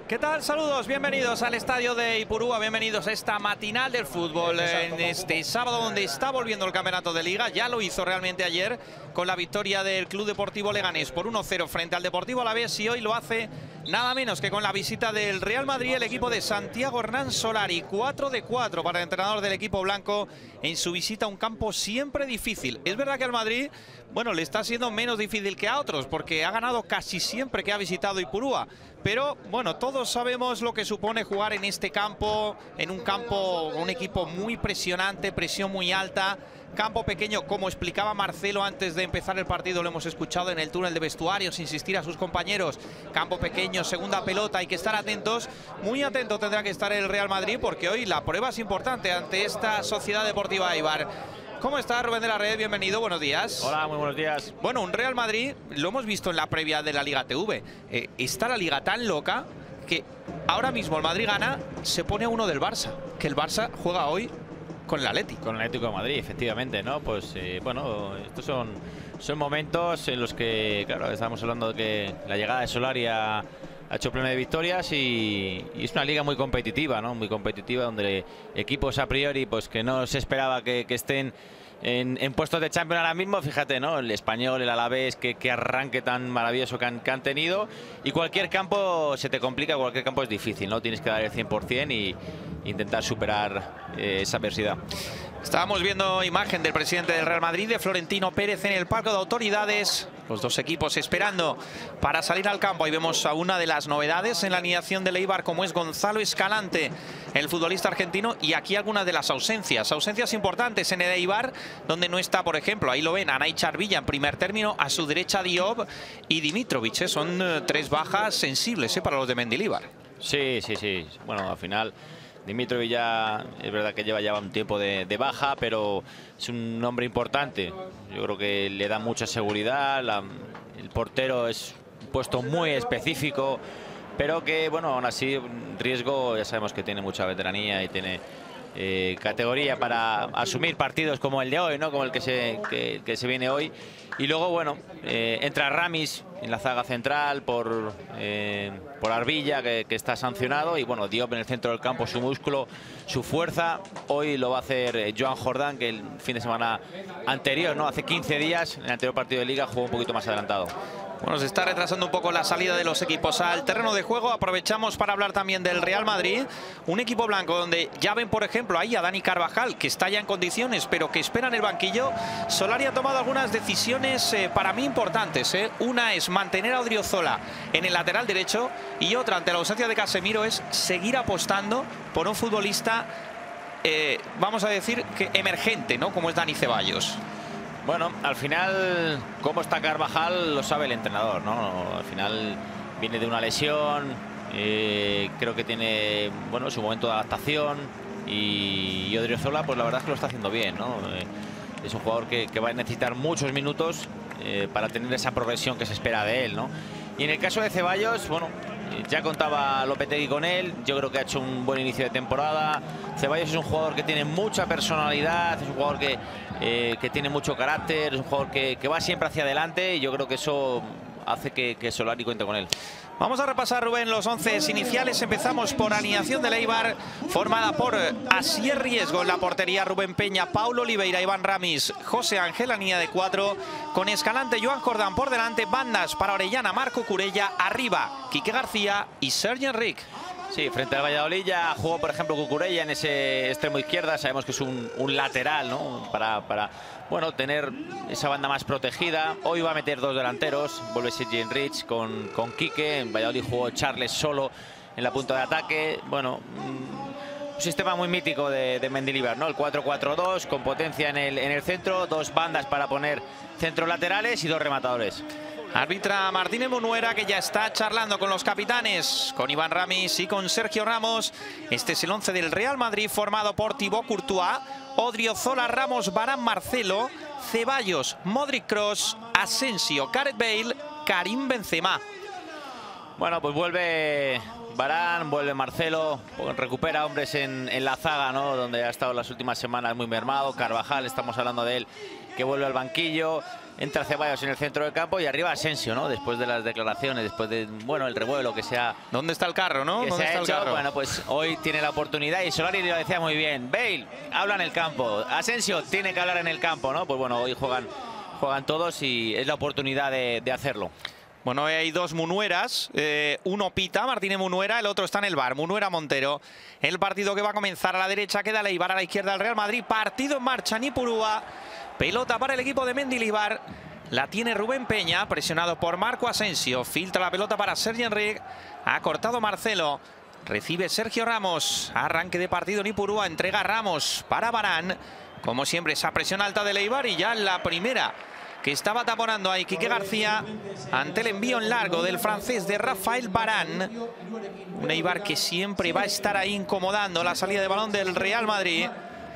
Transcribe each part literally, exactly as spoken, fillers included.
¿Qué tal? Saludos, bienvenidos al estadio de Ipurúa, bienvenidos a esta matinal del fútbol en este sábado donde está volviendo el campeonato de Liga. Ya lo hizo realmente ayer con la victoria del Club Deportivo Leganés por uno cero frente al Deportivo Alavés, y hoy lo hace nada menos que con la visita del Real Madrid, el equipo de Santiago Hernán Solari. cuatro de cuatro para el entrenador del equipo blanco en su visita a un campo siempre difícil. Es verdad que al Madrid, bueno, le está siendo menos difícil que a otros porque ha ganado casi siempre que ha visitado Ipurúa. Pero bueno, todos sabemos lo que supone jugar en este campo, en un campo, un equipo muy presionante, presión muy alta, campo pequeño, como explicaba Marcelo antes de empezar el partido, lo hemos escuchado en el túnel de vestuarios, insistir a sus compañeros, campo pequeño, segunda pelota, hay que estar atentos, muy atento tendrá que estar el Real Madrid porque hoy la prueba es importante ante esta Sociedad Deportiva Eibar. ¿Cómo está Rubén de la Red? Bienvenido, buenos días. Hola, muy buenos días. Bueno, un Real Madrid, lo hemos visto en la previa de la Liga T V. Eh, está la Liga tan loca que ahora mismo el Madrid gana, se pone a uno del Barça. Que el Barça juega hoy con el Atlético. Con el Atlético de Madrid, efectivamente, ¿no? Pues eh, bueno, estos son, son momentos en los que, claro, estamos hablando de que la llegada de Solari ha, ha hecho pleno de victorias y, y es una liga muy competitiva, ¿no? Muy competitiva, donde equipos a priori pues que no se esperaba que, que estén en, en puestos de Champions ahora mismo, fíjate, ¿no? El Español, el Alavés, que, que arranque tan maravilloso que han, que han tenido, y cualquier campo se te complica, cualquier campo es difícil, ¿no? Tienes que dar el cien por cien y intentar superar eh, esa adversidad. Estábamos viendo imagen del presidente del Real Madrid, de Florentino Pérez, en el palco de autoridades. Los dos equipos esperando para salir al campo. Ahí vemos a una de las novedades en la alineación del Eibar, como es Gonzalo Escalante, el futbolista argentino. Y aquí algunas de las ausencias. Ausencias importantes en el Eibar, donde no está, por ejemplo, ahí lo ven, Anay Charvilla en primer término. A su derecha Diop y Dimitrovic. ¿eh? Son eh, tres bajas sensibles ¿eh? para los de Mendilibar. Sí, sí, sí. Bueno, al final Dimitrovic ya es verdad que lleva ya un tiempo de, de baja, pero es un hombre importante. Yo creo que le da mucha seguridad. La, el portero es un puesto muy específico, pero que, bueno, aún así, riesgo, ya sabemos que tiene mucha veteranía y tiene eh, categoría para asumir partidos como el de hoy, ¿no? Como el que se, que, que se viene hoy. Y luego, bueno, eh, entra Ramis en la zaga central por, eh, por Arvilla, que, que está sancionado. Y bueno, Diop en el centro del campo, su músculo, su fuerza. Hoy lo va a hacer Joan Jordán, que el fin de semana anterior, ¿no? Hace quince días, en el anterior partido de Liga, jugó un poquito más adelantado. Bueno, se está retrasando un poco la salida de los equipos al terreno de juego. Aprovechamos para hablar también del Real Madrid. Un equipo blanco donde ya ven, por ejemplo, ahí a Dani Carvajal, que está ya en condiciones, pero que espera en el banquillo. Solari ha tomado algunas decisiones eh, para mí importantes. ¿eh? Una es mantener a Odriozola en el lateral derecho, y otra, ante la ausencia de Casemiro, es seguir apostando por un futbolista, eh, vamos a decir, que emergente, ¿no? Como es Dani Ceballos. Bueno, al final, cómo está Carvajal lo sabe el entrenador, ¿no? Al final viene de una lesión, eh, creo que tiene, bueno, su momento de adaptación, y, y Odriozola, pues la verdad es que lo está haciendo bien, ¿no? Eh, es un jugador que, que va a necesitar muchos minutos eh, para tener esa progresión que se espera de él, ¿no? Y en el caso de Ceballos, bueno, ya contaba Lopetegui con él, yo creo que ha hecho un buen inicio de temporada. Ceballos es un jugador que tiene mucha personalidad, es un jugador que, eh, que tiene mucho carácter, es un jugador que, que va siempre hacia adelante, y yo creo que eso hace que, que Solari cuente con él. Vamos a repasar, Rubén, los once iniciales. Empezamos por alineación del Eibar, formada por Asier Riesgo en la portería, Rubén Peña, Paulo Oliveira, Iván Ramis, José Ángel, la línea de cuatro, con Escalante, Joan Jordán por delante, bandas para Orellana, Marco Curella, arriba, Quique García y Sergi Enric. Sí, frente al Valladolid ya jugó, por ejemplo, Cucurella en ese extremo izquierda. Sabemos que es un, un lateral, ¿no? Para, para, bueno, tener esa banda más protegida. Hoy va a meter dos delanteros. Vuelve Sergi Enric con, con Quique. En Valladolid jugó Charles solo en la punta de ataque. Bueno, un sistema muy mítico de, de Mendilibar, ¿no? El cuatro cuatro dos, con potencia en el, en el centro. Dos bandas para poner centros laterales y dos rematadores. Arbitra Martínez Munuera, que ya está charlando con los capitanes, con Iván Ramis y con Sergio Ramos. Este es el once del Real Madrid, formado por Thibaut Courtois, Odriozola, Ramos, Varane, Marcelo, Ceballos, Modric, Kroos, Asensio, Gareth Bale, Karim Benzema. Bueno, pues vuelve Varane, vuelve Marcelo, recupera hombres en, en la zaga, ¿no? Donde ha estado las últimas semanas muy mermado. Carvajal, estamos hablando de él, que vuelve al banquillo. Entra Ceballos en el centro del campo y arriba Asensio, ¿no? Después de las declaraciones, después de, bueno, el revuelo que se ha... ¿Dónde está el carro, no? Que ¿Dónde se está ha hecho, el carro? Bueno, pues hoy tiene la oportunidad y Solari lo decía muy bien. Bale habla en el campo, Asensio tiene que hablar en el campo, ¿no? Pues bueno, hoy juegan, juegan todos y es la oportunidad de, de hacerlo. Bueno, hay dos Munueras, eh, uno pita, Martínez Munuera, el otro está en el bar, Munuera Montero. El partido que va a comenzar a la derecha queda Leibar, a la izquierda el Real Madrid. Partido en marcha, Nipurúa, pelota para el equipo de Mendilibar. La tiene Rubén Peña, presionado por Marco Asensio. Filtra la pelota para Sergi Enrique, ha cortado Marcelo. Recibe Sergio Ramos, arranque de partido Nipurúa, entrega Ramos para Varane. Como siempre, esa presión alta de Leibar y ya la primera que estaba taponando ahí Quique García ante el envío en largo del francés de Rafael Varane. Un Eibar que siempre va a estar ahí incomodando la salida de balón del Real Madrid.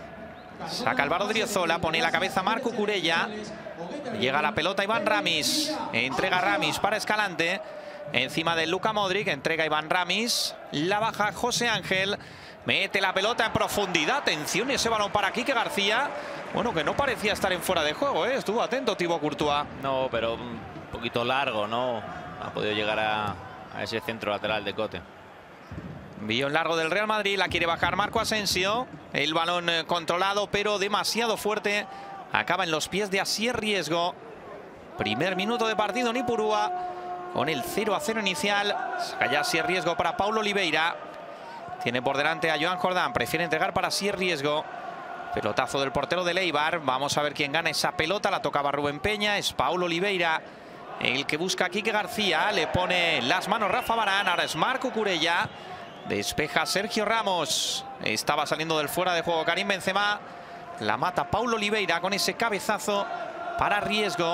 Saca Álvaro Driozola, pone la cabeza Marco Curella. Llega la pelota Iván Ramis, entrega Ramis para Escalante. Encima de Luka Modric, entrega Iván Ramis. La baja José Ángel. Mete la pelota en profundidad. Atención, ese balón para Quique García. Bueno, que no parecía estar en fuera de juego, ¿eh? Estuvo atento Thibaut Courtois. No, pero un poquito largo, ¿no? Ha podido llegar a, a ese centro lateral de Cote. Envío en largo del Real Madrid. La quiere bajar Marco Asensio. El balón eh, controlado, pero demasiado fuerte. Acaba en los pies de Asier Riesgo. Primer minuto de partido Nipurúa. Con el cero a cero inicial. Saca ya Asier Riesgo para Paulo Oliveira. Tiene por delante a Joan Jordán. Prefiere entregar para Asier Riesgo. Pelotazo del portero de Leibar. Vamos a ver quién gana esa pelota. La tocaba Rubén Peña. Es Paulo Oliveira el que busca a Quique García. Le pone las manos Rafa Varane. Ahora es Marco Curella. Despeja Sergio Ramos. Estaba saliendo del fuera de juego Karim Benzema. La mata Paulo Oliveira con ese cabezazo para Riesgo.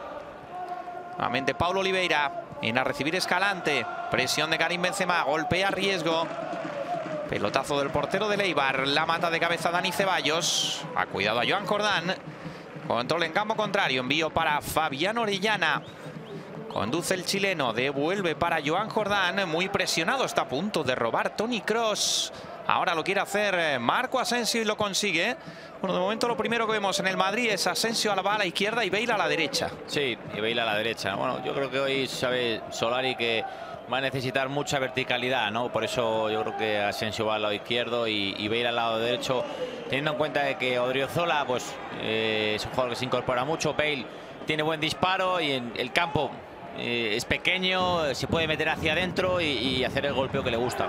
Nuevamente Paulo Oliveira en a recibir Escalante. Presión de Karim Benzema. Golpea Riesgo. Pelotazo del portero de Leibar. La mata de cabeza Dani Ceballos. Ha cuidado a Joan Jordán. Control en campo contrario. Envío para Fabián Orellana. Conduce el chileno. Devuelve para Joan Jordán. Muy presionado. Está a punto de robar Toni Kroos. Ahora lo quiere hacer Marco Asensio y lo consigue. Bueno, de momento lo primero que vemos en el Madrid es Asensio a la, a la izquierda y Bale a la derecha. Sí, y Bale a la derecha. Bueno, yo creo que hoy sabe Solari que va a necesitar mucha verticalidad, ¿no? Por eso yo creo que Asensio va al lado izquierdo y, y Bale al lado derecho. Teniendo en cuenta de que Odriozola pues, eh, es un jugador que se incorpora mucho. Bale tiene buen disparo y en el campo eh, es pequeño, se puede meter hacia adentro y, y hacer el golpeo que le gusta.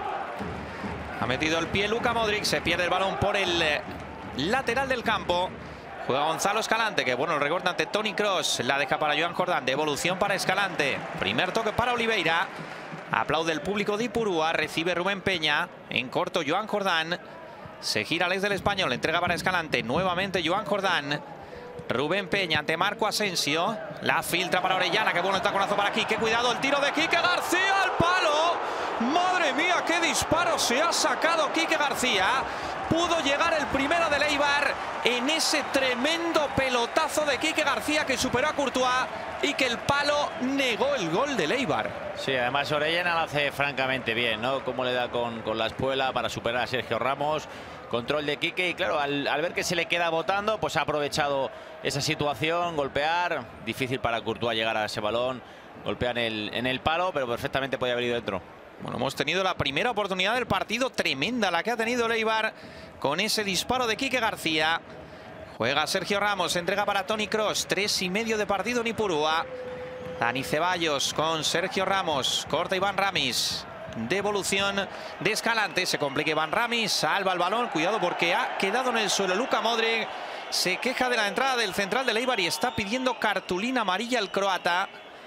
Ha metido el pie Luka Modric, se pierde el balón por el eh, lateral del campo. Juega Gonzalo Escalante, que bueno, el recorte ante Toni Kroos. La deja para Joan Jordán, devolución para Escalante. Primer toque para Oliveira. Aplaude el público de Ipurúa, recibe Rubén Peña. En corto Joan Jordán. Se gira al ex del Español, entrega para Escalante. Nuevamente Joan Jordán. Rubén Peña ante Marco Asensio. La filtra para Orellana, que bueno el taconazo para Quique. Cuidado, el tiro de Quique García al palo. Madre mía, qué disparo se ha sacado Quique García. Pudo llegar el primero de Leibar en ese tremendo pelotazo de Quique García que superó a Courtois y que el palo negó el gol de Leibar. Sí, además Orellana lo hace francamente bien, ¿no? Cómo le da con, con la espuela para superar a Sergio Ramos. Control de Quique y claro, al, al ver que se le queda botando, pues ha aprovechado esa situación, golpear. Difícil para Courtois llegar a ese balón. Golpea en el, en el palo, pero perfectamente podía haber ido dentro. Bueno, hemos tenido la primera oportunidad del partido, tremenda la que ha tenido Leibar con ese disparo de Quique García. Juega Sergio Ramos, entrega para Toni Kroos, tres y medio de partido en Ipurúa. Dani Ceballos con Sergio Ramos, corta Iván Ramis. Devolución de Escalante, se complica Iván Ramis, salva el balón, cuidado porque ha quedado en el suelo Luka Modric. Se queja de la entrada del central de Leibar y está pidiendo cartulina amarilla el croata.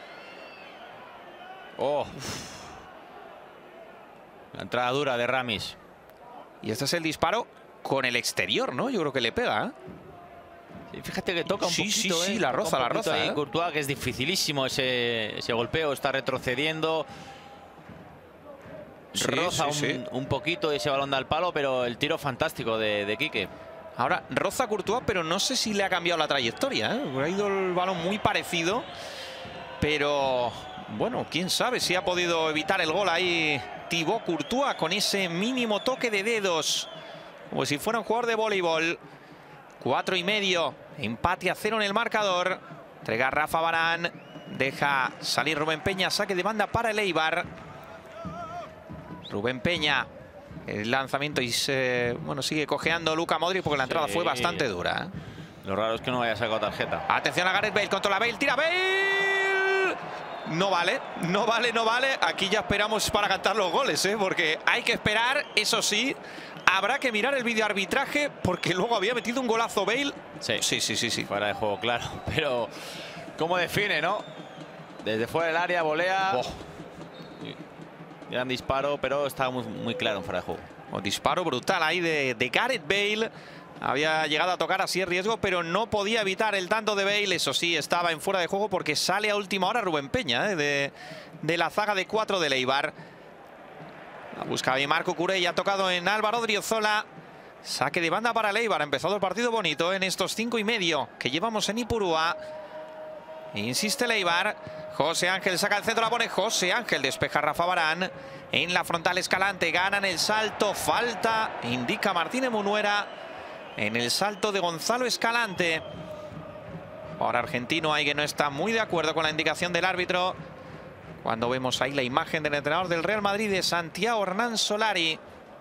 Oh. La entrada dura de Ramis. Y este es el disparo con el exterior, ¿no? Yo creo que le pega, ¿eh? Sí, fíjate que toca un sí, poquito, sí, sí, ¿eh? la roza, la roza, ahí, ¿eh? Courtois, que es dificilísimo ese, ese golpeo, está retrocediendo. Sí, roza sí, un, sí. un poquito ese balón da al palo, pero el tiro fantástico de, de Quique. Ahora roza Courtois, pero no sé si le ha cambiado la trayectoria, ¿eh? Ha ido el balón muy parecido, pero bueno, quién sabe si ha podido evitar el gol ahí Thibaut Courtois con ese mínimo toque de dedos, como si fuera un jugador de voleibol. Cuatro y medio, empate a cero en el marcador. Entrega Rafa Varane, deja salir Rubén Peña, saque de banda para el Eibar. Rubén Peña, el lanzamiento y se, bueno, sigue cojeando Luka Modric porque la entrada sí. fue bastante dura, ¿eh? Lo raro es que no haya sacado tarjeta. Atención a Gareth Bale, controla Bale, tira Bale. No vale, no vale, no vale. Aquí ya esperamos para cantar los goles, ¿eh? Porque hay que esperar, eso sí. Habrá que mirar el videoarbitraje porque luego había metido un golazo Bale. Sí, sí, sí, sí, sí. Fuera de juego, claro. Pero, ¿cómo define, no? Desde fuera del área, volea. Oh. Gran disparo, pero estaba muy, muy claro en fuera de juego. Un disparo brutal ahí de, de Gareth Bale. Había llegado a tocar así el riesgo, pero no podía evitar el tanto de Bale. Eso sí, estaba en fuera de juego porque sale a última hora Rubén Peña, ¿eh? de, de la zaga de cuatro del Eibar. Buscaba ahí Marco Curella, ha tocado en Álvaro Odriozola. Saque de banda para el Eibar. Ha empezado el partido bonito en estos cinco y medio que llevamos en Ipurúa. Insiste el Eibar. José Ángel saca el centro, la pone José Ángel. Despeja Rafa Varane. En la frontal Escalante. Ganan el salto. Falta. Indica Martínez Munuera. En el salto de Gonzalo Escalante. Ahora argentino ahí que no está muy de acuerdo con la indicación del árbitro. Cuando vemos ahí la imagen del entrenador del Real Madrid, de Santiago Hernán Solari.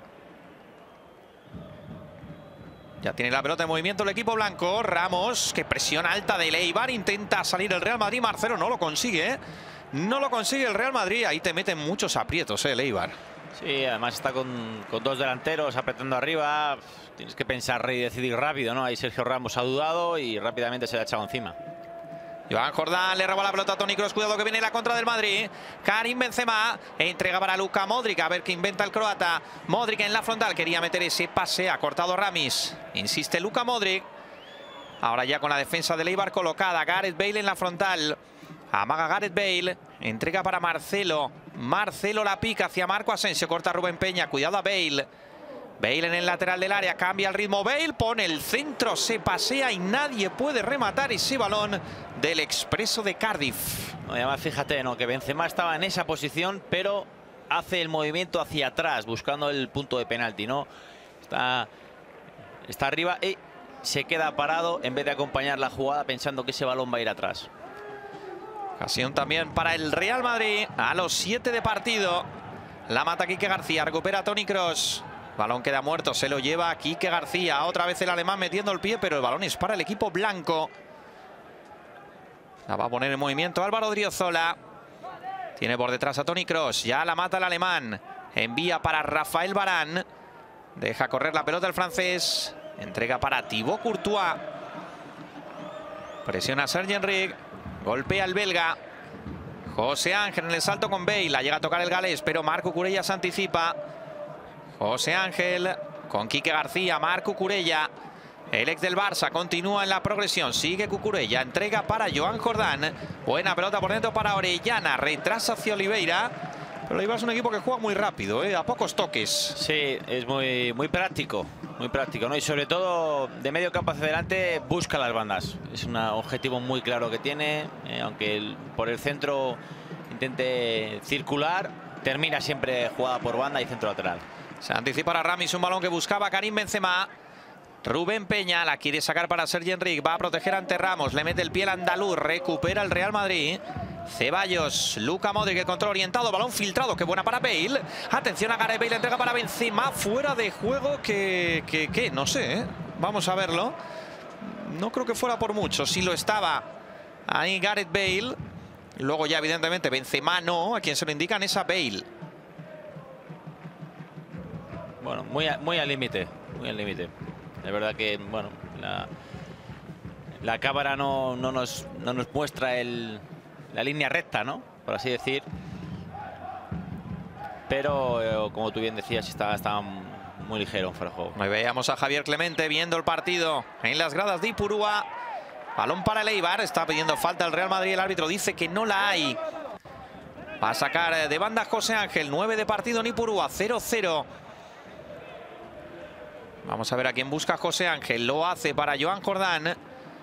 Ya tiene la pelota en movimiento el equipo blanco. Ramos, que presión alta del Eibar. Intenta salir el Real Madrid. Marcelo no lo consigue, ¿eh? No lo consigue el Real Madrid. Ahí te meten muchos aprietos, ¿eh? El Eibar. Sí, además está con, con dos delanteros apretando arriba. Tienes que pensar y decidir rápido, ¿no? Ahí Sergio Ramos ha dudado y rápidamente se le ha echado encima. Joan Jordán le roba la pelota a Toni Kroos. Cuidado que viene la contra del Madrid. Karim Benzema entrega para Luka Modric. A ver qué inventa el croata. Modric en la frontal. Quería meter ese pase. Ha cortado Ramis. Insiste Luka Modric. Ahora ya con la defensa del Eibar colocada. Gareth Bale en la frontal. Amaga Gareth Bale. Entrega para Marcelo. Marcelo la pica hacia Marco Asensio. Corta Rubén Peña. Cuidado a Bale. Bale en el lateral del área, cambia el ritmo Bale, pone el centro, se pasea y nadie puede rematar ese balón del Expreso de Cardiff. No, y además fíjate, ¿no? Que Benzema estaba en esa posición, pero hace el movimiento hacia atrás, buscando el punto de penalti, ¿no? Está, está arriba y se queda parado en vez de acompañar la jugada pensando que ese balón va a ir atrás. Ocasión también para el Real Madrid a los siete de partido. La mata Quique García, recupera a Toni Kroos. Balón queda muerto, se lo lleva Quique García. Otra vez el alemán metiendo el pie, pero el balón es para el equipo blanco. La va a poner en movimiento Álvaro Odriozola. Tiene por detrás a Toni Kroos. Ya la mata el alemán. Envía para Rafael Varane. Deja correr la pelota el francés. Entrega para Thibaut Courtois. Presiona a Serge Enrique. Golpea el belga. José Ángel en el salto con Bale. La llega a tocar el galés, pero Marco Curella se anticipa. José Ángel con Quique García, Marco Curella, el ex del Barça, continúa en la progresión, sigue Cucurella, entrega para Joan Jordán, buena pelota por dentro para Orellana, retrasa hacia Oliveira, pero Oliveira es un equipo que juega muy rápido, ¿eh? A pocos toques. Sí, es muy, muy práctico, muy práctico, ¿no? Y sobre todo de medio campo hacia adelante busca las bandas, es un objetivo muy claro que tiene, eh, aunque el, por el centro intente circular, termina siempre jugada por banda y centro lateral. Se anticipa a Ramis, un balón que buscaba Karim Benzema. Rubén Peña la quiere sacar para Sergi Enrique. Va a proteger ante Ramos. Le mete el pie al andaluz. Recupera el Real Madrid. Ceballos. Luka Modric, el control orientado. Balón filtrado. Qué buena para Bale. Atención a Gareth Bale. Entrega para Benzema. Fuera de juego. Que, que, que no sé, ¿eh? Vamos a verlo. No creo que fuera por mucho. Si lo estaba ahí Gareth Bale. Luego ya evidentemente Benzema no. A quien se lo indican es a Bale. Bueno, muy, a, muy al límite, muy al límite. De verdad que, bueno, la, la cámara no, no, nos, no nos muestra el, la línea recta, ¿no? Por así decir. Pero, eh, como tú bien decías, estaba, estaba muy ligero en fuera de juego. Ahí veíamos a Javier Clemente viendo el partido en las gradas de Ipurúa. Balón para el Eibar, está pidiendo falta el Real Madrid. El árbitro dice que no la hay. Va a sacar de banda José Ángel, nueve de partido en Ipurúa, cero cero. Vamos a ver a quién busca José Ángel. Lo hace para Joan Jordán.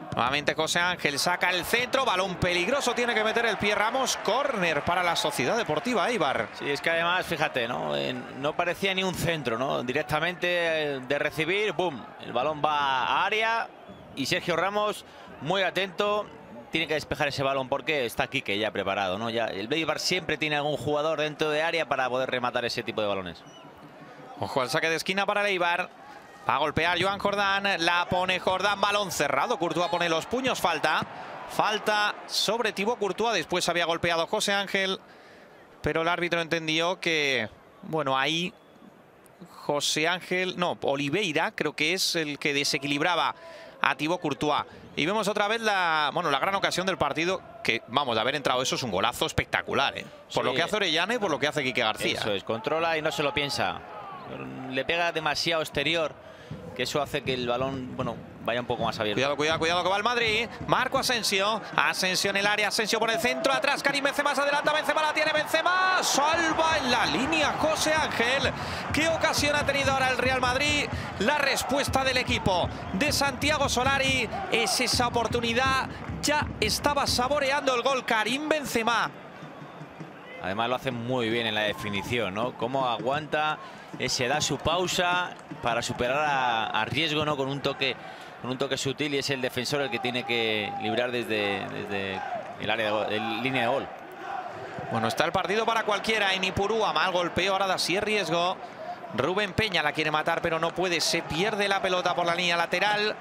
Nuevamente José Ángel saca el centro, balón peligroso, tiene que meter el pie Ramos, córner para la Sociedad Deportiva Eibar. Sí, es que además, fíjate, no, eh, no parecía ni un centro, ¿no? Directamente eh, de recibir, ¡boom! El balón va a área y Sergio Ramos, muy atento, tiene que despejar ese balón porque está Quique ya preparado, ¿no? Ya, el Eibar siempre tiene algún jugador dentro de área para poder rematar ese tipo de balones. Ojo al saque de esquina para el Eibar. Va a golpear Joan Jordán, la pone Jordán, balón cerrado. Courtois pone los puños, falta. Falta sobre Thibaut Courtois. Después había golpeado José Ángel, pero el árbitro entendió que, bueno, ahí José Ángel, no, Oliveira creo que es el que desequilibraba a Thibaut Courtois. Y vemos otra vez la, bueno, la gran ocasión del partido, que vamos, de haber entrado eso es un golazo espectacular, ¿eh? Por sí, lo que hace Orellana y por lo que hace Quique García. Eso es, controla y no se lo piensa. Le pega demasiado exterior, que eso hace que el balón, bueno, vaya un poco más abierto. Cuidado, cuidado, cuidado que va el Madrid. Marco Asensio. Asensio en el área, Asensio por el centro. Atrás Karim Benzema, se adelanta Benzema, la tiene Benzema. Salva en la línea José Ángel. ¿Qué ocasión ha tenido ahora el Real Madrid? La respuesta del equipo de Santiago Solari es esa oportunidad. Ya estaba saboreando el gol Karim Benzema. Además lo hace muy bien en la definición, ¿no? Cómo aguanta, eh, se da su pausa para superar a, a riesgo, ¿no? Con un toque, con un toque sutil, y es el defensor el que tiene que librar desde, desde el área de, de línea de gol. Bueno, está el partido para cualquiera. En Ipurúa, mal golpeo, ahora da sí riesgo. Rubén Peña la quiere matar, pero no puede. Se pierde la pelota por la línea lateral.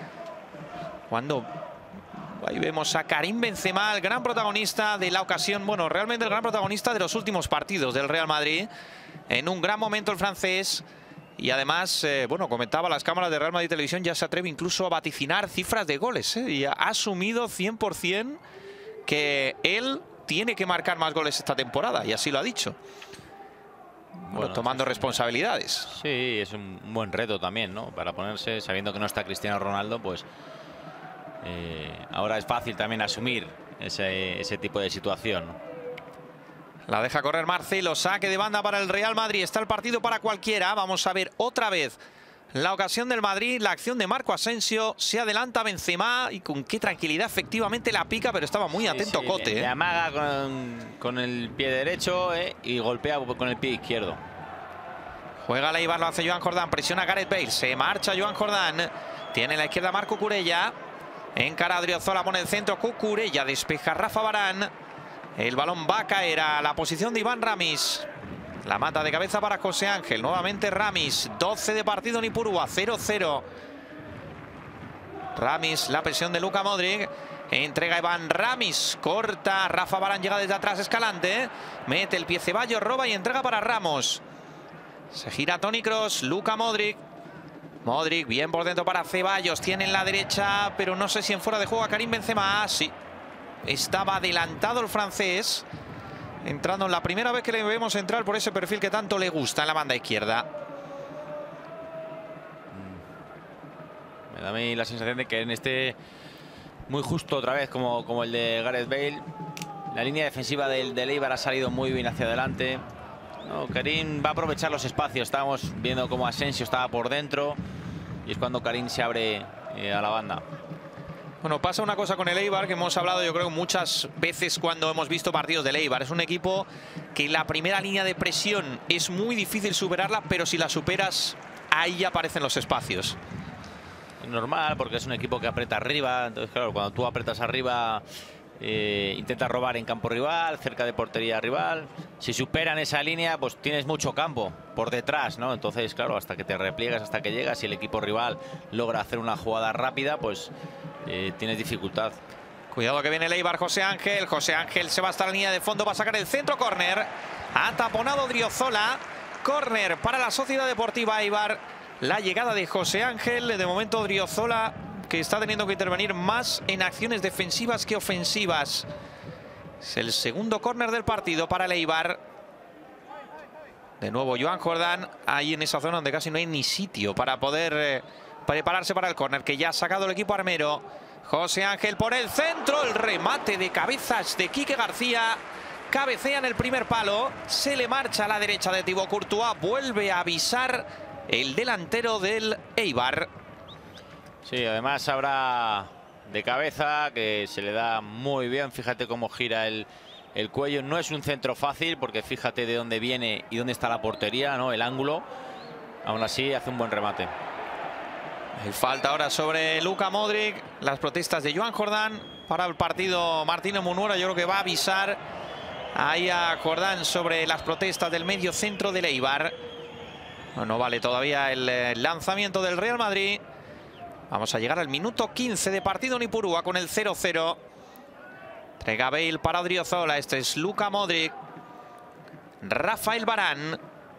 Cuando ahí vemos a Karim Benzema, el gran protagonista de la ocasión. Bueno, realmente el gran protagonista de los últimos partidos del Real Madrid. En un gran momento el francés. Y además, eh, bueno, comentaba las cámaras de Real Madrid Televisión, ya se atreve incluso a vaticinar cifras de goles, ¿eh? Y ha asumido cien por cien que él tiene que marcar más goles esta temporada. Y así lo ha dicho. Bueno, bueno, tomando responsabilidades. Sí, es un buen reto también, ¿no? Para ponerse, sabiendo que no está Cristiano Ronaldo, pues eh, ahora es fácil también asumir ese, ese tipo de situación, ¿no? La deja correr Marcelo, saque de banda para el Real Madrid. Está el partido para cualquiera. Vamos a ver otra vez la ocasión del Madrid, la acción de Marco Asensio. Se adelanta Benzema y con qué tranquilidad efectivamente la pica, pero estaba muy atento sí, sí, Cote. Le, ¿eh? le amaga con, con el pie derecho eh, y golpea con el pie izquierdo. Juega la Eibar, lo hace Joan Jordán, presiona a Gareth Bale, se marcha Joan Jordán. Tiene en la izquierda Marco Cucurella. Encara a Odriozola, pone el centro, Cucurella, despeja Rafa Varane. El balón va a caer a la posición de Iván Ramis. La mata de cabeza para José Ángel. Nuevamente Ramis. doce de partido en Ipurúa. cero cero. Ramis, la presión de Luka Modric. Entrega Iván Ramis. Corta. Rafa Varane llega desde atrás. Escalante. Mete el pie Ceballos. Roba y entrega para Ramos. Se gira Toni Kroos. Luka Modric. Modric bien por dentro para Ceballos. Tiene en la derecha, pero no sé si en fuera de juego a Karim Benzema. Sí. Estaba adelantado el francés, entrando en la primera vez que le vemos entrar por ese perfil que tanto le gusta en la banda izquierda. Me da a mí la sensación de que en este muy justo otra vez como, como el de Gareth Bale, la línea defensiva del, del Eibar ha salido muy bien hacia adelante. No, Karim va a aprovechar los espacios. Estábamos viendo cómo Asensio estaba por dentro y es cuando Karim se abre eh, a la banda. Bueno, pasa una cosa con el Eibar que hemos hablado yo creo muchas veces cuando hemos visto partidos del Eibar. Es un equipo que la primera línea de presión es muy difícil superarla, pero si la superas, ahí ya aparecen los espacios. Es normal, porque es un equipo que aprieta arriba. Entonces, claro, cuando tú apretas arriba, eh, intentas robar en campo rival, cerca de portería rival. Si superan esa línea, pues tienes mucho campo por detrás, ¿no? Entonces, claro, hasta que te repliegas, hasta que llegas y el equipo rival logra hacer una jugada rápida, pues Eh, tienes dificultad. Cuidado que viene el Eibar, José Ángel. José Ángel se va hasta la línea de fondo, va a sacar el centro, córner. Ha taponado Odriozola. Córner para la Sociedad Deportiva Eibar. La llegada de José Ángel. De momento Odriozola, que está teniendo que intervenir más en acciones defensivas que ofensivas. Es el segundo córner del partido para el Eibar. De nuevo Joan Jordán, ahí en esa zona donde casi no hay ni sitio para poder Eh, prepararse para el córner que ya ha sacado el equipo armero. José Ángel por el centro, el remate de cabezas de Quique García. Cabecea en el primer palo, se le marcha a la derecha de Thibaut Courtois. Vuelve a avisar el delantero del Eibar. Sí, además habrá de cabeza, que se le da muy bien. Fíjate cómo gira el, el cuello. No es un centro fácil, porque fíjate de dónde viene y dónde está la portería, ¿no? El ángulo. Aún así hace un buen remate. Falta ahora sobre Luka Modric. Las protestas de Joan Jordán. Para el partido Martínez Munuera, yo creo que va a avisar ahí a Jordán sobre las protestas del medio centro del Eibar. No, no vale todavía el lanzamiento del Real Madrid. Vamos a llegar al minuto quince de partido en Ipurúa con el cero cero. Entrega Bale para Odriozola. Este es Luka Modric. Rafael Varane.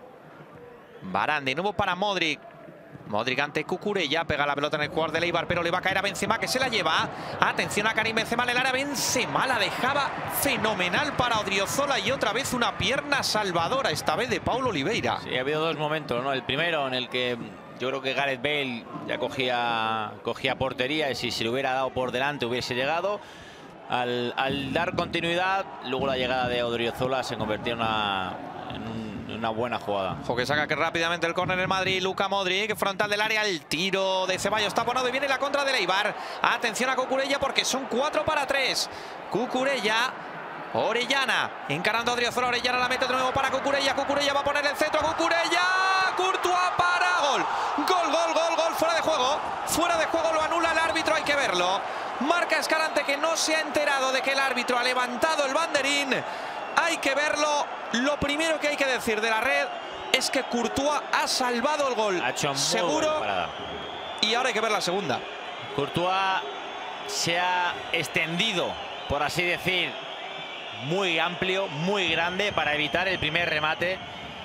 Varane de nuevo para Modric. Modric ante Cucurella, pega la pelota en el jugador del Eibar, pero le va a caer a Benzema, que se la lleva. Atención a Karim Benzema en el área. Benzema la dejaba fenomenal para Odriozola y otra vez una pierna salvadora, esta vez de Paulo Oliveira. Sí, ha habido dos momentos, ¿no? El primero en el que yo creo que Gareth Bale ya cogía, cogía portería y si se le hubiera dado por delante hubiese llegado. Al, al dar continuidad, luego la llegada de Odriozola se convirtió en una, en un, en una buena jugada. Ojo que saca que rápidamente el córner en Madrid. Luka Modric, frontal del área, el tiro de Ceballos está ponado y viene la contra del Eibar. Atención a Cucurella porque son cuatro para tres. Cucurella, Orellana, encarando a Odriozola. Orellana la mete de nuevo para Cucurella. Cucurella va a poner el centro. Cucurella, Courtois para gol. Gol, gol, gol, gol, fuera de juego. Fuera de juego, lo anula el árbitro, hay que verlo. Marca Escalante, que no se ha enterado de que el árbitro ha levantado el banderín. Hay que verlo. Lo primero que hay que decir de la red es que Courtois ha salvado el gol. Ha hecho muy seguro. buena parada. Y ahora hay que ver la segunda. Courtois se ha extendido, por así decir, muy amplio, muy grande, para evitar el primer remate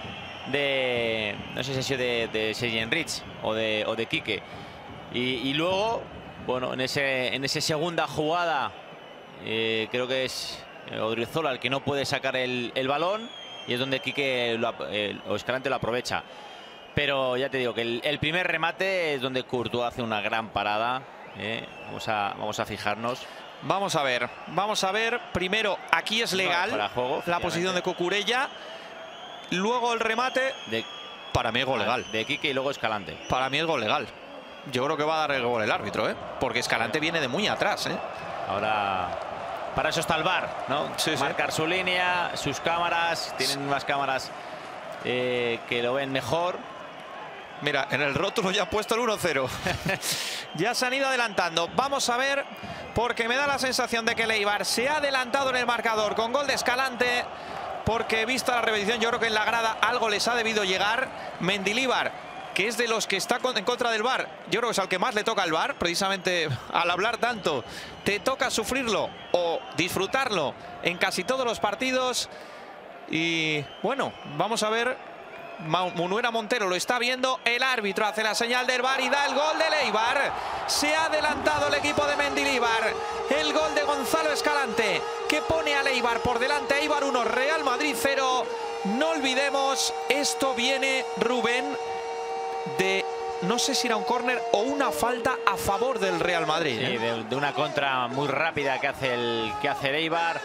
de, no sé si ha sido de, de Sergi Enrich o de, o de Quique. Y, y luego, bueno, en ese en esa segunda jugada, eh, creo que es Odriozola el que no puede sacar el, el balón, y es donde Quique lo, el, o Escalante lo aprovecha. Pero ya te digo que el, el primer remate es donde Courtois hace una gran parada. Eh, vamos a, vamos a fijarnos. Vamos a ver, vamos a ver. Primero, aquí es legal para juego, la posición de Cucurella. Luego el remate. De, para mí es gol legal. De Quique y luego Escalante. Para mí es gol legal. Yo creo que va a dar el gol el árbitro, ¿eh? Porque Escalante viene de muy atrás, ¿eh? Ahora, para eso está el V A R, ¿no? Sí, marcar sí. su línea, sus cámaras. Tienen unas cámaras eh, que lo ven mejor. Mira, en el rótulo ya ha puesto el uno cero. Ya se han ido adelantando. Vamos a ver, porque me da la sensación de que el Eibar se ha adelantado en el marcador con gol de Escalante. Porque vista la repetición, yo creo que en la grada algo les ha debido llegar. Mendilibar, que es de los que está en contra del V A R, yo creo que es al que más le toca el V A R. Precisamente al hablar tanto, te toca sufrirlo o disfrutarlo en casi todos los partidos. Y bueno, vamos a ver. Munuera Montero lo está viendo, el árbitro hace la señal del V A R y da el gol del Eibar. Se ha adelantado el equipo de Mendilibar. El gol de Gonzalo Escalante, que pone al Eibar por delante. Eibar uno, Real Madrid cero. No olvidemos, esto viene, Rubén, de no sé si era un córner o una falta a favor del Real Madrid. Sí, ¿eh? de, de una contra muy rápida que hace el, que hace el Eibar.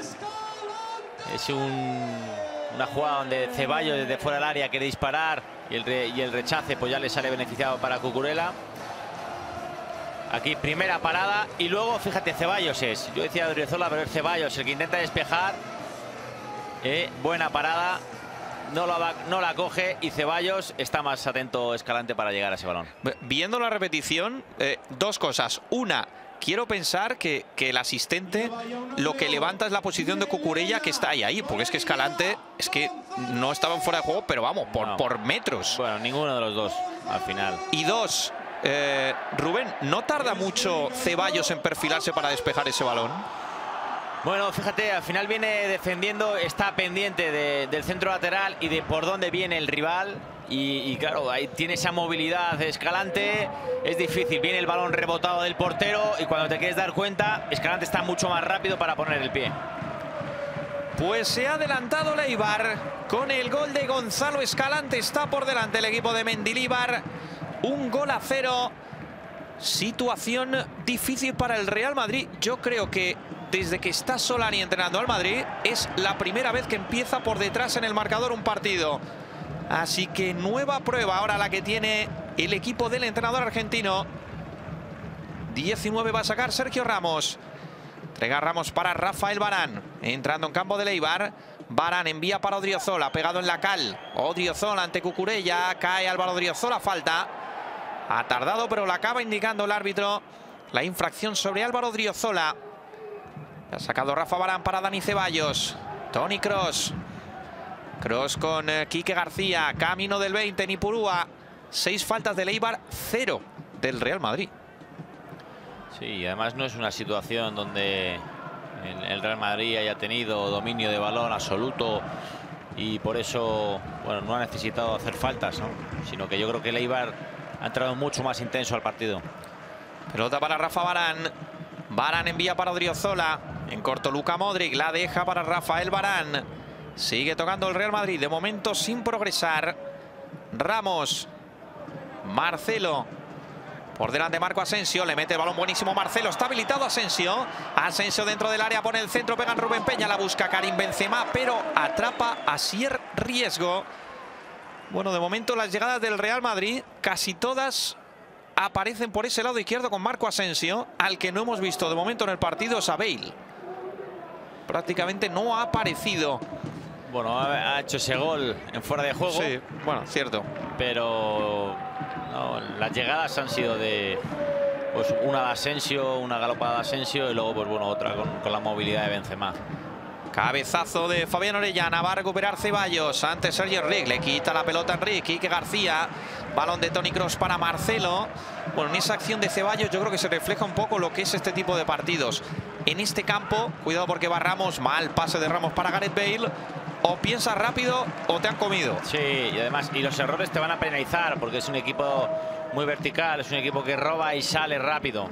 Es un... una jugada donde Ceballos desde fuera del área quiere disparar y el, re, y el rechace pues ya le sale beneficiado para Cucurella. Aquí primera parada y luego fíjate, Ceballos es, yo decía Odriozola, pero es Ceballos el que intenta despejar. Eh, buena parada, no la, va, no la coge y Ceballos está más atento Escalante para llegar a ese balón. Viendo la repetición, eh, dos cosas. Una, quiero pensar que, que el asistente lo que levanta es la posición de Cucurella, que está ahí, ahí, porque es que Escalante es que no estaba fuera de juego, pero vamos, por, no. por metros. Bueno, ninguno de los dos al final. Y dos, eh, Rubén, ¿no tarda mucho Ceballos en perfilarse para despejar ese balón? Bueno, fíjate, al final viene defendiendo, está pendiente de, del centro lateral y de por dónde viene el rival. Y, y claro, ahí tiene esa movilidad de Escalante, es difícil, viene el balón rebotado del portero y cuando te quieres dar cuenta, Escalante está mucho más rápido para poner el pie. Pues se ha adelantado el Eibar con el gol de Gonzalo Escalante, está por delante el equipo de Mendilibar, un gol a cero. Situación difícil para el Real Madrid. Yo creo que desde que está Solari entrenando al Madrid es la primera vez que empieza por detrás en el marcador un partido. Así que nueva prueba ahora la que tiene el equipo del entrenador argentino. diecinueve va a sacar Sergio Ramos. Entrega Ramos para Rafael Varane. Entrando en campo de Eibar. Varane envía para Odriozola. Pegado en la cal. Odriozola ante Cucurella. Cae Álvaro Odriozola. Falta. Ha tardado, pero la acaba indicando el árbitro. La infracción sobre Álvaro Odriozola. Ha sacado Rafa Varane para Dani Ceballos. Toni Kroos. Kroos con eh, Quique García. Camino del veinte en Ipurúa. Seis faltas del Eibar, cero del Real Madrid. Sí, y además no es una situación donde el, el Real Madrid haya tenido dominio de balón absoluto y por eso, bueno, no ha necesitado hacer faltas, ¿no? Sino que yo creo que el Eibar ha entrado mucho más intenso al partido. Pelota para Rafa Varane. Varane envía para Odriozola. En corto Luka Modric. La deja para Rafael Varane. Sigue tocando el Real Madrid. De momento sin progresar. Ramos. Marcelo. Por delante Marco Asensio. Le mete el balón buenísimo Marcelo. Está habilitado Asensio. Asensio dentro del área. Pone el centro. Pega en Rubén Peña. La busca Karim Benzema. Pero atrapa a Asier Riesgo. Bueno, de momento las llegadas del Real Madrid casi todas aparecen por ese lado izquierdo con Marco Asensio. Al que no hemos visto de momento en el partido es a Bale. Prácticamente no ha aparecido. Bueno, ha hecho ese gol en fuera de juego. Sí, bueno, cierto. Pero no, las llegadas han sido de pues una de Asensio, una galopada de Asensio y luego pues bueno otra con, con la movilidad de Benzema. Cabezazo de Fabián Orellana. Va a recuperar Ceballos. Antes Sergio Enrique. Le quita la pelota a Enrique. Quique García. Balón de Toni Kroos para Marcelo. Bueno, en esa acción de Ceballos yo creo que se refleja un poco lo que es este tipo de partidos. En este campo, cuidado porque va Ramos. Mal pase de Ramos para Gareth Bale. O piensas rápido o te han comido. Sí, y además, y los errores te van a penalizar porque es un equipo muy vertical. Es un equipo que roba y sale rápido.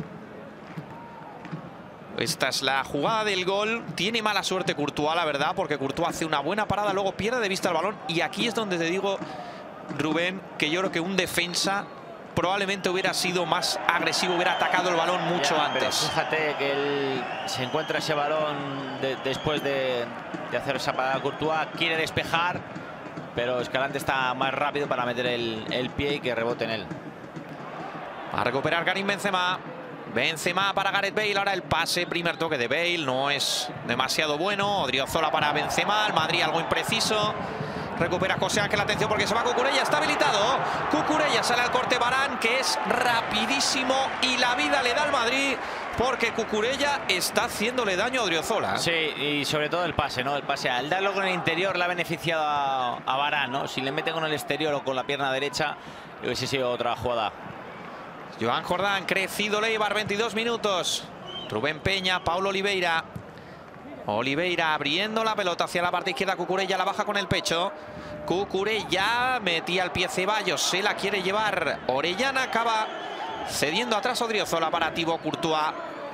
Esta es la jugada del gol. Tiene mala suerte Courtois, la verdad, porque Courtois hace una buena parada, luego pierde de vista el balón. Y aquí es donde te digo, Rubén, que yo creo que un defensa probablemente hubiera sido más agresivo, hubiera atacado el balón mucho ya, antes. Pero fíjate que él se encuentra ese balón de, después de, de hacer esa parada Courtois. Quiere despejar, pero Escalante está más rápido para meter el, el pie y que rebote en él. Va a recuperar Karim Benzema. Benzema para Gareth Bale. Ahora el pase, primer toque de Bale. No es demasiado bueno. Odriozola para Benzema. El Madrid algo impreciso. Recupera José Ángel. Atención porque se va Cucurella. Está habilitado. Cucurella sale al corte Varane, que es rapidísimo. Y la vida le da al Madrid porque Cucurella está haciéndole daño a Odriozola. Sí, y sobre todo el pase, ¿no? El pase. Al darlo con el interior le ha beneficiado a, a Varane, ¿no? Si le mete con el exterior o con la pierna derecha, hubiese sido otra jugada. Joan Jordán, crecido el Eibar, veintidós minutos. Rubén Peña, Paulo Oliveira. Oliveira abriendo la pelota hacia la parte izquierda. Cucurella la baja con el pecho. Cucurella metía el pie Ceballos. Se la quiere llevar Orellana. Acaba cediendo atrás Odriozola para Thibaut Courtois.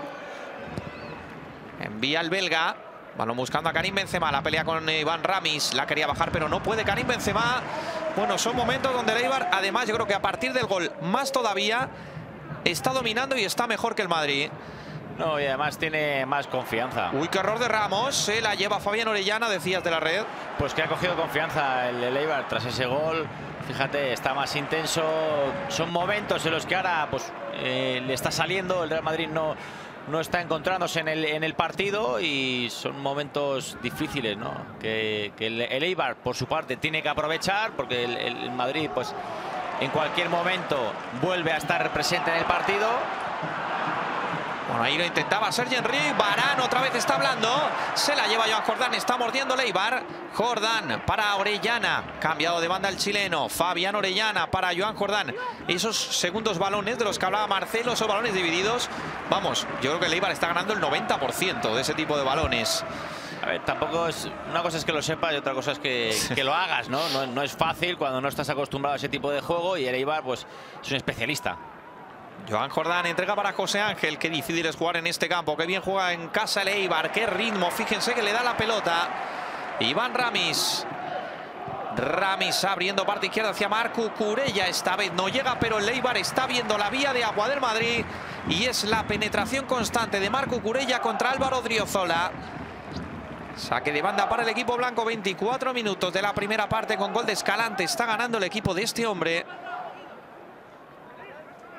Envía el belga. Balón buscando a Karim Benzema. La pelea con Iván Ramis. La quería bajar, pero no puede Karim Benzema. Bueno, son momentos donde el Eibar, además, yo creo que a partir del gol, más todavía, está dominando y está mejor que el Madrid. No, y además tiene más confianza. Uy, qué error de Ramos. Se la lleva Fabián Orellana, decías de la red. Pues que ha cogido confianza el, el Eibar tras ese gol. Fíjate, está más intenso. Son momentos en los que ahora pues, eh, le está saliendo. El Real Madrid no, no está encontrándose en el, en el partido y son momentos difíciles, ¿no? Que, que el, el Eibar, por su parte, tiene que aprovechar porque el, el Madrid, pues, en cualquier momento vuelve a estar presente en el partido. Bueno, ahí lo intentaba Sergio Enrique. Varane otra vez está hablando. Se la lleva Joan Jordán. Está mordiendo Eibar. Jordán para Orellana. Cambiado de banda el chileno. Fabián Orellana para Joan Jordán. Esos segundos balones de los que hablaba Marcelo, esos balones divididos. Vamos, yo creo que el Eibar está ganando el noventa por ciento de ese tipo de balones. A ver, tampoco es... Una cosa es que lo sepas y otra cosa es que, que lo hagas, ¿no? ¿no? No es fácil cuando no estás acostumbrado a ese tipo de juego y el Eibar, pues, es un especialista. Joan Jordán entrega para José Ángel. Qué difícil es jugar en este campo. Qué bien juega en casa el Eibar. Qué ritmo. Fíjense que le da la pelota Iván Ramis. Ramis abriendo parte izquierda hacia Marco Cucurella. Esta vez no llega, pero el Eibar está viendo la vía de agua del Madrid. Y es la penetración constante de Marco Cucurella contra Álvaro Odriozola. Saque de banda para el equipo blanco. veinticuatro minutos de la primera parte con gol de Escalante. Está ganando el equipo de este hombre.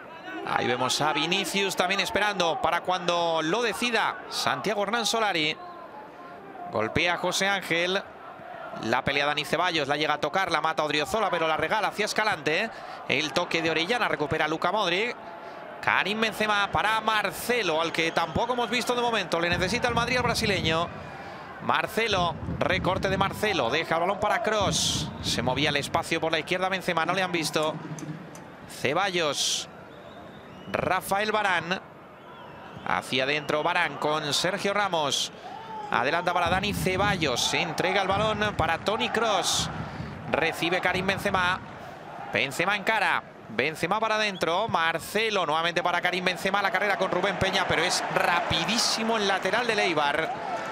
Ahí vemos a Vinicius también esperando para cuando lo decida Santiago Hernán Solari. Golpea a José Ángel. La pelea Dani Ceballos, la llega a tocar, la mata Odriozola, pero la regala hacia Escalante. El toque de Orellana, recupera a Luka Modric. Karim Benzema para Marcelo, al que tampoco hemos visto de momento. Le necesita el Madrid al brasileño. Marcelo, recorte de Marcelo, deja el balón para Kroos. Se movía el espacio por la izquierda Benzema, no le han visto. Ceballos, Rafael Varane. Hacia adentro Varane con Sergio Ramos. Adelanta para Dani Ceballos. Se entrega el balón para Toni Kroos. Recibe Karim Benzema. Benzema encara. Benzema para adentro. Marcelo nuevamente para Karim Benzema. La carrera con Rubén Peña, pero es rapidísimo el lateral del Eibar.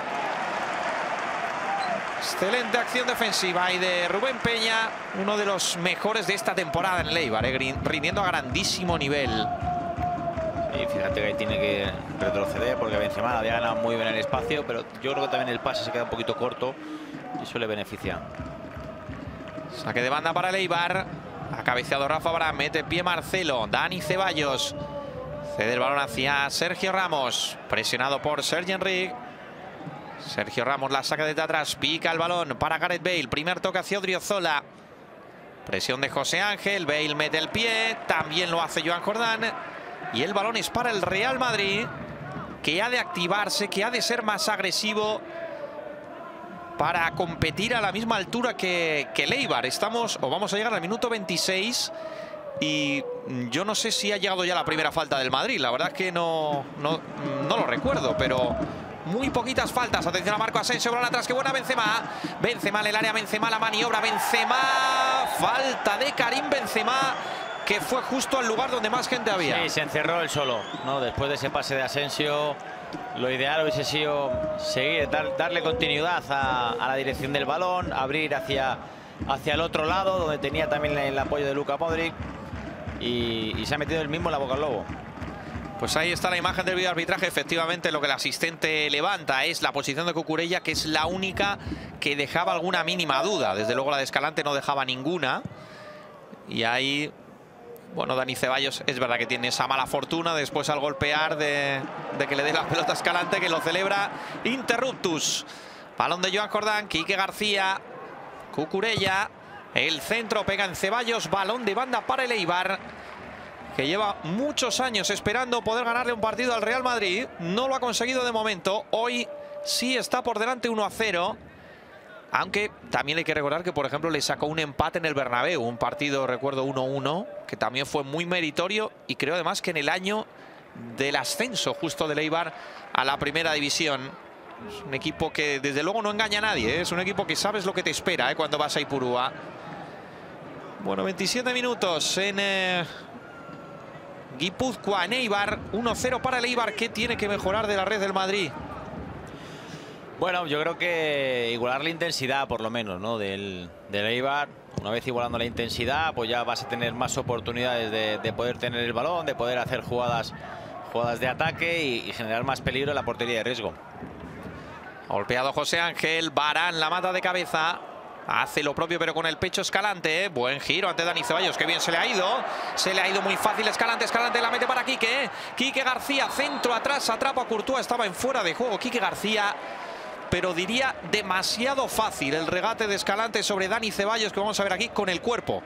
Excelente acción defensiva y de Rubén Peña. Uno de los mejores de esta temporada en el Eibar, eh, rindiendo a grandísimo nivel. Y fíjate que ahí tiene que retroceder porque Benzema había ganado muy bien el espacio, pero yo creo que también el pase se queda un poquito corto y eso le beneficia. Saque de banda para el Eibar. Ha cabeceado Rafa Varane, mete pie Marcelo. Dani Ceballos cede el balón hacia Sergio Ramos, presionado por Sergi Enrique. Sergio Ramos la saca desde atrás, pica el balón para Gareth Bale. Primer toque hacia Odriozola. Presión de José Ángel. Bale mete el pie, también lo hace Joan Jordán. Y el balón es para el Real Madrid, que ha de activarse, que ha de ser más agresivo para competir a la misma altura que, que el Eibar. Estamos, o vamos a llegar al minuto veintiséis y yo no sé si ha llegado ya la primera falta del Madrid. La verdad es que no, no, no lo recuerdo, pero muy poquitas faltas. Atención a Marco Asensio, balón atrás, que buena Benzema. Benzema en el área, Benzema la maniobra, Benzema. Falta de Karim Benzema, que fue justo al lugar donde más gente había. Sí, se encerró él solo, ¿no? Después de ese pase de Asensio, lo ideal hubiese sido seguir, dar, darle continuidad a, a la dirección del balón, abrir hacia, hacia el otro lado, donde tenía también el apoyo de Luka Modric, y, y se ha metido él mismo en la boca al lobo. Pues ahí está la imagen del videoarbitraje. Efectivamente, lo que el asistente levanta es la posición de Cucurella, que es la única que dejaba alguna mínima duda. Desde luego la de Escalante no dejaba ninguna. Y ahí, bueno, Dani Ceballos es verdad que tiene esa mala fortuna después al golpear de, de que le dé la pelota a Escalante, que lo celebra interruptus. Balón de Joan Jordán, Quique García, Cucurella. El centro pega en Ceballos, balón de banda para el Eibar, que lleva muchos años esperando poder ganarle un partido al Real Madrid. No lo ha conseguido de momento. Hoy sí está por delante uno a cero. Aunque también hay que recordar que, por ejemplo, le sacó un empate en el Bernabéu. Un partido, recuerdo, uno uno, que también fue muy meritorio. Y creo además que en el año del ascenso justo del Eibar a la primera división. Es un equipo que desde luego no engaña a nadie, ¿eh? Es un equipo que sabes lo que te espera, ¿eh? Cuando vas a Ipurúa. Bueno, veintisiete minutos en Eh... Guipúzcoa, en Eibar, uno cero para el Eibar. ¿Qué tiene que mejorar de la red del Madrid? Bueno, yo creo que igualar la intensidad, por lo menos, ¿no? Del, del Eibar. Una vez igualando la intensidad, pues ya vas a tener más oportunidades de, de poder tener el balón, de poder hacer jugadas, jugadas de ataque y, y generar más peligro en la portería de riesgo. Golpeado José Ángel, Varane la mata de cabeza. Hace lo propio pero con el pecho Escalante. ¿eh? Buen giro ante Dani Ceballos, que bien se le ha ido. Se le ha ido muy fácil Escalante. Escalante la mete para Quique. ¿eh? Quique García, centro atrás, atrapa a Courtois. Estaba en fuera de juego Quique García. Pero diría demasiado fácil el regate de Escalante sobre Dani Ceballos, que vamos a ver aquí con el cuerpo.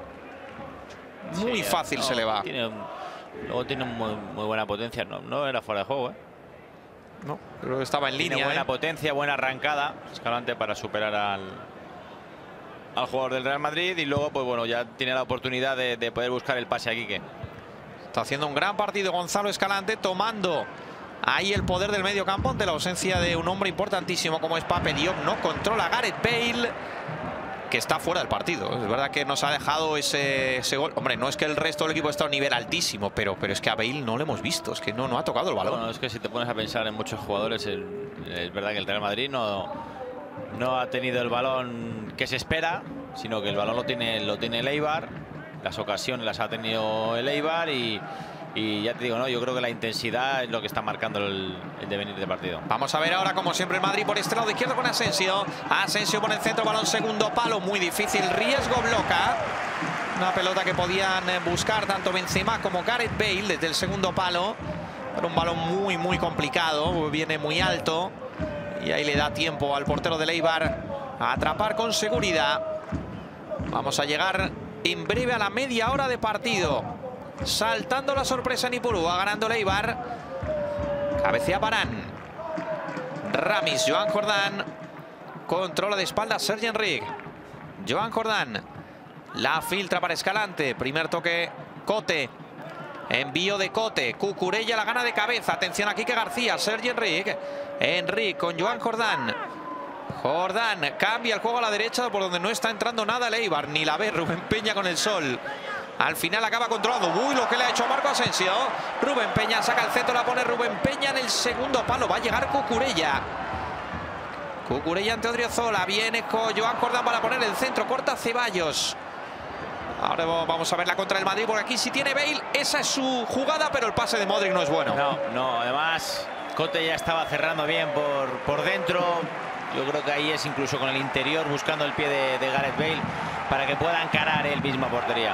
Muy sí, fácil no, se le va. Tiene un, luego tiene muy, muy buena potencia. No, no era fuera de juego, ¿eh? No, creo que estaba en tiene línea. Buena ¿eh? potencia, buena arrancada. Escalante para superar al... al jugador del Real Madrid, y luego pues bueno, ya tiene la oportunidad de, de poder buscar el pase a Quique. Está haciendo un gran partido Gonzalo Escalante, tomando ahí el poder del medio campo ante la ausencia de un hombre importantísimo como es Pape Diop. No controla Gareth Bale, que está fuera del partido. Es verdad que nos ha dejado ese, ese gol. Hombre, no es que el resto del equipo está a un nivel altísimo, pero, pero es que a Bale no lo hemos visto, es que no, no ha tocado el balón. Bueno, es que si te pones a pensar en muchos jugadores, el, es verdad que el Real Madrid no... no ha tenido el balón que se espera, sino que el balón lo tiene, lo tiene el Eibar. Las ocasiones las ha tenido el Eibar y, y ya te digo, no, yo creo que la intensidad es lo que está marcando el, el devenir del partido. Vamos a ver ahora, como siempre, el Madrid por este lado izquierdo con Asensio. Asensio por el centro, balón segundo palo, muy difícil, riesgo bloca. Una pelota que podían buscar tanto Benzema como Gareth Bale desde el segundo palo. Pero un balón muy, muy complicado. Viene muy alto. Y ahí le da tiempo al portero del Eibar a atrapar con seguridad. Vamos a llegar en breve a la media hora de partido. Saltando la sorpresa en Ipurúa, ganando el Eibar. Cabecea Varane. Ramis, Joan Jordán. Controla de espaldas Sergi Enric. Joan Jordán. La filtra para Escalante. Primer toque, Cote. Envío de Cote. Cucurella la gana de cabeza. Atención a Quique García. Sergi Enric. Enric con Joan Jordán. Jordán cambia el juego a la derecha por donde no está entrando nada el Eibar. Ni la ve Rubén Peña con el sol. Al final acaba controlando. Uy, lo que le ha hecho a Marco Asensio. Rubén Peña saca el centro. La pone Rubén Peña en el segundo palo. Va a llegar Cucurella. Cucurella ante Odriozola. Viene con Joan Jordán para poner el centro. Corta Ceballos. Ahora vamos a ver la contra del Madrid. Por aquí sí tiene Bale. Esa es su jugada, pero el pase de Modric no es bueno. No, no. Además, Cote ya estaba cerrando bien por, por dentro. Yo creo que ahí es incluso con el interior buscando el pie de, de Gareth Bale para que pueda encarar él mismo a portería.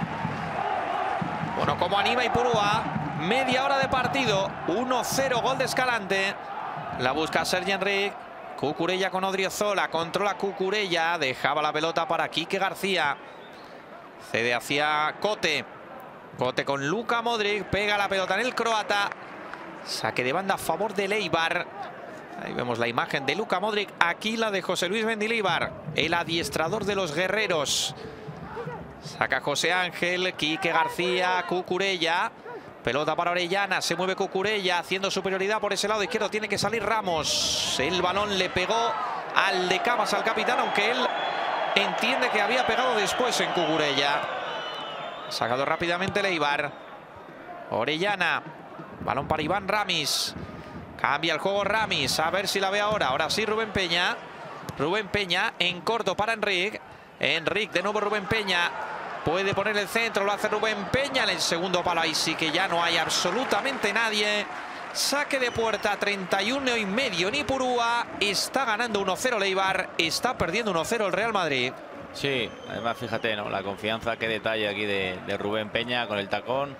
Bueno, como anima Ipurúa, media hora de partido, uno cero, gol de Escalante. La busca Sergi Enric. Cucurella con Odriozola, controla Cucurella, dejaba la pelota para Quique García. Cede hacia Cote. Cote con Luka Modric, pega la pelota en el croata. Saque de banda a favor del Eibar. Ahí vemos la imagen de Luka Modric, aquí la de José Luis Mendilibar, el adiestrador de los guerreros. Saca José Ángel, Quique García, Cucurella. Pelota para Orellana, se mueve Cucurella haciendo superioridad por ese lado izquierdo. Tiene que salir Ramos. El balón le pegó al de Camas, al capitán, aunque él entiende que había pegado después en Cucurella. Sacado rápidamente el Eibar. Orellana, balón para Iván Ramis. Cambia el juego Ramis, a ver si la ve ahora. Ahora sí Rubén Peña. Rubén Peña en corto para Enric. Enric, de nuevo Rubén Peña. Puede poner el centro, lo hace Rubén Peña en el segundo palo. Ahí sí que ya no hay absolutamente nadie. Saque de puerta, treinta y uno y medio en Ipurúa. Está ganando uno cero el Eibar. Está perdiendo uno cero el Real Madrid. Sí, además fíjate, ¿no? La confianza, qué detalle aquí de, de Rubén Peña con el tacón.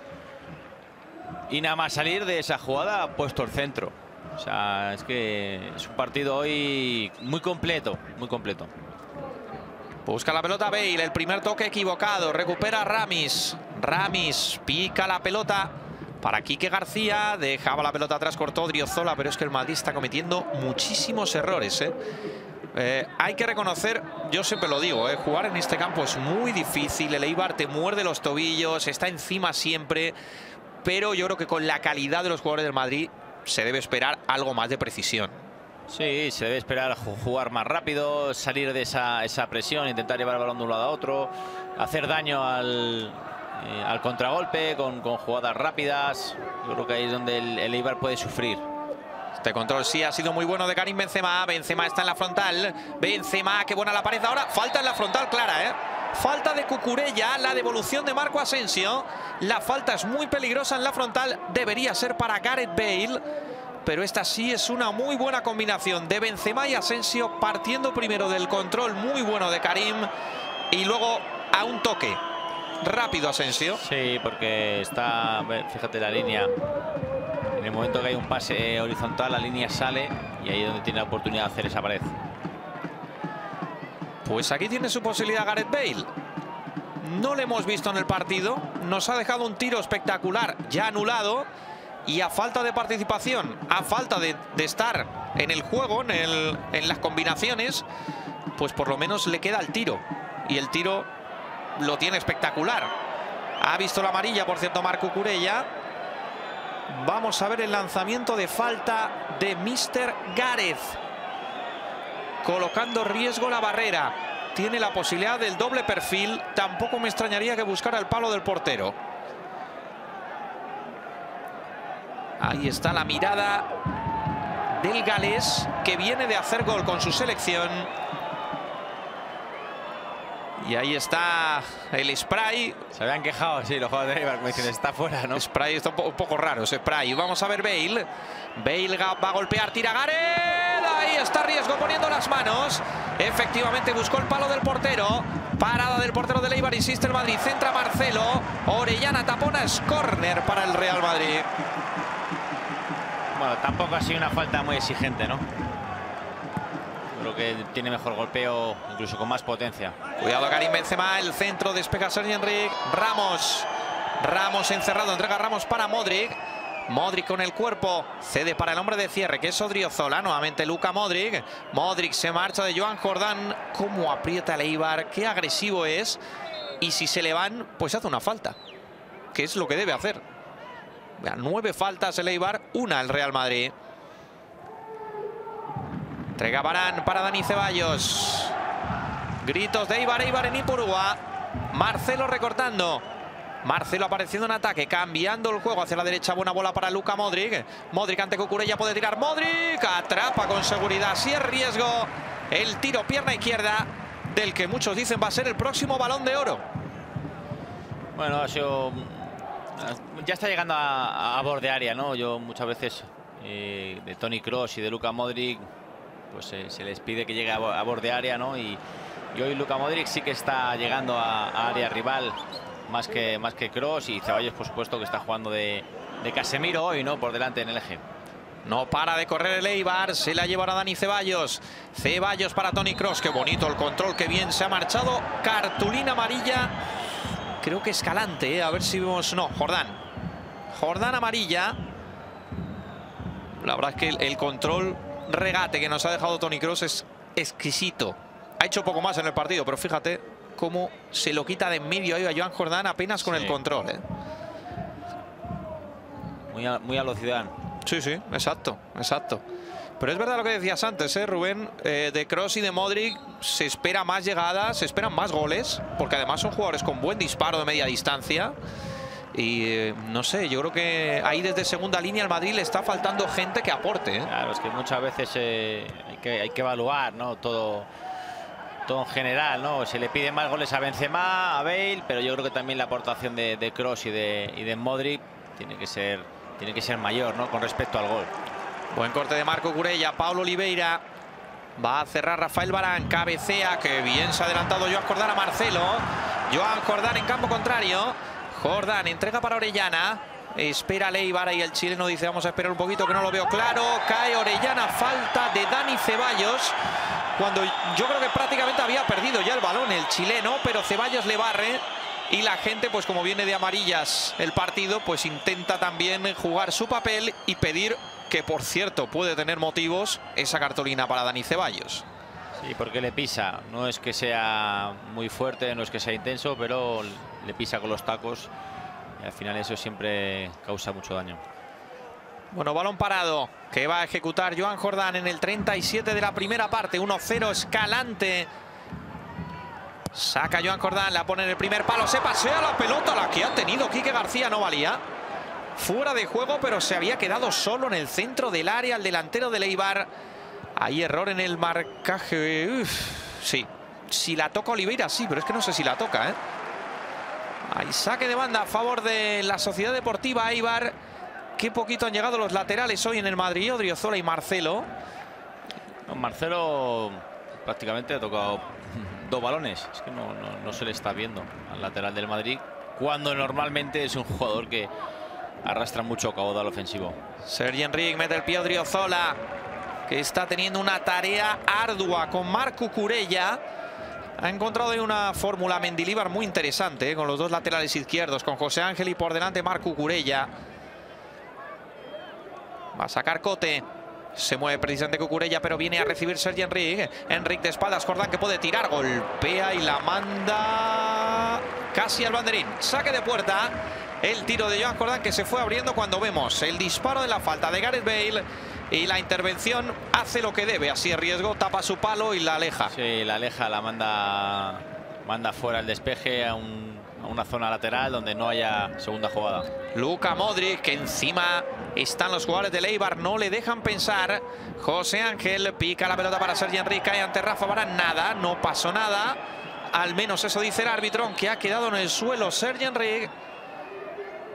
Y nada más salir de esa jugada ha puesto el centro. O sea, es que es un partido hoy muy completo, muy completo. Busca la pelota Bale, el primer toque equivocado, recupera Ramis. Ramis pica la pelota para Quique García, dejaba la pelota atrás, cortó Odriozola, pero es que el Madrid está cometiendo muchísimos errores, ¿eh? Eh, hay que reconocer, yo siempre lo digo, ¿eh? Jugar en este campo es muy difícil, el Eibar te muerde los tobillos, está encima siempre, pero yo creo que con la calidad de los jugadores del Madrid se debe esperar algo más de precisión. Sí, se debe esperar jugar más rápido, salir de esa, esa presión, intentar llevar el balón de un lado a otro, hacer daño al, eh, al contragolpe con, con jugadas rápidas. Yo creo que ahí es donde el, el Eibar puede sufrir. Este control sí ha sido muy bueno de Karim Benzema. Benzema está en la frontal. Benzema, qué buena la pared ahora. Falta en la frontal clara, ¿eh? Falta de Cucurella, la devolución de Marco Asensio. La falta es muy peligrosa en la frontal. Debería ser para Gareth Bale. Pero esta sí es una muy buena combinación de Benzema y Asensio, partiendo primero del control muy bueno de Karim y luego a un toque rápido Asensio. Sí, porque está, fíjate la línea, en el momento que hay un pase horizontal la línea sale y ahí es donde tiene la oportunidad de hacer esa pared. Pues aquí tiene su posibilidad Gareth Bale. No le hemos visto en el partido, nos ha dejado un tiro espectacular ya anulado. Y a falta de participación, a falta de, de estar en el juego, en, el, en las combinaciones, pues por lo menos le queda el tiro. Y el tiro lo tiene espectacular. Ha visto la amarilla, por cierto, Marco Cucurella. Vamos a ver el lanzamiento de falta de míster Gareth. Colocando riesgo la barrera. Tiene la posibilidad del doble perfil. Tampoco me extrañaría que buscara el palo del portero. Ahí está la mirada del galés, que viene de hacer gol con su selección. Y ahí está el spray. Se habían quejado, sí, los jugadores de Eibar, me dicen, está fuera, ¿no? Spray está un, po un poco raro, ese spray. Vamos a ver Bale. Bale va a golpear, tira Gareth. Ahí está riesgo. Riesgo poniendo las manos. Efectivamente buscó el palo del portero. Parada del portero del Eibar, insiste el Madrid. Centra Marcelo. Orellana tapona, es córner para el Real Madrid. Bueno, tampoco ha sido una falta muy exigente, ¿no? Creo que tiene mejor golpeo, incluso con más potencia. Cuidado Karim Benzema, el centro, despega Sergi Enric. Ramos. Ramos encerrado, entrega Ramos para Modric. Modric con el cuerpo, cede para el hombre de cierre, que es Odriozola. Nuevamente Luka Modric. Modric se marcha de Joan Jordán. Cómo aprieta el Eibar, qué agresivo es. Y si se le van, pues hace una falta, que es lo que debe hacer. Vean, nueve faltas el Eibar, una el Real Madrid. Entrega Varane para Dani Ceballos. Gritos de Eibar, Eibar en Ipurúa. Marcelo recortando. Marcelo apareciendo en ataque, cambiando el juego hacia la derecha. Buena bola para Luka Modric. Modric ante Cucurella, puede tirar. Modric atrapa con seguridad. Si es riesgo, el tiro pierna izquierda del que muchos dicen va a ser el próximo Balón de Oro. Bueno, ha sido... ya está llegando a, a borde área, ¿no? Yo muchas veces eh, de Toni Kroos y de Luka Modric, pues eh, se les pide que llegue a, a borde área, ¿no? Y, y hoy Luka Modric sí que está llegando a, a área rival. Más que, más que Kroos, y Ceballos, por supuesto, que está jugando de, de Casemiro hoy, ¿no? Por delante en el eje. No para de correr el Eibar, se la llevará Dani Ceballos. Ceballos para Toni Kroos, qué bonito el control, qué bien se ha marchado. Cartulina amarilla, creo que Escalante, ¿eh? A ver si vemos... No, Jordán. Jordán amarilla. La verdad es que el, el control regate que nos ha dejado Toni Kroos es exquisito. Ha hecho poco más en el partido, pero fíjate cómo se lo quita de en medio ahí a Joan Jordán apenas con sí. el control, ¿eh? Muy a, muy a lo Zidane. Sí, sí, exacto, exacto. Pero es verdad lo que decías antes, ¿eh, Rubén? Eh, de Kroos y de Modric se espera más llegadas, se esperan más goles, porque además son jugadores con buen disparo de media distancia. Y eh, no sé, yo creo que ahí desde segunda línea al Madrid le está faltando gente que aporte, ¿eh? Claro, es que muchas veces eh, hay, que, hay que evaluar, ¿no? Todo... todo en general, ¿no? Se le piden más goles a Benzema, a Bale, pero yo creo que también la aportación de, de Kroos y de, y de Modric tiene que ser tiene que ser mayor, ¿no? Con respecto al gol. Buen corte de Marco Curella, Paulo Oliveira. Va a cerrar Rafael Varane, cabecea, que bien se ha adelantado Joan Jordán a Marcelo. Joan Jordán en campo contrario. Jordán entrega para Orellana. Espera Eibar y el chileno dice vamos a esperar un poquito que no lo veo claro. Cae Orellana, falta de Dani Ceballos. Cuando yo creo que prácticamente había perdido ya el balón el chileno, pero Ceballos le barre y la gente, pues como viene de amarillas el partido, pues intenta también jugar su papel y pedir, que por cierto puede tener motivos, esa cartulina para Dani Ceballos. Sí, porque le pisa, no es que sea muy fuerte, no es que sea intenso, pero le pisa con los tacos y al final eso siempre causa mucho daño. Bueno, balón parado que va a ejecutar Joan Jordán en el treinta y siete de la primera parte. uno cero Escalante. Saca Joan Jordán, la pone en el primer palo. Se pasea la pelota, la que ha tenido Quique García no valía. Fuera de juego, pero se había quedado solo en el centro del área el delantero del Eibar. Hay error en el marcaje. Uf, sí, si la toca Oliveira, sí, pero es que no sé si la toca, ¿eh? Hay saque de banda a favor de la Sociedad Deportiva Eibar. Qué poquito han llegado los laterales hoy en el Madrid, Odriozola y Marcelo. No, Marcelo prácticamente ha tocado dos balones. Es que no, no, no se le está viendo al lateral del Madrid, cuando normalmente es un jugador que arrastra mucho caudal ofensivo. Sergi Enric mete el pie a Odriozola, que está teniendo una tarea ardua con Marco Curella. Ha encontrado ahí una fórmula Mendilibar muy interesante, ¿eh? Con los dos laterales izquierdos, con José Ángel y por delante Marco Curella. Va a sacar Cote. Se mueve precisamente Cucurella, pero viene a recibir Sergi Enric. Enric de espaldas, Jordán que puede tirar. Golpea y la manda casi al banderín. Saque de puerta. El tiro de Joan Jordán que se fue abriendo cuando vemos el disparo de la falta de Gareth Bale. Y la intervención hace lo que debe. Así es riesgo, tapa su palo y la aleja. Sí, la aleja, la manda, manda fuera el despeje a, un, a una zona lateral donde no haya segunda jugada. Luka Modric, que encima están los jugadores del Eibar, no le dejan pensar. José Ángel pica la pelota para Sergi Enric, cae ante Rafa Varane. Nada, no pasó nada. Al menos eso dice el árbitro, que ha quedado en el suelo Sergi Enric.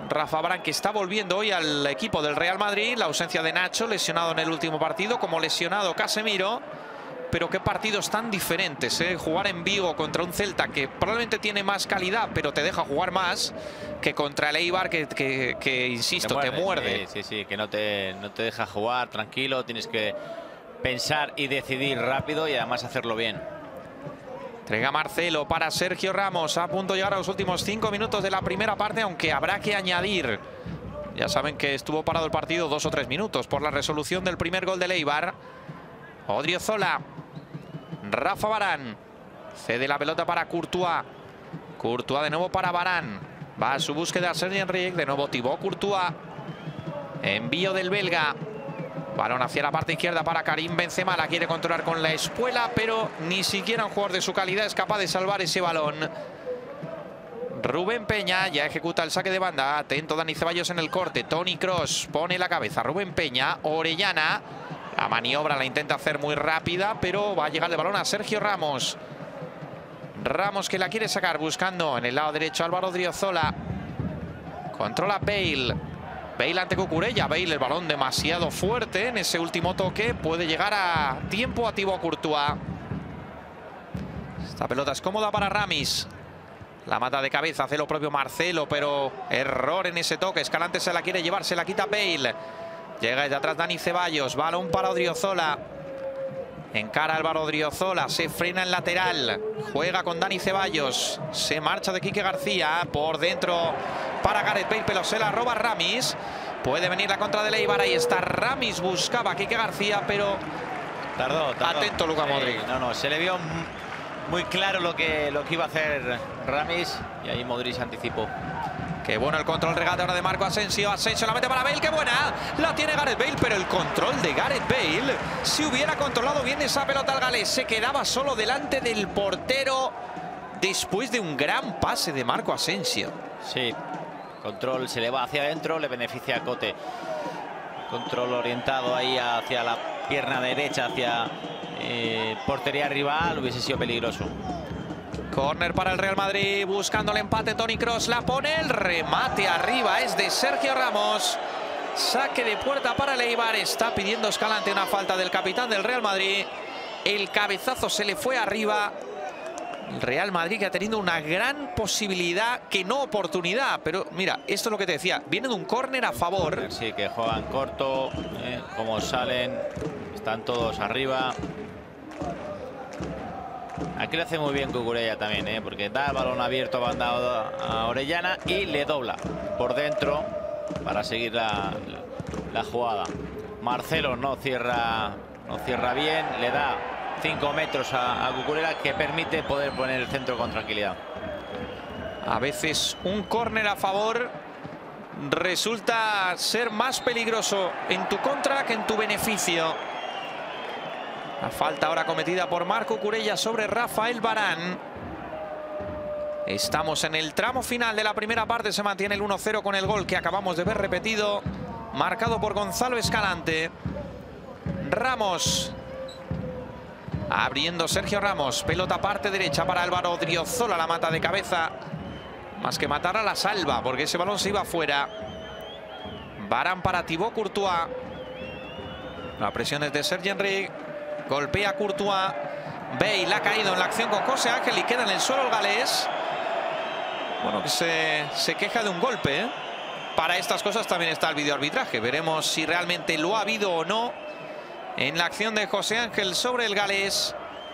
Rafa Varane, que está volviendo hoy al equipo del Real Madrid. La ausencia de Nacho, lesionado en el último partido, como lesionado Casemiro. Pero qué partidos tan diferentes, ¿eh? Jugar en Vigo contra un Celta que probablemente tiene más calidad, pero te deja jugar más, que contra el Eibar, que, que, que insisto, te muerde. Te muerde. Sí, sí, sí, que no te, no te deja jugar tranquilo, tienes que pensar y decidir rápido y además hacerlo bien. Entrega Marcelo para Sergio Ramos, a punto de llegar a los últimos cinco minutos de la primera parte, aunque habrá que añadir. Ya saben que estuvo parado el partido dos o tres minutos por la resolución del primer gol del Eibar. Odriozola, Rafa Varane, cede la pelota para Courtois. Courtois de nuevo para Varane. Va a su búsqueda Sergi Enrique, de nuevo Thibaut Courtois. Envío del belga. Balón hacia la parte izquierda para Karim Benzema. La quiere controlar con la espuela, pero ni siquiera un jugador de su calidad es capaz de salvar ese balón. Rubén Peña ya ejecuta el saque de banda. Atento Dani Ceballos en el corte. Toni Kroos pone la cabeza. Rubén Peña, Orellana. La maniobra la intenta hacer muy rápida, pero va a llegar el balón a Sergio Ramos. Ramos que la quiere sacar, buscando en el lado derecho Álvaro Odriozola. Controla Bale. Bale ante Cucurella. Bale, el balón demasiado fuerte en ese último toque. Puede llegar a tiempo a Thibaut Courtois. Esta pelota es cómoda para Ramis. La mata de cabeza, hace lo propio Marcelo, pero error en ese toque. Escalante se la quiere llevar, se la quita Bale. Llega desde atrás Dani Ceballos, balón para Odriozola. Encara Álvaro Odriozola, se frena en lateral. Juega con Dani Ceballos, se marcha de Quique García. Por dentro para Gareth Bale, pero se la roba Ramis. Puede venir la contra de Eibar, ahí está Ramis, buscaba a Quique García, pero tardó, tardó. Atento Luka Sí, Modric. No, no, se le vio muy claro lo que, lo que iba a hacer Ramis y ahí Modric se anticipó. Qué bueno el control regate ahora de Marco Asensio. Asensio la mete para Bale, qué buena. La tiene Gareth Bale, pero el control de Gareth Bale, si hubiera controlado bien esa pelota al galés, se quedaba solo delante del portero después de un gran pase de Marco Asensio. Sí, control se le va hacia adentro, le beneficia a Cote. Control orientado ahí hacia la pierna derecha, hacia eh, portería rival, hubiese sido peligroso. Córner para el Real Madrid, buscando el empate. Toni Kroos la pone, el remate arriba es de Sergio Ramos. Saque de puerta para el Eibar. Está pidiendo Escalante una falta del capitán del Real Madrid. El cabezazo se le fue arriba. El Real Madrid que ha tenido una gran posibilidad, que no oportunidad. Pero mira, esto es lo que te decía, viene de un córner a favor. Sí, que juegan corto, eh, como salen, están todos arriba. Aquí lo hace muy bien Cucurella también, ¿eh? Porque da el balón abierto banda a Orellana y le dobla por dentro para seguir la, la jugada. Marcelo no cierra, no cierra bien, le da cinco metros a, a Cucurella, que permite poder poner el centro con tranquilidad. A veces un córner a favor resulta ser más peligroso en tu contra que en tu beneficio. La falta ahora cometida por Marco Cucurella sobre Rafael Varane. Estamos en el tramo final de la primera parte. Se mantiene el uno cero con el gol que acabamos de ver repetido, marcado por Gonzalo Escalante. Ramos. Abriendo Sergio Ramos. Pelota parte derecha para Álvaro Odriozola. La mata de cabeza. Más que matar a la salva, porque ese balón se iba fuera. Varane para Thibaut Courtois. La presión es de Sergi Enrique. Golpea Courtois. Bale ha caído en la acción con José Ángel y queda en el suelo el galés. Bueno, que se, se queja de un golpe, ¿eh? Para estas cosas también está el videoarbitraje. Veremos si realmente lo ha habido o no en la acción de José Ángel sobre el galés.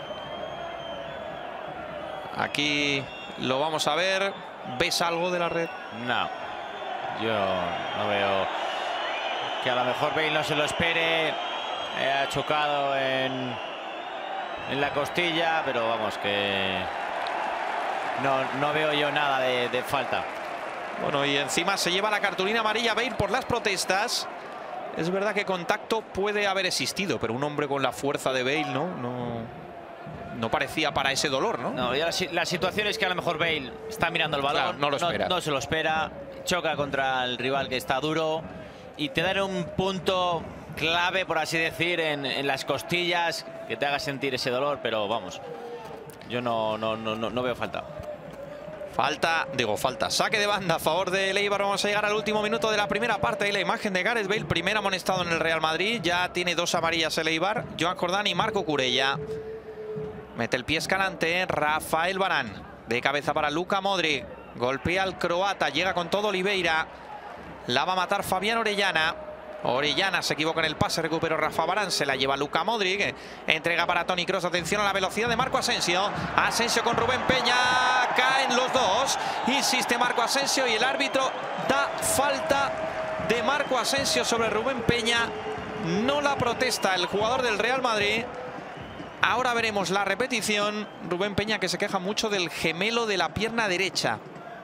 Aquí lo vamos a ver. ¿Ves algo de la red? No, yo no veo que a lo mejor Bale no se lo espere. Ha chocado en, en la costilla, pero vamos, que no, no veo yo nada de, de falta. Bueno, y encima se lleva la cartulina amarilla Bale por las protestas. Es verdad que contacto puede haber existido, pero un hombre con la fuerza de Bale, ¿no? No, no parecía para ese dolor, ¿no? No, ya la, la situación es que a lo mejor Bale está mirando el balón, claro, no lo espera. No, no se lo espera, choca contra el rival que está duro y te dan un punto clave, por así decir, en, en las costillas, que te haga sentir ese dolor, pero vamos, yo no, no, no, no veo falta. Falta, digo falta, saque de banda a favor de Eibar. Vamos a llegar al último minuto de la primera parte. Y la imagen de Gareth Bale, primer amonestado en el Real Madrid. Ya tiene dos amarillas el Eibar. Joan Jordán y Marco Curella. Mete el pie Escalante, Rafael Varane. De cabeza para Luka Modric. Golpea al croata, llega con todo Oliveira. La va a matar Fabián Orellana. Orellana se equivoca en el pase, recuperó Rafa Varane, se la lleva Luka Modric, entrega para Toni Kroos. Atención a la velocidad de Marco Asensio. Asensio con Rubén Peña, caen los dos. Insiste Marco Asensio y el árbitro da falta de Marco Asensio sobre Rubén Peña. No la protesta el jugador del Real Madrid. Ahora veremos la repetición. Rubén Peña, que se queja mucho del gemelo de la pierna derecha.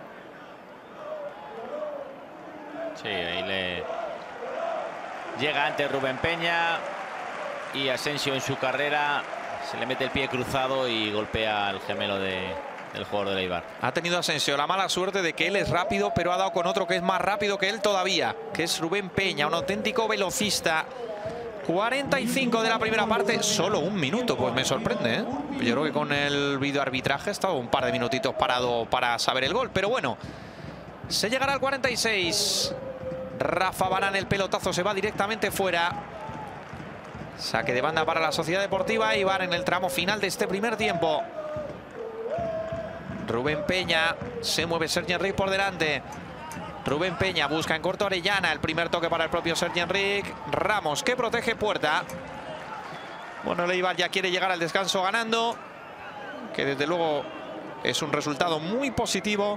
Sí, ahí le... Llega antes Rubén Peña y Asensio en su carrera se le mete el pie cruzado y golpea al gemelo de, del jugador de Eibar. Ha tenido Asensio la mala suerte de que él es rápido, pero ha dado con otro que es más rápido que él todavía, que es Rubén Peña, un auténtico velocista. cuarenta y cinco de la primera parte, solo un minuto, pues me sorprende, ¿eh? Yo creo que con el videoarbitraje estaba un par de minutitos parado para saber el gol, pero bueno, se llegará al cuarenta y seis. Rafa Varane, el pelotazo se va directamente fuera. Saque de banda para la Sociedad Deportiva Eibar en el tramo final de este primer tiempo. Rubén Peña, se mueve Sergi Enric por delante. Rubén Peña busca en corto Orellana, el primer toque para el propio Sergi Enric. Ramos, que protege puerta. Bueno, el Eibar ya quiere llegar al descanso ganando, que desde luego es un resultado muy positivo.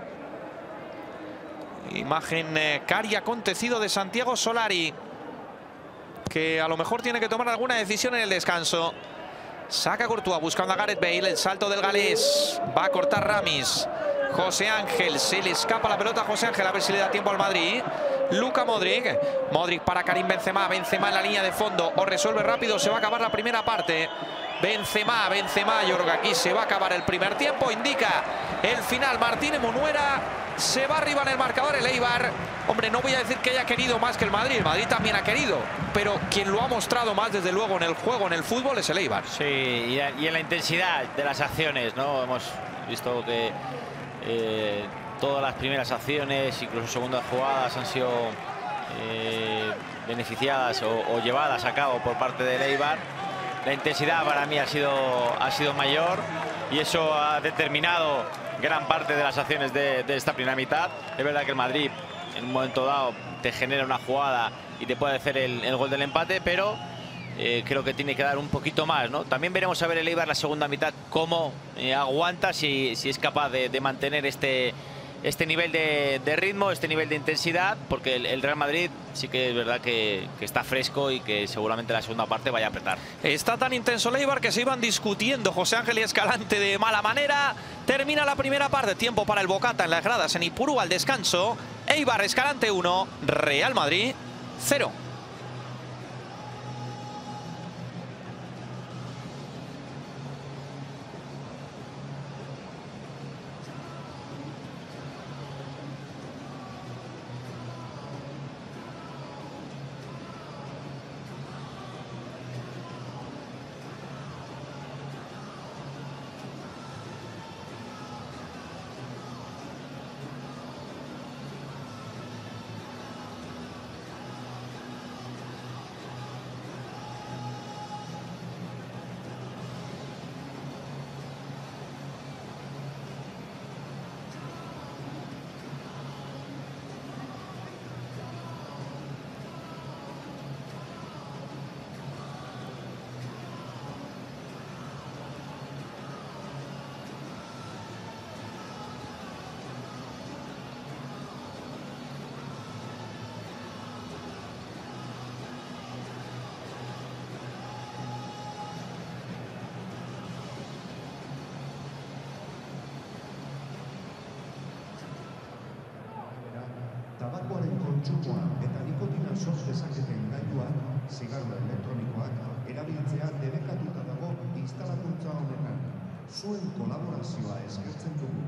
Imagen eh, cari acontecido de Santiago Solari, que a lo mejor tiene que tomar alguna decisión en el descanso. Saca Courtois buscando a Gareth Bale, el salto del galés. Va a cortar Ramis. José Ángel, se le escapa la pelota a José Ángel, a ver si le da tiempo al Madrid. Luka Modric. Modric para Karim Benzema. Benzema en la línea de fondo. O resuelve rápido, se va a acabar la primera parte. Benzema, Benzema, yo creo que aquí se va a acabar el primer tiempo. Indica el final Martínez Munuera. Se va arriba en el marcador el Eibar. Hombre, no voy a decir que haya querido más que el Madrid. El Madrid también ha querido. Pero quien lo ha mostrado más, desde luego, en el juego, en el fútbol, es el Eibar. Sí, y, y en la intensidad de las acciones, ¿no? Hemos visto que eh, todas las primeras acciones, incluso segundas jugadas, han sido eh, beneficiadas o, o llevadas a cabo por parte del Eibar. La intensidad para mí ha sido, ha sido mayor y eso ha determinado gran parte de las acciones de, de esta primera mitad. Es verdad que el Madrid en un momento dado te genera una jugada y te puede hacer el, el gol del empate, pero eh, creo que tiene que dar un poquito más, ¿no? También veremos a ver el Eibar la segunda mitad cómo eh, aguanta, si, si es capaz de, de mantener este, este nivel de, de ritmo, este nivel de intensidad, porque el, el Real Madrid sí que es verdad que, que está fresco y que seguramente la segunda parte vaya a apretar. Está tan intenso el Eibar que se iban discutiendo José Ángel y Escalante de mala manera. Termina la primera parte, tiempo para el Bocata en las gradas en Ipurúa al descanso. Eibar, Escalante uno, Real Madrid cero. Tabakoaren kontsumoa eta nikotina sor dezaketen gailuak, zigarro elektronikoak, erabiltzea debekatuta dago instalakuntza honetan. Zuen kolaborazioa eskertzen dugu.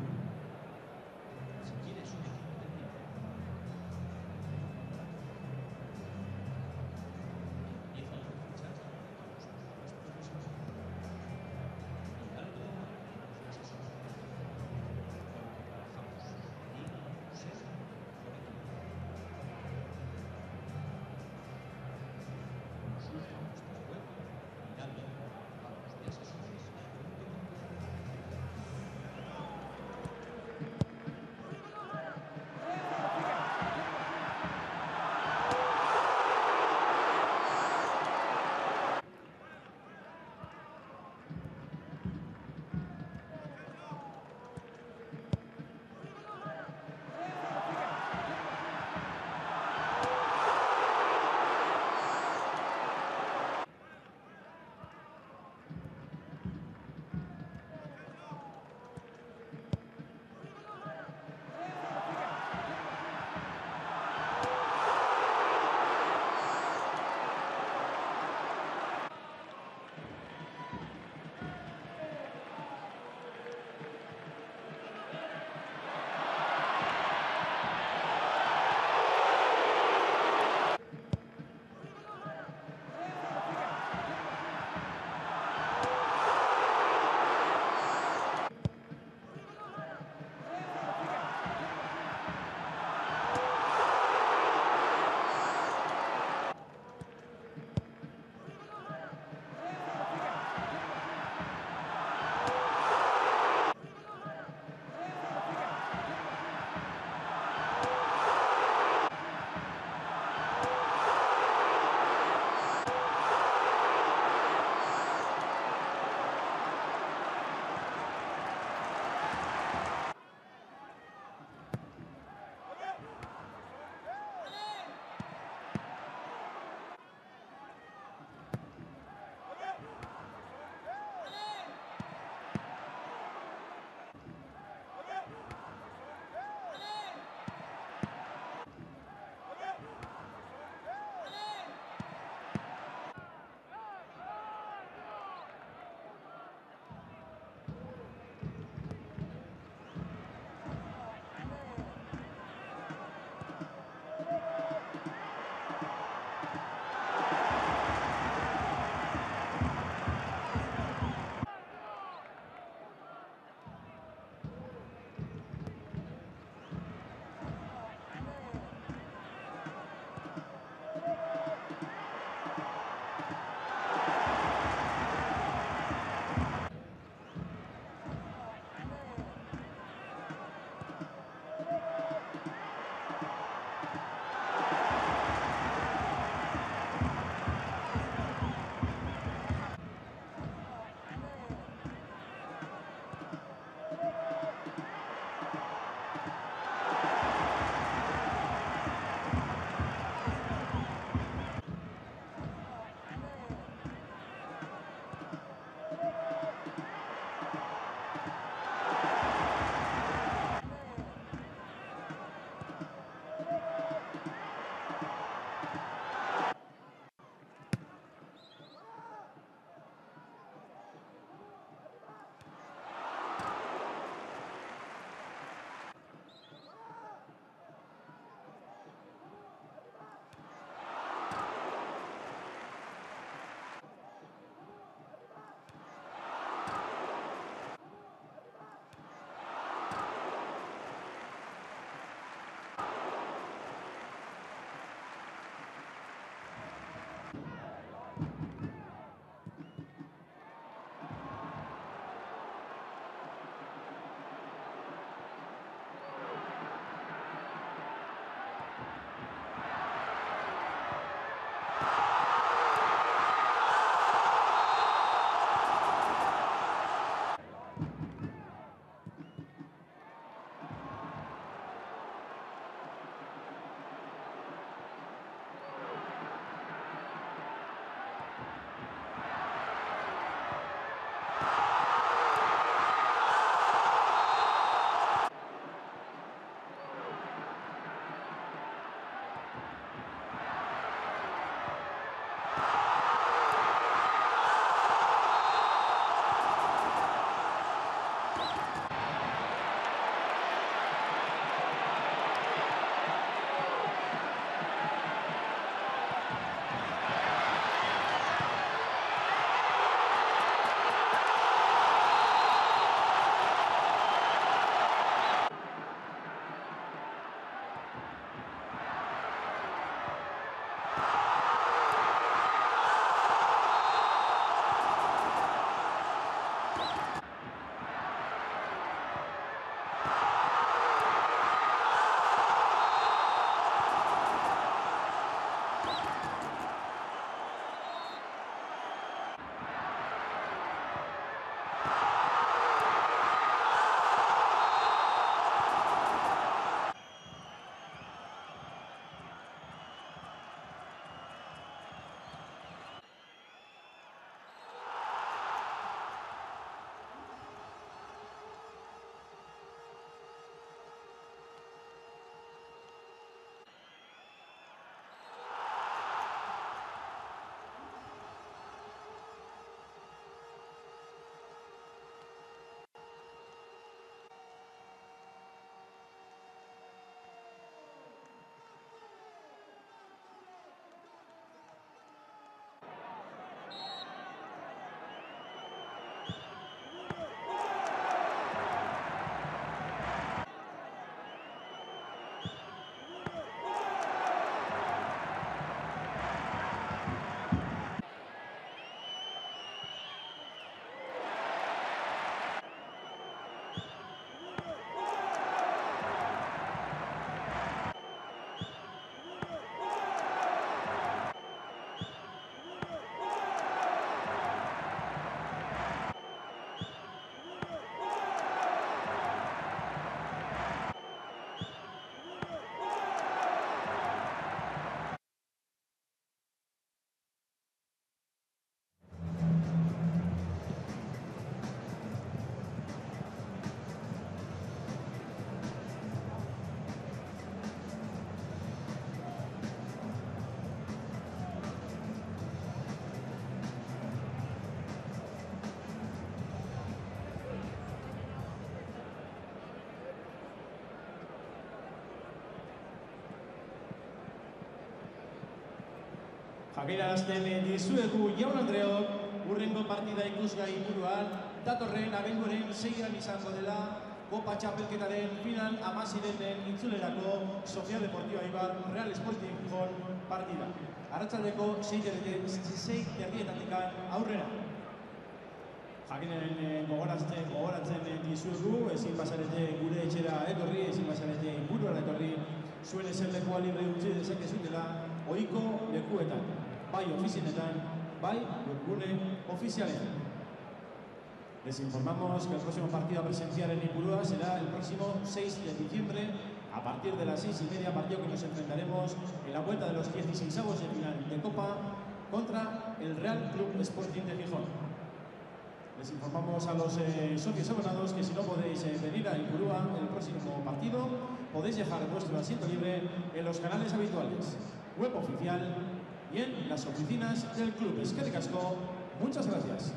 Jakinarazten dizuegu jaun Andreok, hurrengo partida ikusgai inguruan, datorren abenduaren seian izango dela Kopa Txapelketaren final hamaseiren itzulerako Sofia Deportiva Eibar Real Sporting Gijón partida. Arratsaldeko sei erdietatik aurrera. Jakinaren gogoratzen, gogoratzen dizuegu, ezin basarete gure etxera etorri, ezin basarete inguruan etorri, zuen ezen lekoa libre utzi dezakezutela, ohiko lekuetan, bai ofizienetan, bai webgune ofizialean. Les informamos que el próximo partido a presenciar en Ipurúa será el próximo seis de diciembre a partir de las seis y media, partido que nos enfrentaremos en la vuelta de los dieciseisavos de final de Copa contra el Real Club Sporting de Gijón. Les informamos a los eh, socios abonados que si no podéis eh, venir a Ipurúa en el próximo partido, podéis dejar vuestro asiento libre en los canales habituales, web oficial y en las oficinas del club. Eskerrik asko, muchas gracias.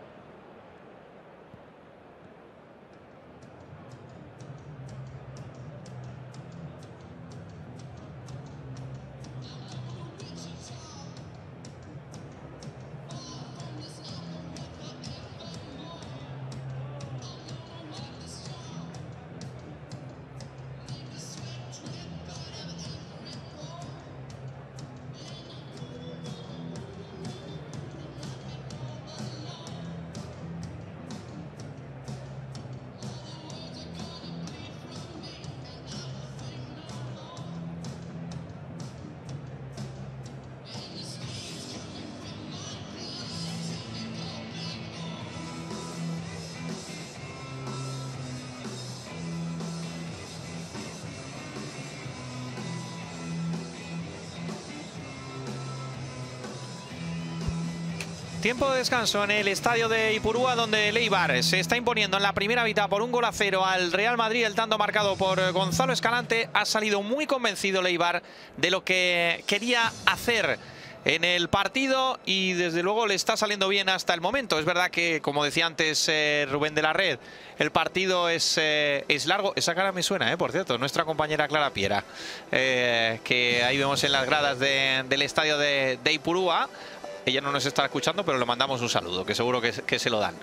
Tiempo de descanso en el estadio de Ipurúa, donde el Eibar se está imponiendo en la primera mitad por un gol a cero al Real Madrid. El tanto marcado por Gonzalo Escalante. Ha salido muy convencido el Eibar de lo que quería hacer en el partido y desde luego le está saliendo bien hasta el momento. Es verdad que, como decía antes eh, Rubén de la Red, el partido es, eh, es largo. Esa cara me suena, eh, por cierto, nuestra compañera Clara Piera, eh, que ahí vemos en las gradas de, del estadio de, de Ipurúa. Ella no nos está escuchando, pero le mandamos un saludo, que seguro que, que se lo dan.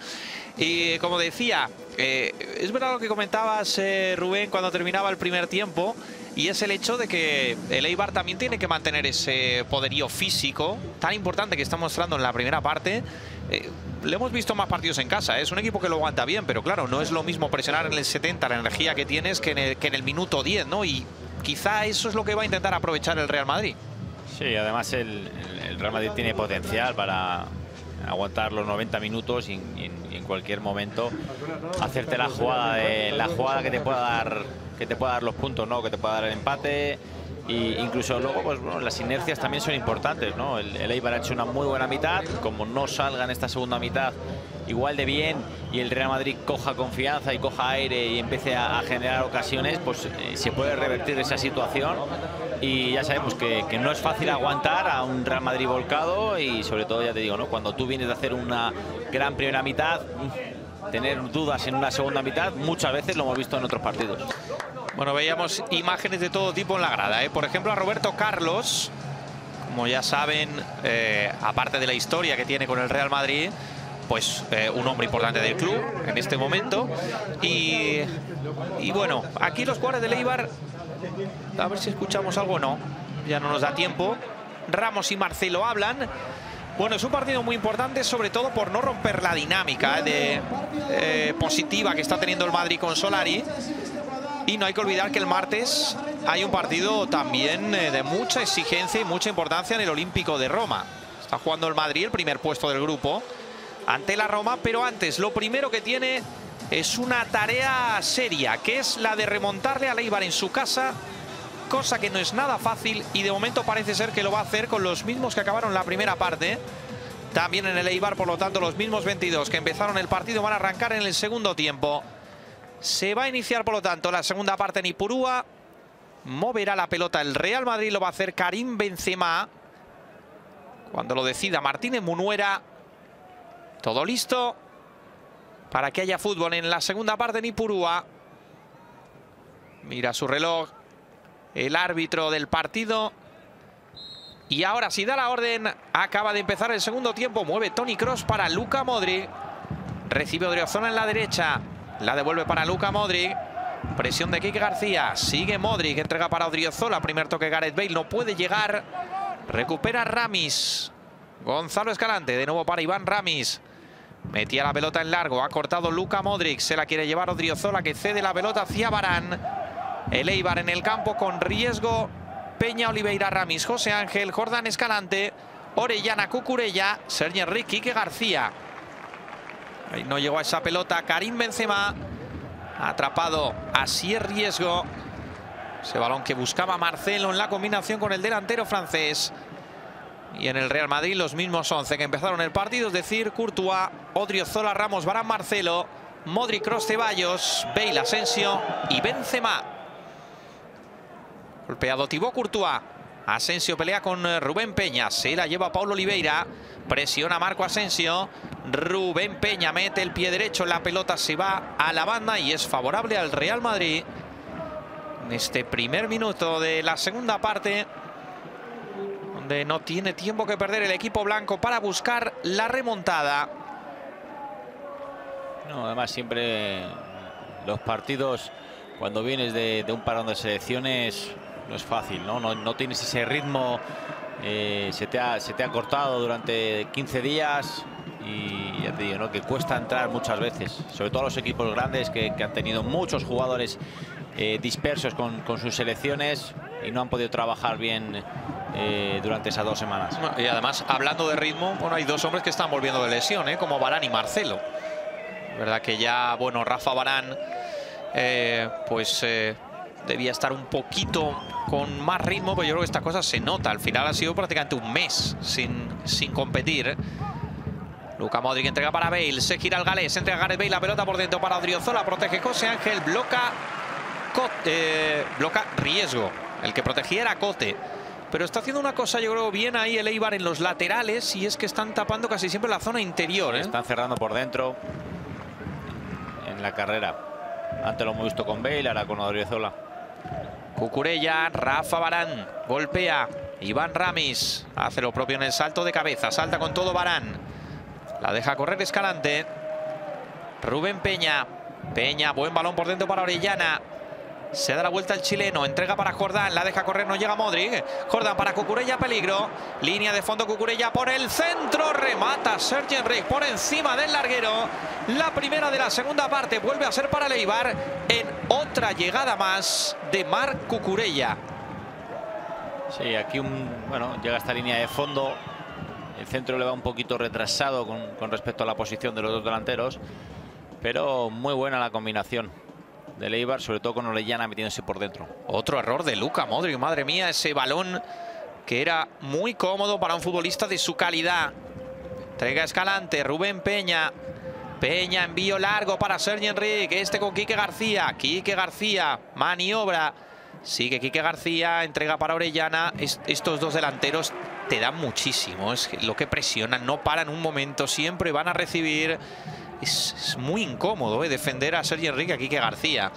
Y como decía, eh, es verdad lo que comentabas, eh, Rubén, cuando terminaba el primer tiempo, y es el hecho de que el Eibar también tiene que mantener ese poderío físico tan importante que está mostrando en la primera parte. Eh, le hemos visto más partidos en casa, ¿eh? Es un equipo que lo aguanta bien, pero claro, no es lo mismo presionar en el setenta la energía que tienes que en el, que en el minuto diez, ¿no? Y quizá eso es lo que va a intentar aprovechar el Real Madrid. Sí, además el, el Real Madrid tiene potencial para aguantar los noventa minutos y, y, y en cualquier momento hacerte la jugada de, la jugada que te pueda dar que te pueda dar los puntos, ¿no? Que te pueda dar el empate. Y incluso luego, pues bueno, las inercias también son importantes, ¿no? El, el Eibar ha hecho una muy buena mitad. Como no salga en esta segunda mitad igual de bien y el Real Madrid coja confianza y coja aire y empiece a, a generar ocasiones, pues eh, se puede revertir esa situación. Y ya sabemos que, que no es fácil aguantar a un Real Madrid volcado y sobre todo, ya te digo, ¿no? Cuando tú vienes de hacer una gran primera mitad, tener dudas en una segunda mitad, muchas veces lo hemos visto en otros partidos. Bueno, veíamos imágenes de todo tipo en la grada, ¿eh? Por ejemplo, a Roberto Carlos, como ya saben, eh, aparte de la historia que tiene con el Real Madrid, pues eh, un hombre importante del club en este momento. Y, y bueno, aquí los jugadores del Eibar, a ver si escuchamos algo o no, ya no nos da tiempo. Ramos y Marcelo hablan. Bueno, es un partido muy importante, sobre todo por no romper la dinámica de, eh, positiva que está teniendo el Madrid con Solari. Y no hay que olvidar que el martes hay un partido también eh, de mucha exigencia y mucha importancia en el Olímpico de Roma. Está jugando el Madrid el primer puesto del grupo ante la Roma, pero antes lo primero que tiene es una tarea seria, que es la de remontarle al Eibar en su casa, cosa que no es nada fácil y de momento parece ser que lo va a hacer con los mismos que acabaron la primera parte. También en el Eibar, por lo tanto, los mismos veintidós que empezaron el partido van a arrancar en el segundo tiempo. Se va a iniciar, por lo tanto, la segunda parte en Ipurúa. Moverá la pelota el Real Madrid, lo va a hacer Karim Benzema. Cuando lo decida Martínez Munuera. Todo listo para que haya fútbol en la segunda parte en Ipurúa. Mira su reloj el árbitro del partido. Y ahora sí da la orden. Acaba de empezar el segundo tiempo. Mueve Toni Kroos para Luka Modric. Recibe Odriozola en la derecha. La devuelve para Luka Modric. Presión de Quique García. Sigue Modric. Entrega para Odriozola. Primer toque Gareth Bale. No puede llegar. Recupera Ramis. Gonzalo Escalante. De nuevo para Iván Ramis. Metía la pelota en largo. Ha cortado Luka Modric. Se la quiere llevar Odriozola, que cede la pelota hacia Varane. El Eibar en el campo con riesgo. Peña, Oliveira, Ramis, José Ángel, Jordán Escalante, Orellana, Cucurella, Sergi Enric, Quique García. Ahí no llegó a esa pelota Karim Benzema. Atrapado. Así es riesgo. Ese balón que buscaba Marcelo en la combinación con el delantero francés. Y en el Real Madrid los mismos once que empezaron el partido, es decir, Courtois, Odriozola, Ramos, Varane, Marcelo, Modric, Kroos, Ceballos, Bale, Asensio y Benzema. Golpeado Thibaut Courtois. Asensio pelea con Rubén Peña. Se la lleva Paulo Oliveira. Presiona Marco Asensio. Rubén Peña mete el pie derecho. La pelota se va a la banda y es favorable al Real Madrid. En este primer minuto de la segunda parte, donde no tiene tiempo que perder el equipo blanco para buscar la remontada. No, además siempre los partidos, cuando vienes de, de un parón de selecciones, no es fácil, ¿no? No, no tienes ese ritmo, eh, se, te ha, se te ha cortado durante quince días y ya te digo, ¿no? Que cuesta entrar muchas veces, sobre todo los equipos grandes que, que han tenido muchos jugadores eh, dispersos con, con sus selecciones y no han podido trabajar bien eh, durante esas dos semanas. Y además, hablando de ritmo, bueno, hay dos hombres que están volviendo de lesión, ¿eh? Como Varane y Marcelo. Verdad que ya, bueno, Rafa Varane, eh, pues eh, debía estar un poquito con más ritmo, pero yo creo que esta cosa se nota. Al final ha sido prácticamente un mes sin, sin competir. Luka Modric entrega para Bale, se gira el galés, entrega Gareth Bale, la pelota por dentro para Odriozola, protege José Ángel, bloca, eh, bloca riesgo. El que protegía era Cote. Pero está haciendo una cosa, yo creo, bien ahí el Eibar en los laterales, y es que están tapando casi siempre la zona interior, ¿eh? Están cerrando por dentro en la carrera. Antes lo hemos visto con Bale, ahora con Odriozola. Cucurella, Rafa Varane, golpea. Iván Ramis hace lo propio en el salto de cabeza. Salta con todo Varane. La deja correr Escalante. Rubén Peña. Peña, buen balón por dentro para Orellana. Se da la vuelta el chileno, entrega para Jordán, la deja correr, no llega Modric. Jordán para Cucurella, peligro. Línea de fondo, Cucurella por el centro, remata Sergi Enric por encima del larguero. La primera de la segunda parte vuelve a ser para el Eibar en otra llegada más de Marc Cucurella. Sí, aquí un, bueno, llega esta línea de fondo. El centro le va un poquito retrasado con, con respecto a la posición de los dos delanteros. Pero muy buena la combinación del Eibar, sobre todo con Orellana metiéndose por dentro. Otro error de Luka Modric, madre mía, ese balón que era muy cómodo para un futbolista de su calidad. Entrega Escalante, Rubén Peña. Peña, envío largo para Sergi Enric, este con Quique García. Quique García, maniobra. Sigue Quique García, entrega para Orellana. Est estos dos delanteros te dan muchísimo, es lo que presionan, no paran un momento, siempre van a recibir. Es, es muy incómodo, ¿eh? Defender a Sergi Enric, a Quique García.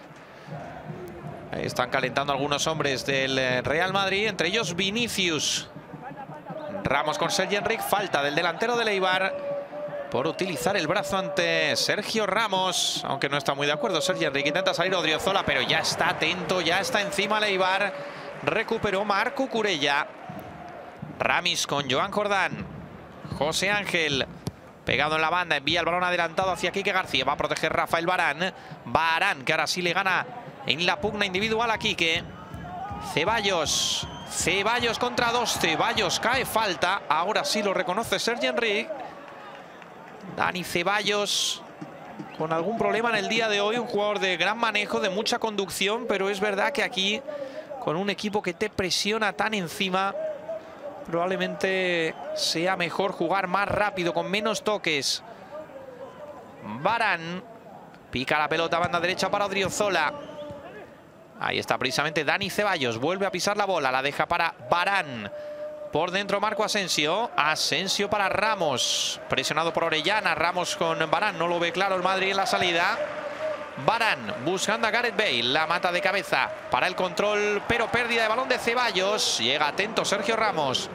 Ahí están calentando algunos hombres del Real Madrid, entre ellos Vinicius. Ramos con Sergi Enric, falta del delantero del Eibar por utilizar el brazo ante Sergio Ramos, aunque no está muy de acuerdo. Sergi Enric intenta salir Odriozola, pero ya está atento, ya está encima el Eibar. Recuperó Marc Cucurella. Ramis con Joan Jordán. José Ángel pegado en la banda, envía el balón adelantado hacia Quique García. Va a proteger Rafael Varane. Varane, que ahora sí le gana en la pugna individual a Quique. Ceballos. Ceballos contra dos. Ceballos cae falta. Ahora sí lo reconoce Sergi Enric. Dani Ceballos con algún problema en el día de hoy. Un jugador de gran manejo, de mucha conducción. Pero es verdad que aquí, con un equipo que te presiona tan encima, probablemente sea mejor jugar más rápido, con menos toques. Varane pica la pelota, banda derecha para Odriozola. Ahí está precisamente Dani Ceballos. Vuelve a pisar la bola, la deja para Varane. Por dentro Marco Asensio. Asensio para Ramos. Presionado por Orellana. Ramos con Varane. No lo ve claro el Madrid en la salida. Varane buscando a Gareth Bale. La mata de cabeza para el control, pero pérdida de balón de Ceballos. Llega atento Sergio Ramos.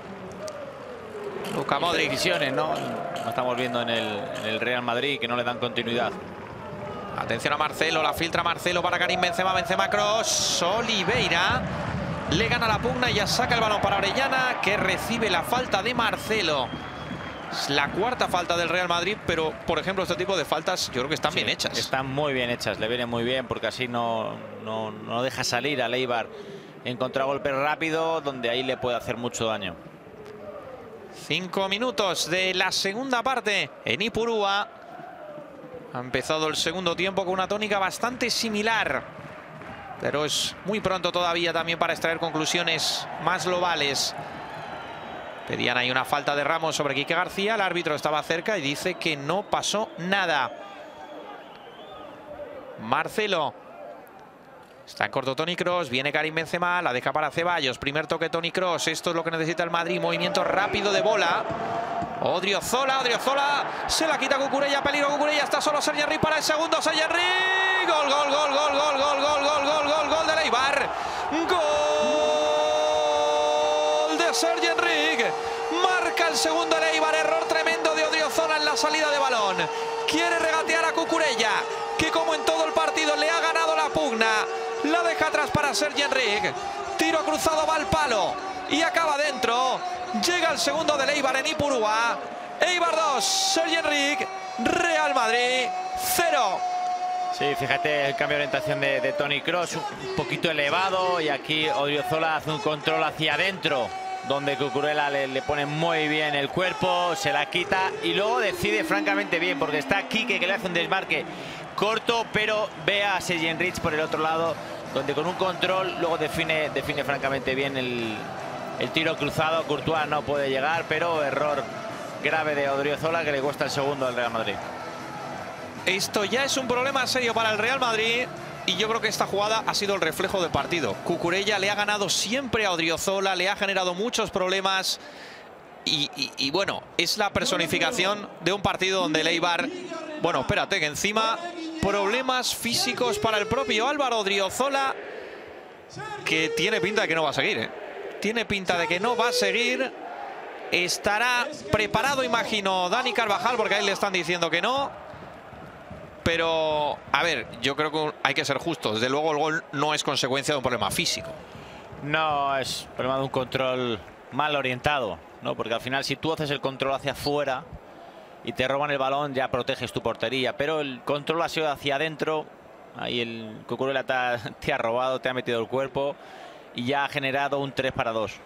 Luka Modric. Decisiones, ¿no? No estamos viendo en el, en el Real Madrid que no le dan continuidad. Atención a Marcelo, la filtra Marcelo para Karim Benzema, Benzema cross, Oliveira le gana la pugna y ya saca el balón para Orellana, que recibe la falta de Marcelo. Es la cuarta falta del Real Madrid, pero por ejemplo este tipo de faltas yo creo que están sí, bien hechas. Están muy bien hechas, le vienen muy bien porque así no, no, no deja salir a Eibar en contragolpe rápido, donde ahí le puede hacer mucho daño. Cinco minutos de la segunda parte en Ipurúa. Ha empezado el segundo tiempo con una tónica bastante similar, pero es muy pronto todavía también para extraer conclusiones más globales. Pedían ahí una falta de Ramos sobre Quique García. El árbitro estaba cerca y dice que no pasó nada. Marcelo. Está en corto Toni Kroos. Viene Karim Benzema. La deja para Ceballos. Primer toque Toni Kroos. Esto es lo que necesita el Madrid. Movimiento rápido de bola. Odriozola. Odriozola. Se la quita Cucurella. Peligro Cucurella. Está solo Sergi Enric para el segundo. Sergi Enric. Gol, gol, gol, gol, gol, gol, gol, gol, gol, gol, gol de Eibar. Gol de Sergi Enric. Marca el segundo Eibar. Error tremendo de Odriozola en la salida de balón. Quiere regatear a Cucurella, que como en todo el partido le ha ganado la pugna. La deja atrás para Sergi Enric. Tiro cruzado, va al palo y acaba dentro. Llega el segundo del Eibar en Ipurúa. Eibar dos, Sergi Enric. Real Madrid cero. Sí, fíjate el cambio de orientación de, de Toni Kroos, un poquito elevado, y aquí Odriozola hace un control hacia adentro, donde Cucurella le, le pone muy bien el cuerpo, se la quita y luego decide francamente bien, porque está Quique que le hace un desmarque corto, pero ve a Sergi Enric por el otro lado, donde con un control luego define, define francamente bien el, el tiro cruzado. Courtois no puede llegar, pero error grave de Odriozola que le cuesta el segundo al Real Madrid. Esto ya es un problema serio para el Real Madrid. Y yo creo que esta jugada ha sido el reflejo del partido. Cucurella le ha ganado siempre a Odriozola, le ha generado muchos problemas. Y, y, y bueno, es la personificación de un partido donde el Eibar... Bueno, espérate, que encima problemas físicos para el propio Álvaro Odriozola, que tiene pinta de que no va a seguir, ¿eh? Tiene pinta de que no va a seguir. Estará preparado, imagino, Dani Carvajal, porque a él le están diciendo que no. Pero, a ver, yo creo que hay que ser justos. Desde luego el gol no es consecuencia de un problema físico. No, es problema de un control mal orientado, ¿no? Porque al final si tú haces el control hacia afuera y te roban el balón, ya proteges tu portería. Pero el control ha sido hacia adentro. Ahí el Cucurella te ha, te ha robado, te ha metido el cuerpo y ya ha generado un tres para dos.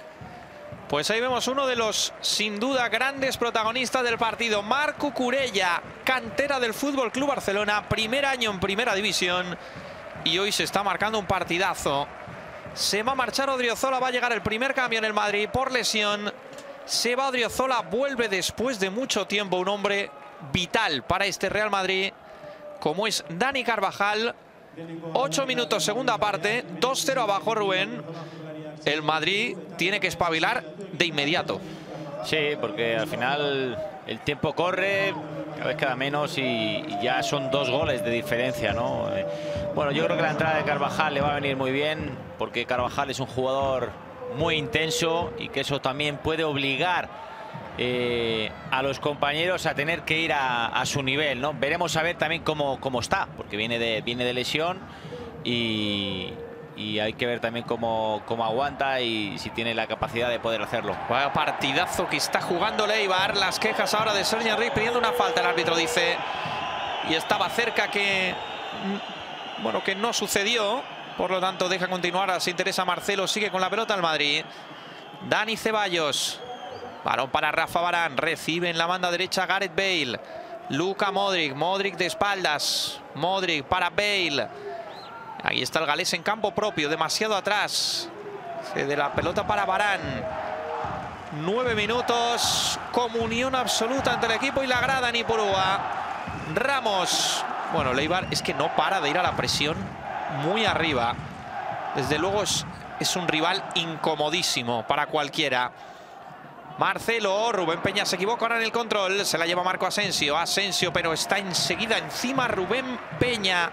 Pues ahí vemos uno de los, sin duda, grandes protagonistas del partido. Marc Cucurella, cantera del Fútbol Club Barcelona, primer año en Primera División. Y hoy se está marcando un partidazo. Se va a marchar Odriozola, va a llegar el primer cambio en el Madrid por lesión. Se va Odriozola, vuelve después de mucho tiempo un hombre vital para este Real Madrid, como es Dani Carvajal. Ocho minutos, segunda parte, dos cero abajo, Rubén. El Madrid tiene que espabilar de inmediato. Sí, porque al final el tiempo corre, cada vez queda menos y, y ya son dos goles de diferencia, ¿no? Eh, bueno, yo creo que la entrada de Carvajal le va a venir muy bien, porque Carvajal es un jugador muy intenso y que eso también puede obligar eh, a los compañeros a tener que ir a, a su nivel, ¿no? Veremos a ver también cómo, cómo está, porque viene de, viene de lesión y... y hay que ver también cómo, cómo aguanta y si tiene la capacidad de poder hacerlo. Vaya partidazo que está jugando el Eibar. Las quejas ahora de Sergi Enric pidiendo una falta, el árbitro dice. Y estaba cerca que... Bueno, que no sucedió. Por lo tanto, deja continuar. Se interesa Marcelo. Sigue con la pelota el Madrid. Dani Ceballos. Balón para Rafa Varane. Recibe en la banda derecha Gareth Bale. Luka Modric. Modric de espaldas. Modric para Bale. Ahí está el galés en campo propio, demasiado atrás. De la pelota para Varane. Nueve minutos. Comunión absoluta entre el equipo y la grada en Ipurúa. Ramos. Bueno, Eibar es que no para de ir a la presión muy arriba. Desde luego es, es un rival incomodísimo para cualquiera. Marcelo, Rubén Peña se equivoca ahora en el control. Se la lleva Marco Asensio. Asensio, pero está enseguida encima Rubén Peña.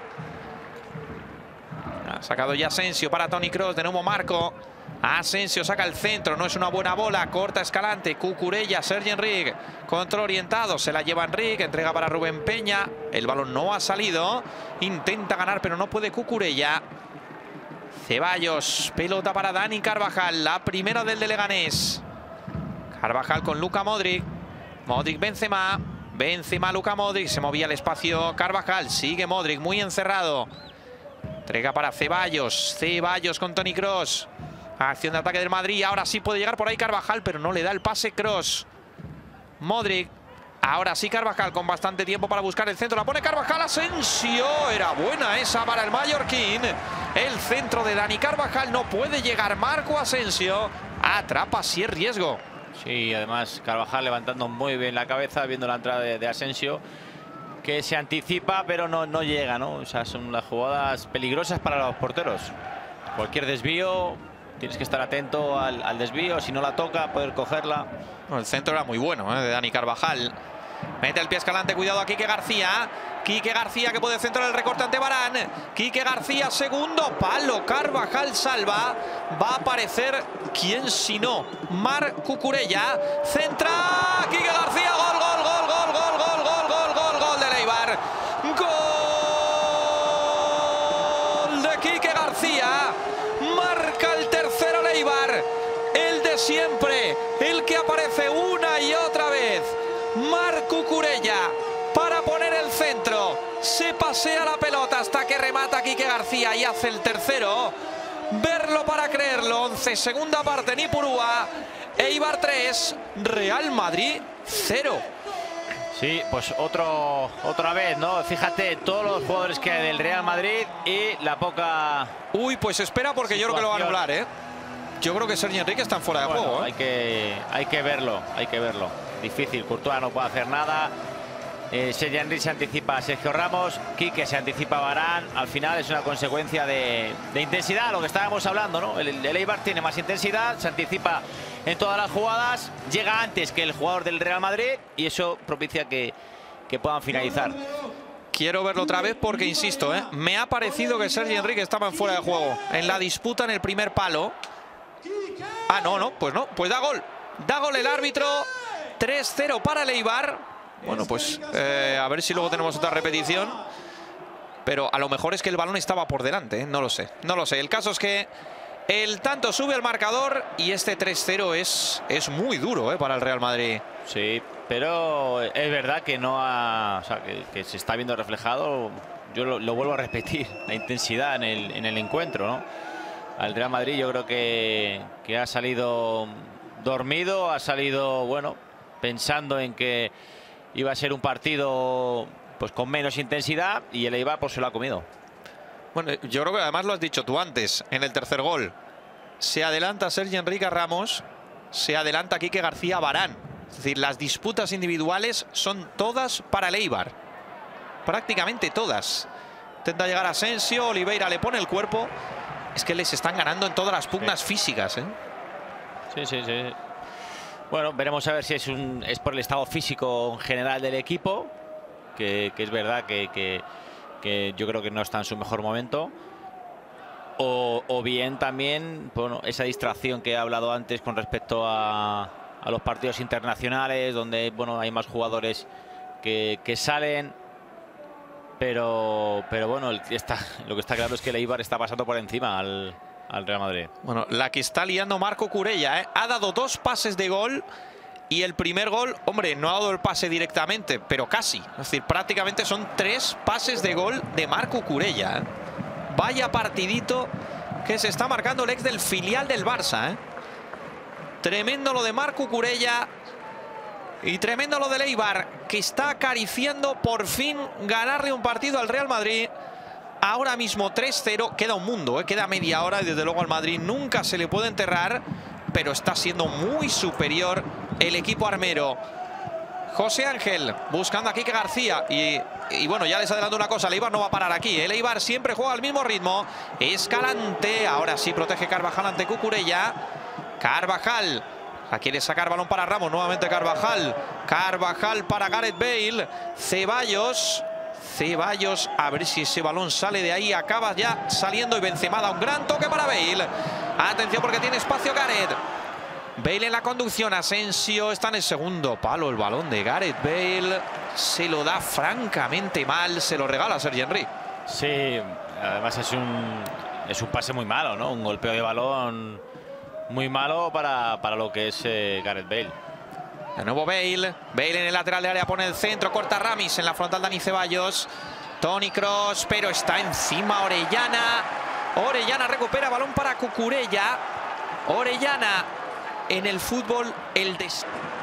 Ha sacado ya Asensio para Toni Kroos. De nuevo Marco. Asensio saca el centro. No es una buena bola. Corta Escalante. Cucurella. Sergi Enrique. Control orientado. Se la lleva Enrique. Entrega para Rubén Peña. El balón no ha salido. Intenta ganar, pero no puede Cucurella. Ceballos. Pelota para Dani Carvajal. La primera del de Leganés. Carvajal con Luka Modric. Modric, Benzema. Benzema, Luka Modric. Se movía el espacio Carvajal. Sigue Modric muy encerrado. Entrega para Ceballos. Ceballos con Toni Kroos. Acción de ataque del Madrid. Ahora sí puede llegar por ahí Carvajal, pero no le da el pase Kroos. Modric. Ahora sí Carvajal con bastante tiempo para buscar el centro. La pone Carvajal. Asensio. Era buena esa para el mallorquín. El centro de Dani Carvajal. No puede llegar Marco Asensio. Atrapa si es riesgo. Sí, además Carvajal levantando muy bien la cabeza, viendo la entrada de, de Asensio, que se anticipa pero no, no llega, ¿no? O sea, son las jugadas peligrosas para los porteros. Cualquier desvío, tienes que estar atento al, al desvío, si no la toca, poder cogerla. No, el centro era muy bueno, ¿eh? De Dani Carvajal. Mete el pie Escalante, cuidado a Quique García. Quique García que puede centrar el recorte ante Varán. Quique García, segundo palo. Carvajal salva. Va a aparecer, ¿quién si no? Marc Cucurella. Centra. Quique García. Gol, gol, gol, gol, gol, gol, gol, gol, gol, gol de Leibar. Gol de Quique García. Marca el tercero Leibar. El de siempre. El que aparece una y otra vez. Marc Cucurella para poner el centro. Se pasea la pelota hasta que remata Quique García y hace el tercero. Verlo para creerlo. once, segunda parte en Ipurúa. Eibar tres, Real Madrid cero. Sí, pues otro, otra vez, ¿no? Fíjate, todos los jugadores que hay del Real Madrid y la poca... Uy, pues espera porque situación. Yo creo que lo va a anular, ¿eh? Yo creo que Sergi Enrique está en fuera de bueno, juego, ¿eh? Hay que, hay que verlo, hay que verlo. Difícil, Courtois no puede hacer nada. Eh, Sergi Enrique se anticipa a Sergio Ramos, Quique se anticipa a Varane. Al final es una consecuencia de, de intensidad, lo que estábamos hablando, ¿no? El, el Eibar tiene más intensidad, se anticipa en todas las jugadas, llega antes que el jugador del Real Madrid y eso propicia que, que puedan finalizar. Quiero verlo otra vez porque, insisto, ¿eh? Me ha parecido que Sergi Enrique estaba en fuera de juego. En la disputa en el primer palo. Ah, no, no, pues no, pues da gol. Da gol el árbitro. tres cero para el Eibar. Bueno, pues eh, a ver si luego tenemos otra repetición. Pero a lo mejor es que el balón estaba por delante, ¿eh? No lo sé, no lo sé. El caso es que el tanto sube al marcador y este tres cero es, es muy duro, ¿eh? Para el Real Madrid. Sí, pero es verdad que no ha, o sea, que, que se está viendo reflejado. Yo lo, lo vuelvo a repetir, la intensidad en el, en el encuentro, ¿no? Al Real Madrid yo creo que, que ha salido dormido, ha salido, bueno, pensando en que iba a ser un partido pues con menos intensidad y el Eibar pues se lo ha comido. Bueno, yo creo que además lo has dicho tú antes, en el tercer gol. Se adelanta Sergi Enrique Ramos, se adelanta Quique García Varane. Es decir, las disputas individuales son todas para el Eibar. Prácticamente todas. Intenta llegar a Asensio, Oliveira le pone el cuerpo. Es que les están ganando en todas las pugnas sí. físicas, ¿eh? Sí, sí, sí. Bueno, veremos a ver si es, un, es por el estado físico en general del equipo, que, que es verdad que, que, que yo creo que no está en su mejor momento. O, o bien también, bueno, esa distracción que he hablado antes con respecto a, a los partidos internacionales, donde bueno, hay más jugadores que, que salen. Pero, pero bueno, el, está, lo que está claro es que el Eibar está pasando por encima al, al Real Madrid. Bueno, la que está liando Marc Cucurella, ¿eh? Ha dado dos pases de gol y el primer gol, hombre, no ha dado el pase directamente, pero casi. Es decir, prácticamente son tres pases de gol de Marc Cucurella, ¿eh? Vaya partidito que se está marcando el ex del filial del Barça, ¿eh? Tremendo lo de Marc Cucurella. Y tremendo lo del Eibar, que está acariciando por fin ganarle un partido al Real Madrid. Ahora mismo tres cero, queda un mundo, ¿eh? Queda media hora y desde luego al Madrid nunca se le puede enterrar. Pero está siendo muy superior el equipo armero. José Ángel buscando a Quique García. Y, y bueno, ya les adelanto una cosa, el Eibar no va a parar aquí. El Eibar siempre juega al mismo ritmo. Escalante, ahora sí protege Carvajal ante Cucurella. Carvajal. La quiere sacar, balón para Ramos, nuevamente Carvajal. Carvajal para Gareth Bale. Ceballos. Ceballos, a ver si ese balón sale de ahí. Acaba ya saliendo y Benzema da un gran toque para Bale. Atención porque tiene espacio Gareth. Bale en la conducción, Asensio está en el segundo palo. El balón de Gareth Bale se lo da francamente mal, se lo regala a Sergi Henry. Sí, además es un, es un pase muy malo, ¿no? Un golpeo de balón muy malo para, para lo que es eh, Gareth Bale. De nuevo Bale. Bale en el lateral de área pone el centro, corta Ramis en la frontal Dani Ceballos. Toni Kroos, pero está encima Orellana. Orellana recupera balón para Cucurella. Orellana en el fútbol, el des...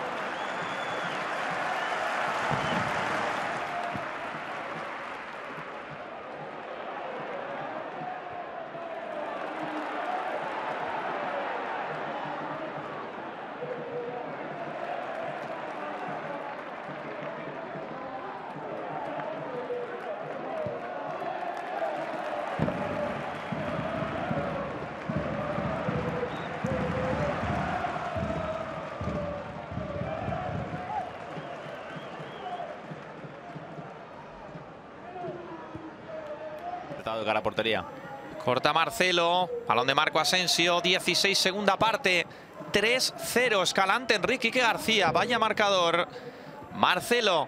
De cara a portería. Corta Marcelo, balón de Marco Asensio, dieciséis segunda parte, tres cero, Escalante, Enrique García, vaya marcador. Marcelo,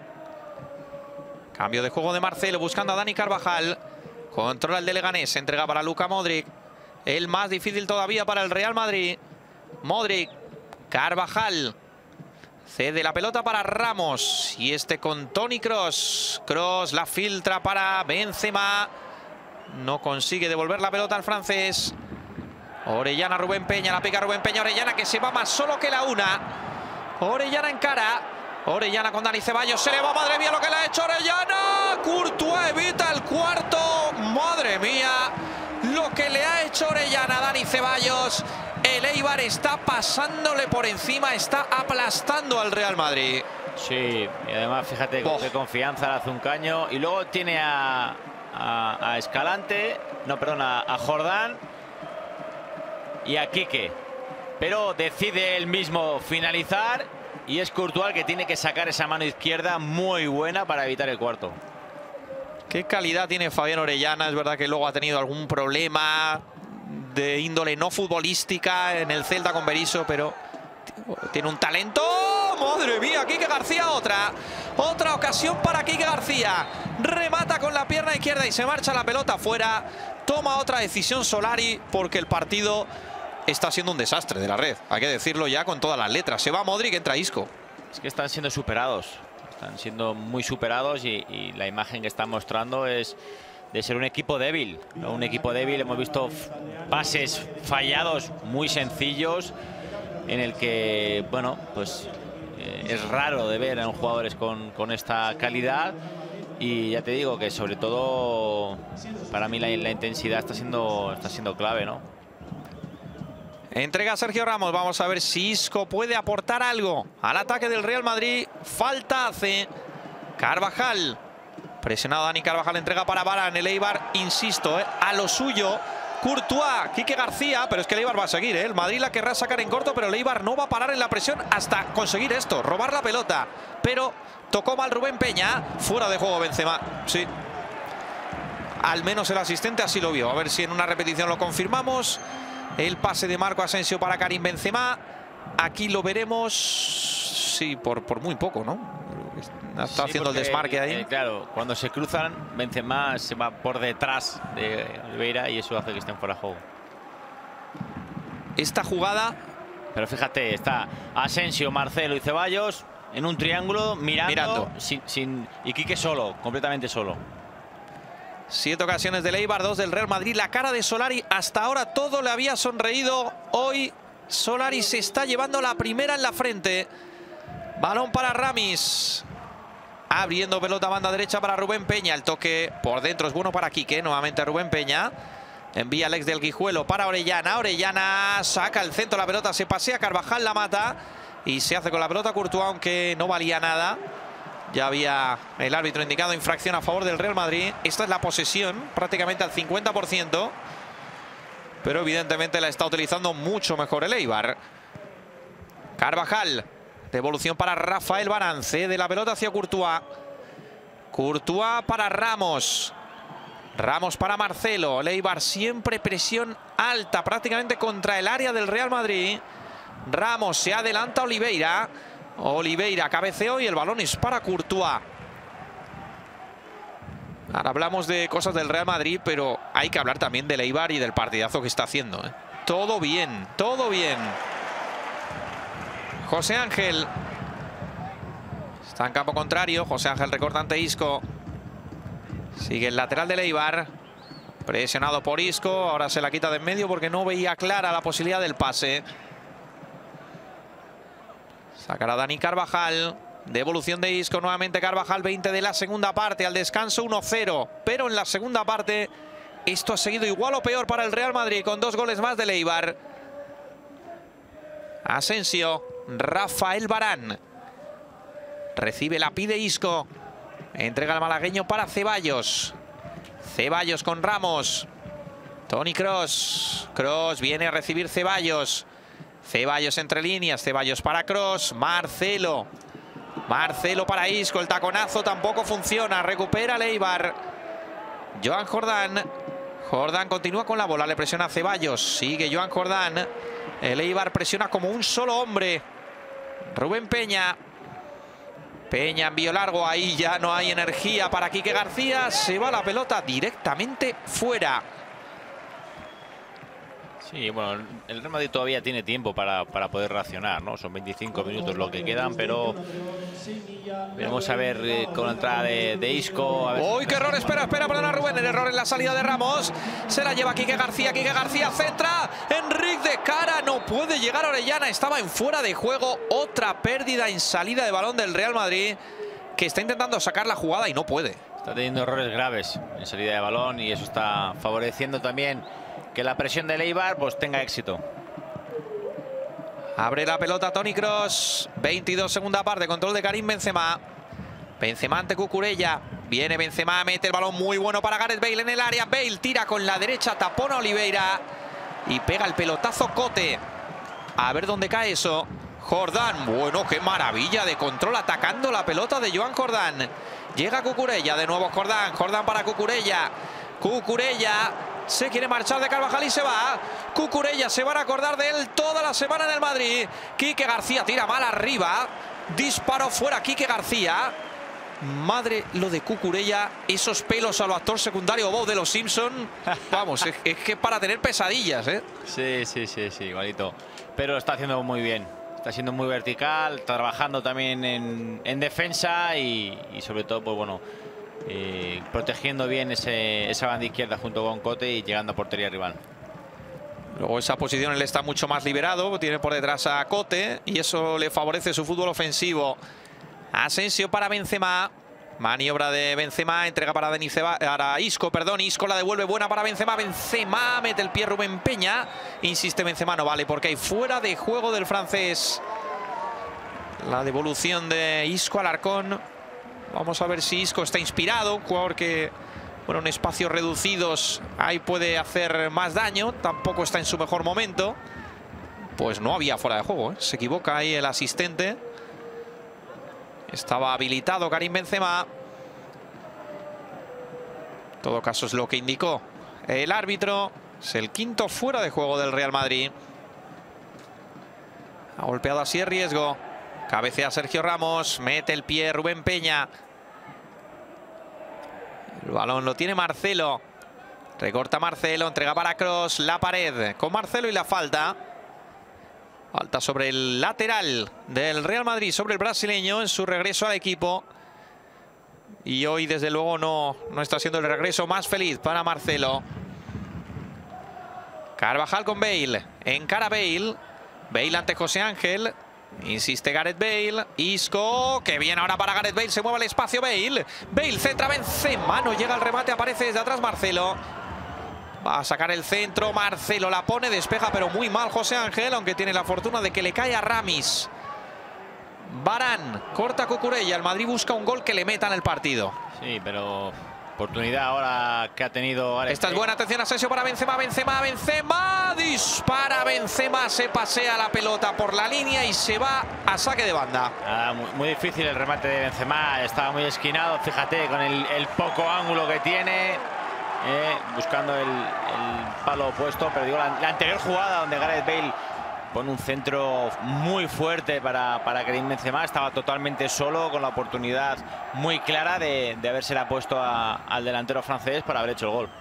cambio de juego de Marcelo, buscando a Dani Carvajal, controla el de Leganés, entrega para Luka Modric, el más difícil todavía para el Real Madrid. Modric, Carvajal, cede la pelota para Ramos, y este con Toni Kroos, Kroos la filtra para Benzema. No consigue devolver la pelota al francés. Orellana, Rubén Peña, la pica Rubén Peña. Orellana que se va más solo que la una. Orellana en cara. Orellana con Dani Ceballos. Se le va, madre mía, lo que le ha hecho Orellana. Courtois evita el cuarto. Madre mía, lo que le ha hecho Orellana a Dani Ceballos. El Eibar está pasándole por encima, está aplastando al Real Madrid. Sí, y además fíjate con qué confianza le hace un caño. Y luego tiene a... A, a Escalante, no, perdón, a, a Jordán y a Quique, pero decide él mismo finalizar y es Courtois que tiene que sacar esa mano izquierda muy buena para evitar el cuarto. Qué calidad tiene Fabián Orellana. Es verdad que luego ha tenido algún problema de índole no futbolística en el Celta con Berizzo, pero tiene un talento. ¡Madre mía! Quique García, otra. Otra ocasión para Quique García. Remata con la pierna izquierda y se marcha la pelota fuera. Toma otra decisión Solari porque el partido está siendo un desastre de la red. Hay que decirlo ya con todas las letras. Se va Modric, entra Isco. Es que están siendo superados. Están siendo muy superados y, y la imagen que están mostrando es de ser un equipo débil. ¿No? Un equipo débil. Hemos visto pases fallados muy sencillos en el que, bueno, pues eh, es raro de ver a los jugadores con, con esta calidad. Y ya te digo que sobre todo para mí la, la intensidad está siendo, está siendo clave, ¿no? Entrega Sergio Ramos. Vamos a ver si Isco puede aportar algo al ataque del Real Madrid. Falta hace Carvajal. Presionado Dani Carvajal. Entrega para Varane. El Eibar, insisto, eh, a lo suyo. Courtois, Quique García, pero es que el Eibar va a seguir, ¿eh? El Madrid la querrá sacar en corto, pero el Eibar no va a parar en la presión hasta conseguir esto, robar la pelota. Pero tocó mal Rubén Peña, fuera de juego Benzema, sí. Al menos el asistente así lo vio. A ver si en una repetición lo confirmamos. El pase de Marco Asensio para Karim Benzema. Aquí lo veremos, sí, por, por muy poco, ¿no? Está sí, haciendo el desmarque ahí. Eh, claro, cuando se cruzan, Benzema se va por detrás de Oliveira y eso hace que estén fuera de juego. Esta jugada... Pero fíjate, está Asensio, Marcelo y Ceballos en un triángulo mirando, Mirando. Sin, sin, y Quique solo, completamente solo. Siete ocasiones del Eibar, dos del Real Madrid. La cara de Solari, hasta ahora todo le había sonreído. Hoy Solari se está llevando la primera en la frente. Balón para Ramis. Abriendo pelota banda derecha para Rubén Peña. El toque por dentro es bueno para Quique. Nuevamente Rubén Peña. Envía Alex del Guijuelo para Orellana. Orellana saca el centro, la pelota se pasea. Carvajal la mata. Y se hace con la pelota Courtois, aunque no valía nada. Ya había el árbitro indicado infracción a favor del Real Madrid. Esta es la posesión, prácticamente al cincuenta por ciento. Pero evidentemente la está utilizando mucho mejor el Eibar. Carvajal. Devolución para Rafael Varane. Cede la pelota hacia Courtois. Courtois para Ramos. Ramos para Marcelo. Leibar siempre presión alta prácticamente contra el área del Real Madrid. Ramos se adelanta a Oliveira. Oliveira cabeceó y el balón es para Courtois. Ahora hablamos de cosas del Real Madrid, pero hay que hablar también de Leibar y del partidazo que está haciendo, ¿eh? Todo bien, todo bien. José Ángel. Está en campo contrario. José Ángel recorta ante Isco. Sigue el lateral de Leibar. Presionado por Isco. Ahora se la quita de en medio porque no veía clara la posibilidad del pase. Sacará Dani Carvajal. Devolución de Isco. Nuevamente Carvajal. veinte de la segunda parte. Al descanso uno cero. Pero en la segunda parte esto ha seguido igual o peor para el Real Madrid. Con dos goles más de Leibar. Asensio. Rafael Varane. Recibe, la pide Isco. Entrega al malagueño para Ceballos. Ceballos con Ramos. Toni Kroos. Kroos viene a recibir Ceballos. Ceballos entre líneas. Ceballos para Kroos. Marcelo. Marcelo para Isco. El taconazo tampoco funciona. Recupera Leibar. Joan Jordán. Jordán continúa con la bola. Le presiona a Ceballos. Sigue Joan Jordán. El Eibar presiona como un solo hombre. Rubén Peña. Peña envío largo. Ahí ya no hay energía para Quique García. Se va la pelota directamente fuera. Sí, bueno, el Real Madrid todavía tiene tiempo para, para poder reaccionar, ¿no? Son veinticinco minutos lo que quedan, pero veremos a ver eh, con la entrada de, de Isco. ¡Uy, qué error! Espera, espera, perdona Rubén. El error en la salida de Ramos. Se la lleva Quique García. Quique García centra. Enrique de cara. No puede llegar a Orellana. Estaba en fuera de juego. Otra pérdida en salida de balón del Real Madrid, que está intentando sacar la jugada y no puede. Está teniendo errores graves en salida de balón y eso está favoreciendo también que la presión de Leibar pues tenga éxito. Abre la pelota Toni Kroos. veintidós segunda parte. Control de Karim Benzema. Benzema ante Cucurella. Viene Benzema, mete el balón muy bueno para Gareth Bale en el área. Bale tira con la derecha, tapona a Oliveira y pega el pelotazo Cote. A ver dónde cae eso. Jordán. Bueno, qué maravilla de control atacando la pelota de Joan Jordán. Llega Cucurella. De nuevo Jordán. Jordán para Cucurella. Cucurella. Se quiere marchar de Carvajal y se va. Cucurella, se van a acordar de él toda la semana en el Madrid. Quique García tira mal arriba. Disparo fuera Quique García. Madre lo de Cucurella. Esos pelos a lo actor secundario Bob de los Simpson. Vamos, es, es que para tener pesadillas, ¿eh? Sí, sí, sí, sí, igualito. Pero lo está haciendo muy bien. Está siendo muy vertical, está trabajando también en, en defensa y, y sobre todo, pues bueno, Eh, protegiendo bien ese, esa banda izquierda junto con Cote y llegando a portería rival. Luego esa posición él está mucho más liberado, tiene por detrás a Cote y eso le favorece su fútbol ofensivo. Asensio para Benzema. Maniobra de Benzema, entrega para Denis Ceba, para Isco, perdón, Isco la devuelve buena para Benzema. Benzema mete el pie Rubén Peña. Insiste Benzema, no vale porque hay fuera de juego del francés. La devolución de Isco al Arcón. Vamos a ver si Isco está inspirado, un jugador que, bueno, en espacios reducidos ahí puede hacer más daño. Tampoco está en su mejor momento. Pues no había fuera de juego, ¿eh? Se equivoca ahí el asistente. Estaba habilitado Karim Benzema. En todo caso es lo que indicó el árbitro. Es el quinto fuera de juego del Real Madrid. Ha golpeado así el riesgo. Cabecea Sergio Ramos, mete el pie Rubén Peña. El balón lo tiene Marcelo. Recorta Marcelo, entrega para Kroos, la pared con Marcelo y la falta. Falta sobre el lateral del Real Madrid, sobre el brasileño en su regreso al equipo. Y hoy desde luego no, no está siendo el regreso más feliz para Marcelo. Carvajal con Bale, encara Bale. Bale ante José Ángel. Insiste Gareth Bale. Isco, que viene ahora para Gareth Bale. Se mueve el espacio Bale. Bale centra Benzema. No llega al remate. Aparece desde atrás Marcelo. Va a sacar el centro. Marcelo la pone. Despeja pero muy mal José Ángel. Aunque tiene la fortuna de que le cae a Ramis. Varane corta Cucurella. El Madrid busca un gol que le meta en el partido. Sí, pero Oportunidad ahora que ha tenido Gareth Esta es Bale. buena, atención, Asensio para Benzema, Benzema, Benzema, dispara Benzema, se pasea la pelota por la línea y se va a saque de banda. Ah, muy, muy difícil el remate de Benzema, estaba muy esquinado, fíjate, con el, el poco ángulo que tiene, eh, buscando el, el palo opuesto, pero digo, la, la anterior jugada donde Gareth Bale pone un centro muy fuerte para, para Karim Benzema, estaba totalmente solo, con la oportunidad muy clara de, de habérsela puesto a, al delantero francés para haber hecho el gol.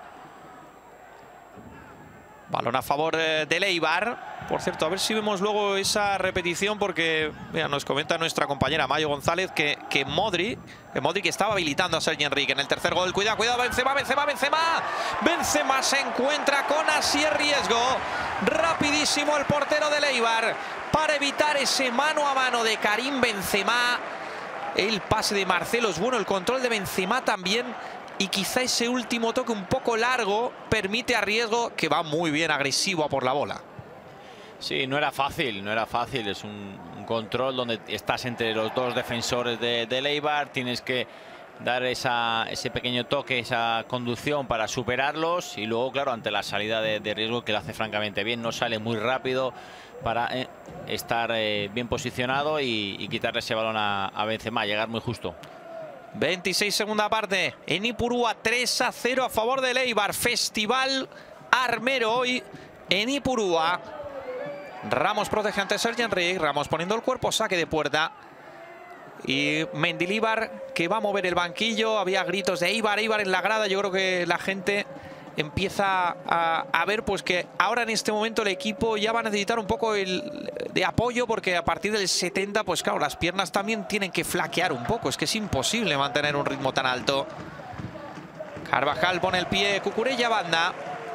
Balón a favor de Eibar. Por cierto, a ver si vemos luego esa repetición, porque mira, nos comenta nuestra compañera Mayo González que, que Modric, que Modric estaba habilitando a Sergi Enrique en el tercer gol. Cuidado, cuidado, Benzema, Benzema, Benzema. Benzema se encuentra con Asier Riesgo. Rapidísimo el portero de Eibar para evitar ese mano a mano de Karim Benzema. El pase de Marcelo es bueno, el control de Benzema también. Y quizá ese último toque un poco largo permite a Riesgo, que va muy bien agresivo a por la bola. Sí, no era fácil, no era fácil. Es un, un control donde estás entre los dos defensores de, de Eibar. Tienes que dar esa, ese pequeño toque, esa conducción para superarlos. Y luego, claro, ante la salida de, de Riesgo, que lo hace francamente bien. No sale muy rápido para eh, estar eh, bien posicionado y, y quitarle ese balón a, a Benzema, llegar muy justo. veintiséis segunda parte. En Ipurúa tres a cero a favor de Eibar. Festival armero hoy en Ipurúa. Ramos protege ante Sergi Enrique. Ramos poniendo el cuerpo, saque de puerta. Y Mendilibar, que va a mover el banquillo. Había gritos de Eibar, Eibar en la grada. Yo creo que la gente empieza a, a ver pues que ahora en este momento el equipo ya va a necesitar un poco el, de apoyo, porque a partir del setenta, pues claro, las piernas también tienen que flaquear un poco. Es que es imposible mantener un ritmo tan alto. Carvajal pone el pie, Cucurella, banda.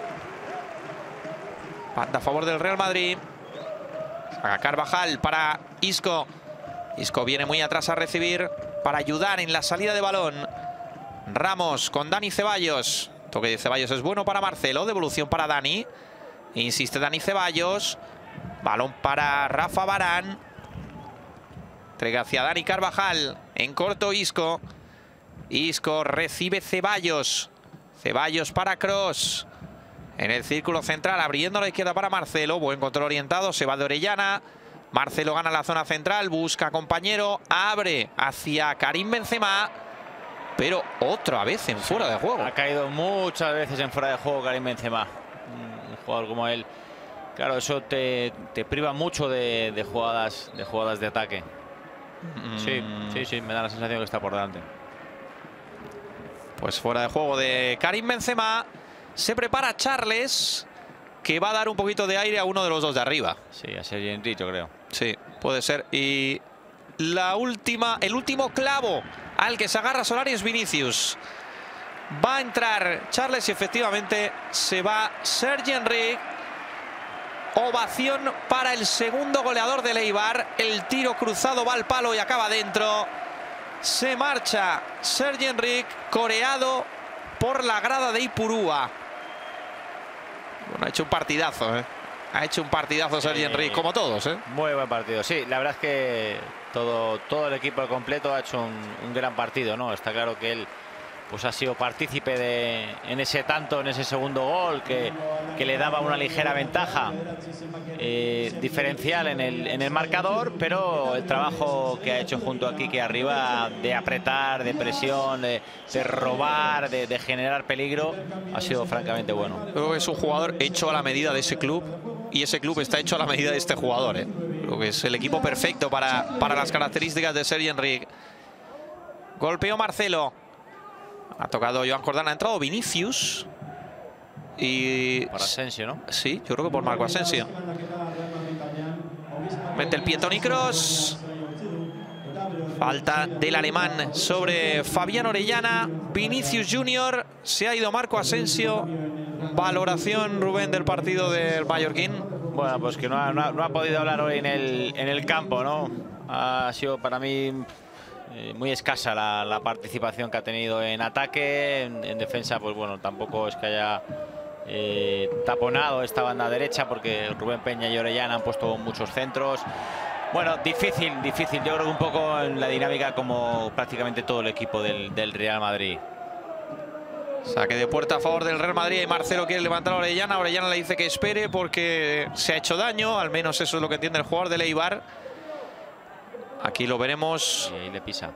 Banda a favor del Real Madrid. Saca Carvajal para Isco. Isco viene muy atrás a recibir para ayudar en la salida de balón. Ramos con Dani Ceballos. Toque de Ceballos es bueno para Marcelo. Devolución para Dani. Insiste Dani Ceballos. Balón para Rafa Varane. Entrega hacia Dani Carvajal. En corto Isco. Isco recibe Ceballos. Ceballos para Kroos. En el círculo central, abriendo a la izquierda para Marcelo. Buen control orientado. Se va de Orellana. Marcelo gana la zona central. Busca compañero. Abre hacia Karim Benzema. Pero otra vez en fuera de juego. Ha caído muchas veces en fuera de juego Karim Benzema. Un jugador como él. Claro, eso te, te priva mucho de, de, jugadas, de jugadas de ataque. Mm. Sí, sí, sí, me da la sensación que está por delante. Pues fuera de juego de Karim Benzema. Se prepara Charles, que va a dar un poquito de aire a uno de los dos de arriba. Sí, a Sergi Enrique, yo creo. Sí, puede ser. Y la última, el último clavo al que se agarra Solari es Vinicius. Va a entrar Charles y efectivamente se va Sergi Enrique. Ovación para el segundo goleador del Eibar. El tiro cruzado va al palo y acaba dentro. Se marcha Sergi Enrique, coreado por la grada de Ipurúa. Bueno, ha hecho un partidazo, ¿eh? Ha hecho un partidazo Sergi eh, Enrique, como todos, ¿eh? Muy buen partido, sí. La verdad es que todo, todo el equipo al completo ha hecho un, un gran partido, ¿no? Está claro que él pues ha sido partícipe de, en ese tanto, en ese segundo gol, que, que le daba una ligera ventaja eh, diferencial en el, en el marcador, pero el trabajo que ha hecho junto a Quique arriba de apretar, de presión, de, de robar, de, de generar peligro, ha sido francamente bueno. Creo que es un jugador hecho a la medida de ese club y ese club está hecho a la medida de este jugador, ¿eh? Creo que es el equipo perfecto para, para las características de Sergi Enrique. Golpeó Marcelo. Ha tocado Joan Jordán, ha entrado Vinicius. Y... Por Asensio, ¿no? Sí, yo creo que por Marco Asensio. Mete el pie Toni Kroos. Falta del alemán sobre Fabián Orellana. Vinicius Junior. Se ha ido Marco Asensio. Valoración, Rubén, del partido del mallorquín. Bueno, pues que no ha, no ha, no ha podido hablar hoy en el, en el campo, ¿no? Ha sido para mí eh, muy escasa la, la participación que ha tenido en ataque. En, en defensa, pues bueno, tampoco es que haya eh, taponado esta banda derecha, porque Rubén Peña y Orellana han puesto muchos centros. Bueno, difícil, difícil. Yo creo que un poco en la dinámica como prácticamente todo el equipo del, del Real Madrid. Saque de puerta a favor del Real Madrid y Marcelo quiere levantar a Orellana. Orellana le dice que espere porque se ha hecho daño, al menos eso es lo que entiende el jugador del Eibar. Aquí lo veremos. Y ahí le pisa.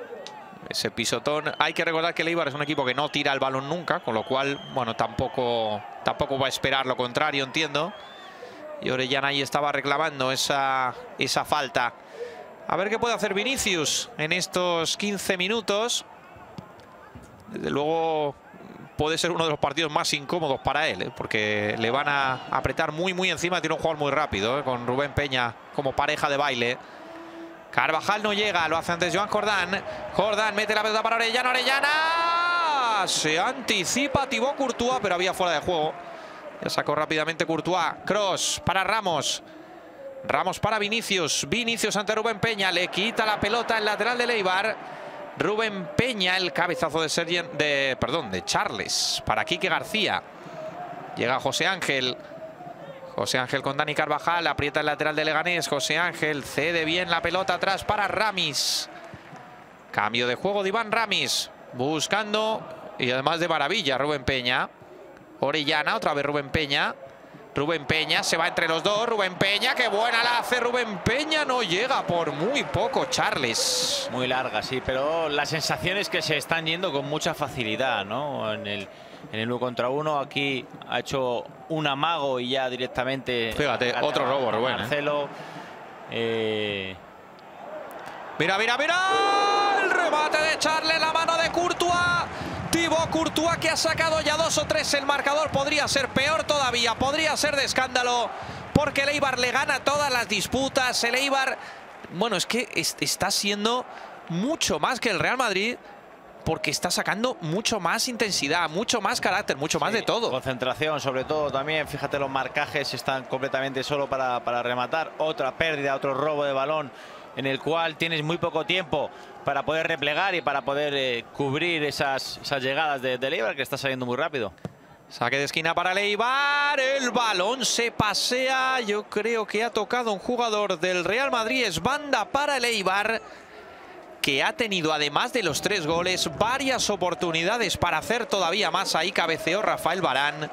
Ese pisotón. Hay que recordar que el Eibar es un equipo que no tira el balón nunca, con lo cual, bueno, tampoco, tampoco va a esperar lo contrario, entiendo. Y Orellana ahí estaba reclamando esa, esa falta. A ver qué puede hacer Vinicius en estos quince minutos. Desde luego puede ser uno de los partidos más incómodos para él, ¿eh? Porque le van a apretar muy, muy encima. Tiene un jugador muy rápido, ¿eh? Con Rubén Peña como pareja de baile. Carvajal no llega, lo hace antes Joan Jordán. Jordán mete la pelota para Orellana. Orellana se anticipa Thibaut Courtois, pero había fuera de juego. Ya sacó rápidamente Courtois. Cross para Ramos. Ramos para Vinicius. Vinicius ante Rubén Peña. Le quita la pelota el lateral de Eibar. Rubén Peña, el cabezazo de Sergien, de, perdón, de Charles para Quique García. Llega José Ángel. José Ángel con Dani Carvajal. Aprieta el lateral de Leganés. José Ángel cede bien la pelota atrás para Ramis. Cambio de juego de Iván Ramis. Buscando, y además de maravilla, Rubén Peña. Orellana, otra vez Rubén Peña. Rubén Peña se va entre los dos. Rubén Peña, qué buena la hace Rubén Peña. No llega por muy poco Charles. Muy larga, sí, pero la sensación es que se están yendo con mucha facilidad, ¿no? En el, en el uno contra uno aquí ha hecho un amago y ya directamente... Fíjate, otro robo, Rubén. Marcelo. Eh... Mira, mira, mira. El remate de Charles, la mano de Courtois. Thibaut Courtois, que ha sacado ya dos o tres. El marcador podría ser peor todavía, podría ser de escándalo, porque el Eibar le gana todas las disputas. El Eibar, bueno, es que está siendo mucho más que el Real Madrid, porque está sacando mucho más intensidad, mucho más carácter, mucho más sí, de todo. Concentración, sobre todo también. Fíjate, los marcajes están completamente solo para, para rematar. Otra pérdida, otro robo de balón, en el cual tienes muy poco tiempo para poder replegar y para poder eh, cubrir esas, esas llegadas de, de Eibar, que está saliendo muy rápido. Saque de esquina para el Eibar. El balón se pasea. Yo creo que ha tocado un jugador del Real Madrid. Es banda para el Eibar, que ha tenido, además de los tres goles, varias oportunidades para hacer todavía más. Ahí cabeceó Rafael Varane.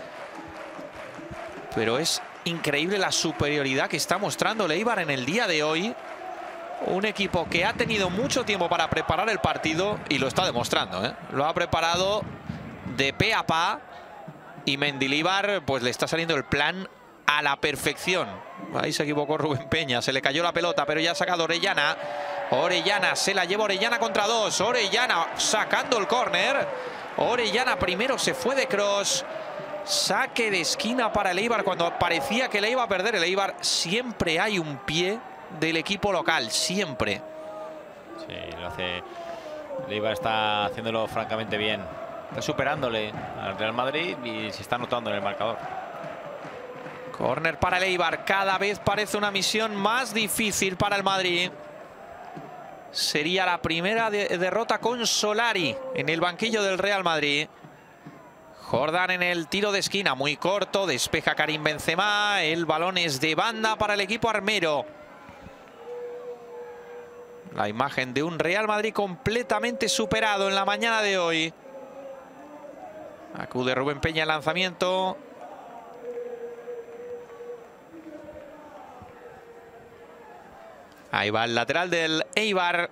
Pero es increíble la superioridad que está mostrando el Eibar en el día de hoy. Un equipo que ha tenido mucho tiempo para preparar el partido y lo está demostrando, ¿eh? Lo ha preparado de pe a pa y Mendilibar pues le está saliendo el plan a la perfección. Ahí se equivocó Rubén Peña, se le cayó la pelota, pero ya ha sacado Orellana. Orellana, se la lleva Orellana contra dos. Orellana sacando el córner. Orellana primero se fue de cross. Saque de esquina para el Eibar cuando parecía que le iba a perder el Eibar. Siempre hay un pie del equipo local, siempre. Sí, lo hace. El Eibar está haciéndolo francamente bien. Está superándole al Real Madrid y se está notando en el marcador. Córner para el Eibar. Cada vez parece una misión más difícil para el Madrid. Sería la primera de derrota con Solari en el banquillo del Real Madrid. Jordán en el tiro de esquina, muy corto. Despeja Karim Benzema. El balón es de banda para el equipo armero. La imagen de un Real Madrid completamente superado en la mañana de hoy. Acude Rubén Peña al lanzamiento. Ahí va el lateral del Eibar.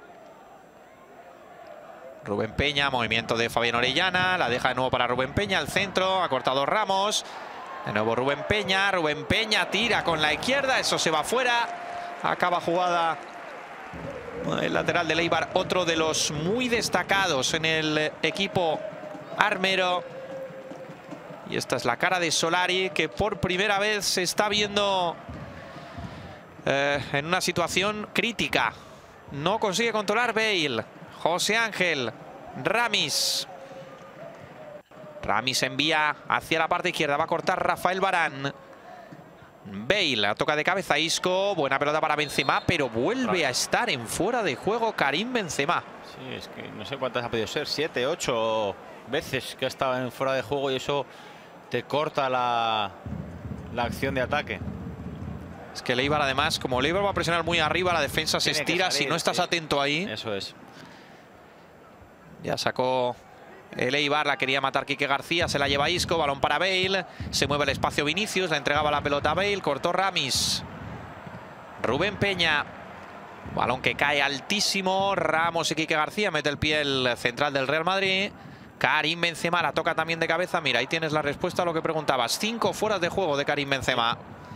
Rubén Peña, movimiento de Fabián Orellana. La deja de nuevo para Rubén Peña, al centro. Ha cortado Ramos. De nuevo Rubén Peña. Rubén Peña tira con la izquierda. Eso se va fuera. Acaba jugada el lateral del Eibar. Otro de los muy destacados en el equipo armero. Y esta es la cara de Solari, que por primera vez se está viendo eh, en una situación crítica. No consigue controlar Bale. José Ángel. Ramis. Ramis envía hacia la parte izquierda. Va a cortar Rafael Varane. Bale, toca de cabeza Isco. Buena pelota para Benzema, pero vuelve a estar en fuera de juego Karim Benzema. Sí, es que no sé cuántas ha podido ser. Siete, ocho veces que ha estado en fuera de juego y eso te corta la, la acción de ataque. Es que el Eibar, además, como el Eibar va a presionar muy arriba, la defensa se estira. Si no estás atento ahí. Eso es. Ya sacó El Eibar la quería matar Quique García, se la lleva Isco, balón para Bale. Se mueve el espacio Vinicius, la entregaba la pelota a Bale, cortó Ramis. Rubén Peña. Balón que cae altísimo. Ramos y Quique García, mete el pie el central del Real Madrid. Karim Benzema la toca también de cabeza. Mira, ahí tienes la respuesta a lo que preguntabas. Cinco fueras de juego de Karim Benzema.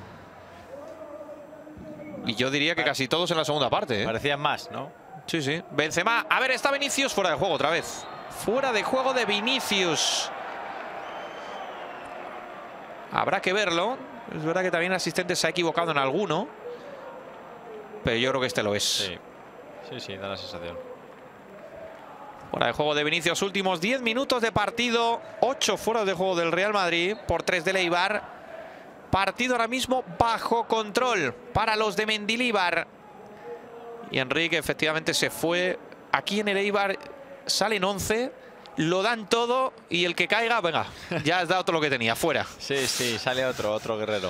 Y yo diría que casi todos en la segunda parte, ¿eh? Parecían más, ¿no? Sí, sí. Benzema. A ver, está Vinicius fuera de juego otra vez. Fuera de juego de Vinicius. Habrá que verlo. Es verdad que también el asistente se ha equivocado en alguno. Pero yo creo que este lo es. Sí, sí, sí, da la sensación. Fuera de juego de Vinicius. Últimos diez minutos de partido. ocho fuera de juego del Real Madrid. Por tres del Eibar. Partido ahora mismo bajo control para los de Mendilibar. Y Enrique efectivamente se fue. Aquí en el Eibar salen once. Lo dan todo. Y el que caiga, venga, ya has dado todo lo que tenía. Fuera. Sí, sí, sale otro, otro guerrero.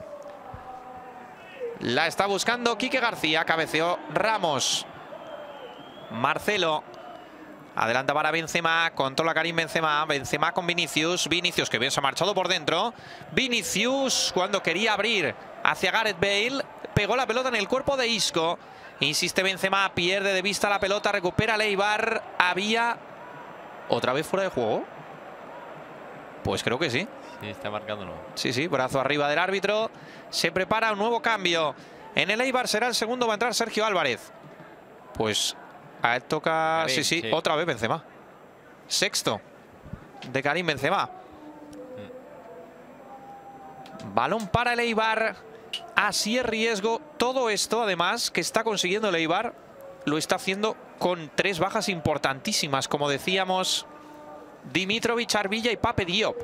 La está buscando Quique García. Cabeceó Ramos. Marcelo. Adelanta para Benzema. Controla Karim Benzema. Benzema con Vinicius. Vinicius que bien se ha marchado por dentro. Vinicius cuando quería abrir hacia Gareth Bale. Pegó la pelota en el cuerpo de Isco. Insiste Benzema. Pierde de vista la pelota. Recupera Eibar. Había otra vez fuera de juego. Pues creo que sí. Sí, está marcándolo. Sí, sí, brazo arriba del árbitro. Se prepara un nuevo cambio. En el Eibar será el segundo, va a entrar Sergio Álvarez. Pues a él toca... Karim, sí, sí, sí, otra vez Benzema. Sexto de Karim Benzema. Mm. Balón para el Eibar. Así es riesgo. Todo esto, además, que está consiguiendo el Eibar, lo está haciendo con tres bajas importantísimas. Como decíamos, Dimitrovic, Arvilla y Pape Diop.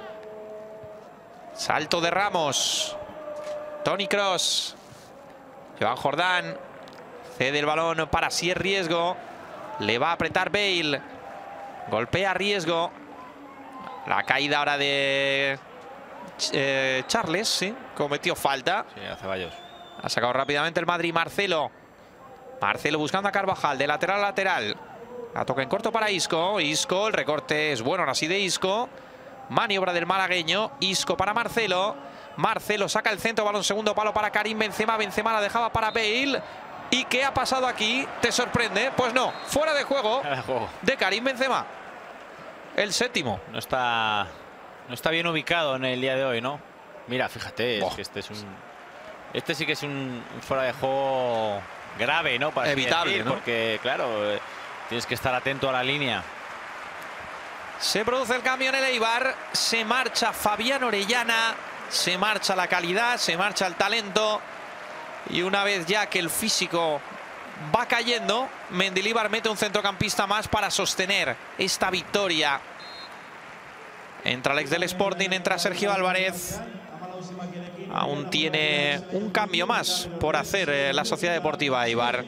Salto de Ramos. Toni Kroos. Joan Jordán. Cede el balón para si es riesgo. Le va a apretar Bale. Golpea riesgo. La caída ahora de eh, Charles, sí. Cometió falta. Sí, a Ceballos. Ha sacado rápidamente el Madrid. Marcelo. Marcelo buscando a Carvajal. De lateral a lateral. La toca en corto para Isco. Isco, el recorte es bueno ahora sí de Isco. Maniobra del malagueño. Isco para Marcelo. Marcelo saca el centro. Balón segundo palo para Karim Benzema. Benzema la dejaba para Bale. ¿Y qué ha pasado aquí? ¿Te sorprende? Pues no. Fuera de juego de Karim Benzema. El séptimo. No está, no está bien ubicado en el día de hoy, ¿no? Mira, fíjate. Oh. Es que este es un... Este sí que es un fuera de juego grave, ¿no? Para evitable, decir, ¿no? Porque, claro, eh, tienes que estar atento a la línea. Se produce el cambio en el Eibar. Se marcha Fabián Orellana. Se marcha la calidad. Se marcha el talento. Y una vez ya que el físico va cayendo, Mendilibar mete un centrocampista más para sostener esta victoria. Entra el ex del Sporting. Entra Sergio Álvarez. Aún tiene un cambio más por hacer eh, la Sociedad Deportiva Eibar.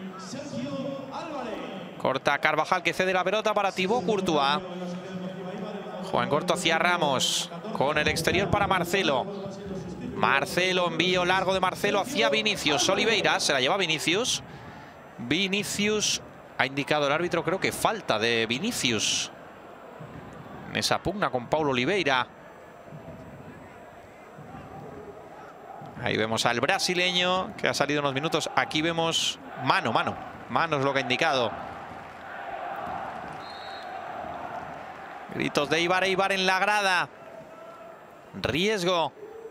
Corta Carvajal que cede la pelota para Thibaut Courtois. Juega en corto hacia Ramos. Con el exterior para Marcelo. Marcelo, envío largo de Marcelo hacia Vinicius. Oliveira, se la lleva Vinicius. Vinicius, ha indicado el árbitro, creo que falta de Vinicius. En esa pugna con Paulo Oliveira. Ahí vemos al brasileño que ha salido unos minutos. Aquí vemos mano, mano. Mano es lo que ha indicado. Gritos de Eibar, Eibar en la grada. Riesgo.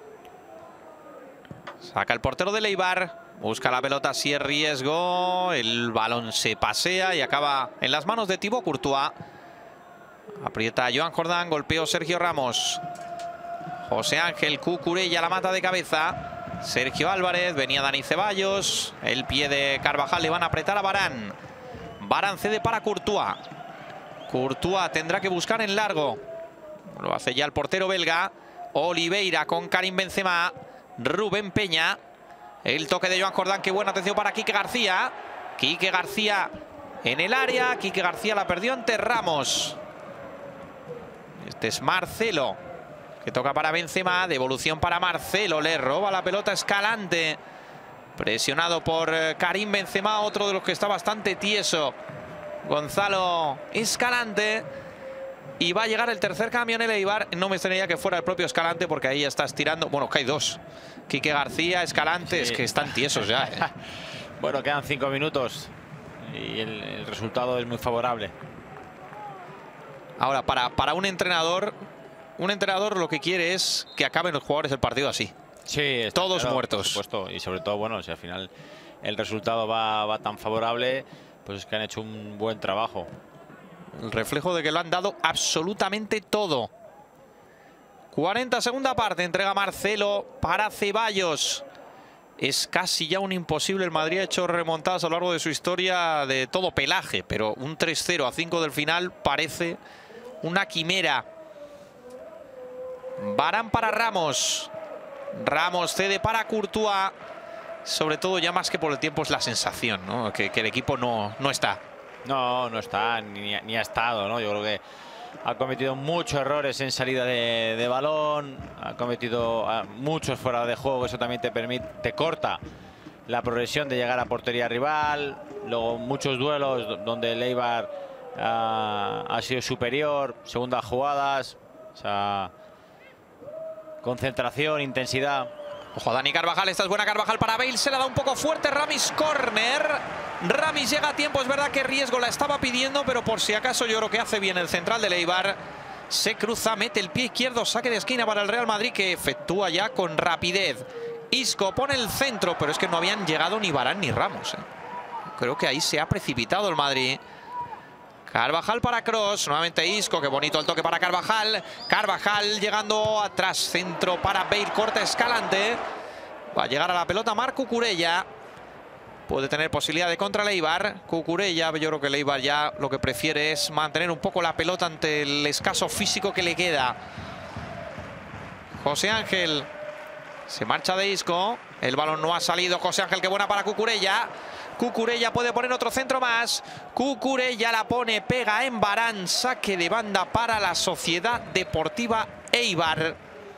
Saca el portero del Eibar. Busca la pelota, si es riesgo. El balón se pasea y acaba en las manos de Thibaut Courtois. Aprieta a Joan Jordán. Golpeó Sergio Ramos. José Ángel Cucurella la mata de cabeza. Sergio Álvarez. Venía Dani Ceballos. El pie de Carvajal. Le van a apretar a Varane. Varane cede para Courtois. Courtois tendrá que buscar en largo. Lo hace ya el portero belga. Oliveira con Karim Benzema. Rubén Peña. El toque de Joan Jordán. Qué buena atención para Quique García. Quique García en el área. Quique García la perdió ante Ramos. Este es Marcelo, que toca para Benzema. Devolución para Marcelo. Le roba la pelota Escalante. Presionado por Karim Benzema. Otro de los que está bastante tieso. Gonzalo Escalante. Y va a llegar el tercer cambio en el Eibar. No me extrañaría que fuera el propio Escalante, porque ahí ya está estirando. Bueno, que hay dos. Quique García, Escalante, sí. Es que están tiesos ya. ¿eh? Bueno, quedan cinco minutos y el, el resultado es muy favorable. Ahora, para, para un entrenador, un entrenador lo que quiere es que acaben los jugadores el partido así. Sí, todos claro, muertos. Por supuesto. Y sobre todo, bueno, si al final el resultado va, va tan favorable, pues es que han hecho un buen trabajo. El reflejo de que lo han dado absolutamente todo. cuarenta segunda parte, entrega Marcelo para Ceballos. Es casi ya un imposible. El Madrid ha hecho remontadas a lo largo de su historia de todo pelaje, pero un tres cero a cinco del final parece una quimera. Varane para Ramos. Ramos cede para Courtois. Sobre todo, ya más que por el tiempo, es la sensación, ¿no? Que, que el equipo no, no está. No, no está, ni, ni ha estado, ¿no? Yo creo que ha cometido muchos errores en salida de, de balón, ha cometido uh, muchos fuera de juego. Eso también te permite, te corta la progresión de llegar a portería rival. Luego muchos duelos donde el Eibar uh, ha sido superior, segundas jugadas, o sea, concentración, intensidad. Ojo a Dani Carvajal, esta es buena Carvajal para Bale, se la da un poco fuerte Ramis, córner. Ramis llega a tiempo, es verdad que riesgo la estaba pidiendo, pero por si acaso yo creo que hace bien el central del Eibar. Se cruza, mete el pie izquierdo, saque de esquina para el Real Madrid, que efectúa ya con rapidez. Isco pone el centro, pero es que no habían llegado ni Varane ni Ramos. ¿eh? Creo que ahí se ha precipitado el Madrid. Carvajal para Kroos, nuevamente Isco, qué bonito el toque para Carvajal. Carvajal llegando atrás, centro para Bale, corta Escalante. Va a llegar a la pelota Marc Cucurella. Puede tener posibilidad de contra el Eibar. Cucurella, yo creo que el Eibar ya lo que prefiere es mantener un poco la pelota ante el escaso físico que le queda. José Ángel se marcha de Isco. El balón no ha salido. José Ángel, qué buena para Cucurella. Cucurella puede poner otro centro más. Cucurella la pone, pega en Varane. Saque de banda para la Sociedad Deportiva Eibar.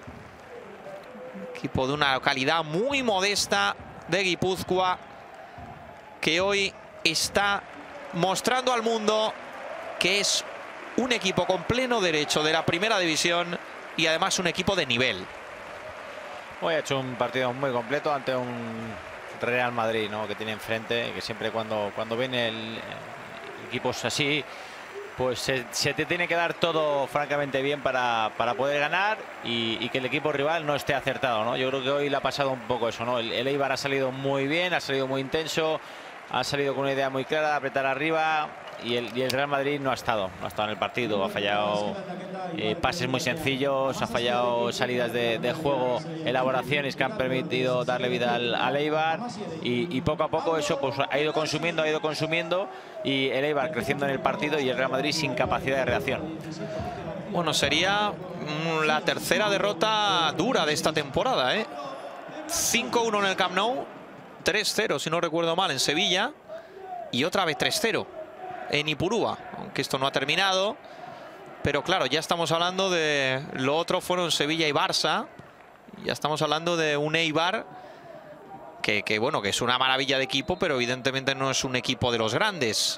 Equipo de una localidad muy modesta de Guipúzcoa, que hoy está mostrando al mundo que es un equipo con pleno derecho de la primera división y además un equipo de nivel. Hoy ha hecho un partido muy completo ante un Real Madrid, ¿no? Que tiene enfrente, que siempre cuando, cuando viene el, el equipos así, pues se, se te tiene que dar todo francamente bien para, para poder ganar y, y que el equipo rival no esté acertado, ¿no? Yo creo que hoy le ha pasado un poco eso, ¿no? El, el Eibar ha salido muy bien, ha salido muy intenso, ha salido con una idea muy clara de apretar arriba y el, y el Real Madrid no ha estado, no ha estado en el partido, ha fallado eh, pases muy sencillos, ha fallado salidas de, de juego, elaboraciones que han permitido darle vida al, al Eibar y, y poco a poco eso pues ha ido consumiendo, ha ido consumiendo y el Eibar creciendo en el partido y el Real Madrid sin capacidad de reacción. Bueno, sería mm, la tercera derrota dura de esta temporada, ¿eh? cinco uno en el Camp Nou, tres cero si no recuerdo mal en Sevilla y otra vez tres cero en Ipurúa, aunque esto no ha terminado. Pero claro, ya estamos hablando de lo otro fueron Sevilla y Barça. Ya estamos hablando de un Eibar que, que bueno, que es una maravilla de equipo, pero evidentemente no es un equipo de los grandes.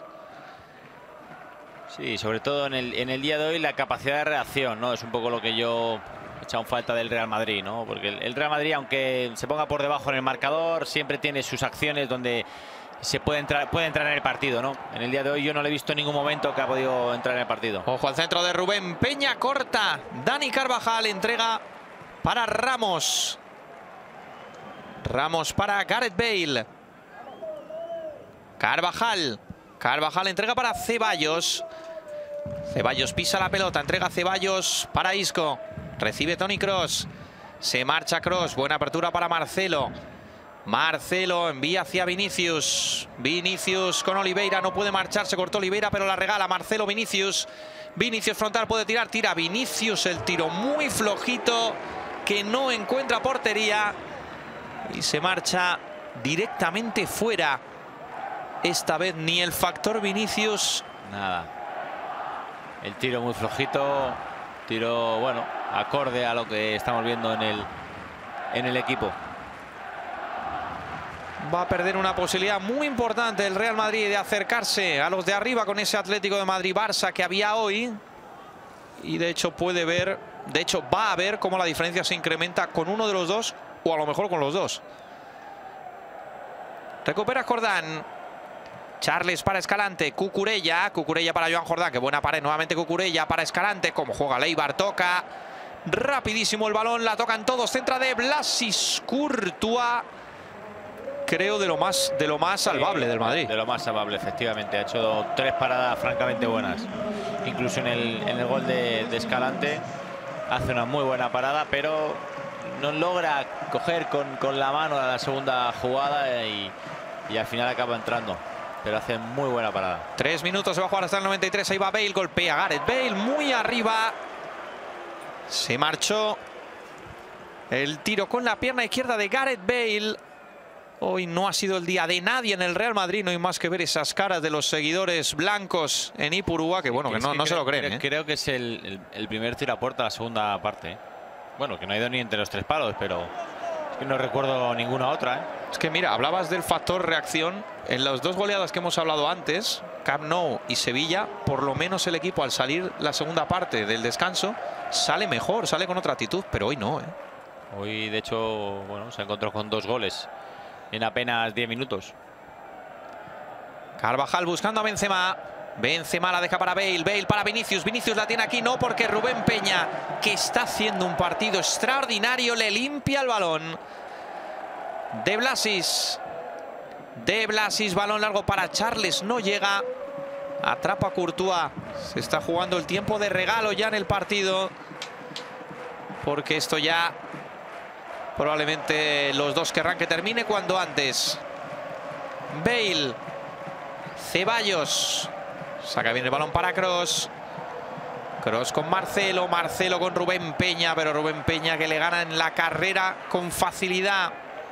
Sí, sobre todo en el, en el día de hoy la capacidad de reacción, ¿no? Es un poco lo que yo he echado en falta del Real Madrid, ¿no? Porque el, el Real Madrid, aunque se ponga por debajo en el marcador, siempre tiene sus acciones donde se puede entrar, puede entrar en el partido, ¿no? En el día de hoy yo no le he visto en ningún momento que ha podido entrar en el partido. Ojo al centro de Rubén Peña, corta. Dani Carvajal entrega para Ramos. Ramos para Gareth Bale. Carvajal. Carvajal entrega para Ceballos. Ceballos pisa la pelota, entrega Ceballos para Isco. Recibe Toni Kroos. Se marcha Kroos. Buena apertura para Marcelo. Marcelo envía hacia Vinicius. Vinicius con Oliveira. No puede marcharse. Cortó Oliveira, pero la regala Marcelo. Vinicius. Vinicius frontal. Puede tirar. Tira Vinicius. El tiro muy flojito que no encuentra portería. Y se marcha directamente fuera. Esta vez ni el factor Vinicius. Nada. El tiro muy flojito. Tiro, bueno, acorde a lo que estamos viendo en el, en el equipo. Va a perder una posibilidad muy importante el Real Madrid de acercarse a los de arriba con ese Atlético de Madrid-Barça que había hoy. y de hecho puede ver, de hecho va a ver cómo la diferencia se incrementa con uno de los dos o a lo mejor con los dos. Recupera Jordán. Charles para Escalante, Cucurella, Cucurella para Joan Jordán, que buena pared, nuevamente Cucurella para Escalante, como juega Leibar, toca rapidísimo el balón, la tocan todos, centra de Blasis, Courtois, creo de lo más de lo más salvable sí, del Madrid. De lo más salvable, efectivamente, ha hecho tres paradas francamente buenas, incluso en el, en el gol de, de Escalante, hace una muy buena parada, pero no logra coger con, con la mano a la segunda jugada y, y al final acaba entrando. Pero hace muy buena parada. Tres minutos, se va a jugar hasta el noventa y tres. Ahí va Bale, golpea a Gareth Bale muy arriba. Se marchó el tiro con la pierna izquierda de Gareth Bale. Hoy no ha sido el día de nadie en el Real Madrid. No hay más que ver esas caras de los seguidores blancos en Ipurúa, que bueno, que no, que no creo, se lo creen. Creo, ¿eh? creo que es el, el, el primer tiro a puerta de la segunda parte. ¿eh? Bueno, que no ha ido ni entre los tres palos, pero es que no recuerdo ninguna otra. ¿eh? Es que mira, hablabas del factor reacción. En las dos goleadas que hemos hablado antes, Camp Nou y Sevilla, por lo menos el equipo al salir la segunda parte del descanso sale mejor, sale con otra actitud, pero hoy no. ¿eh? Hoy, de hecho, bueno, se encontró con dos goles en apenas diez minutos. Carvajal buscando a Benzema. Benzema la deja para Bale, Bale para Vinicius. Vinicius la tiene aquí, no, porque Rubén Peña, que está haciendo un partido extraordinario, le limpia el balón. De Blasis. De Blasis, balón largo para Charles, no llega. Atrapa a Courtois. Se está jugando el tiempo de regalo ya en el partido, porque esto ya probablemente los dos querrán que termine cuando antes. Bale. Ceballos. Saca bien el balón para Kroos. Kroos con Marcelo. Marcelo con Rubén Peña, pero Rubén Peña que le gana en la carrera con facilidad.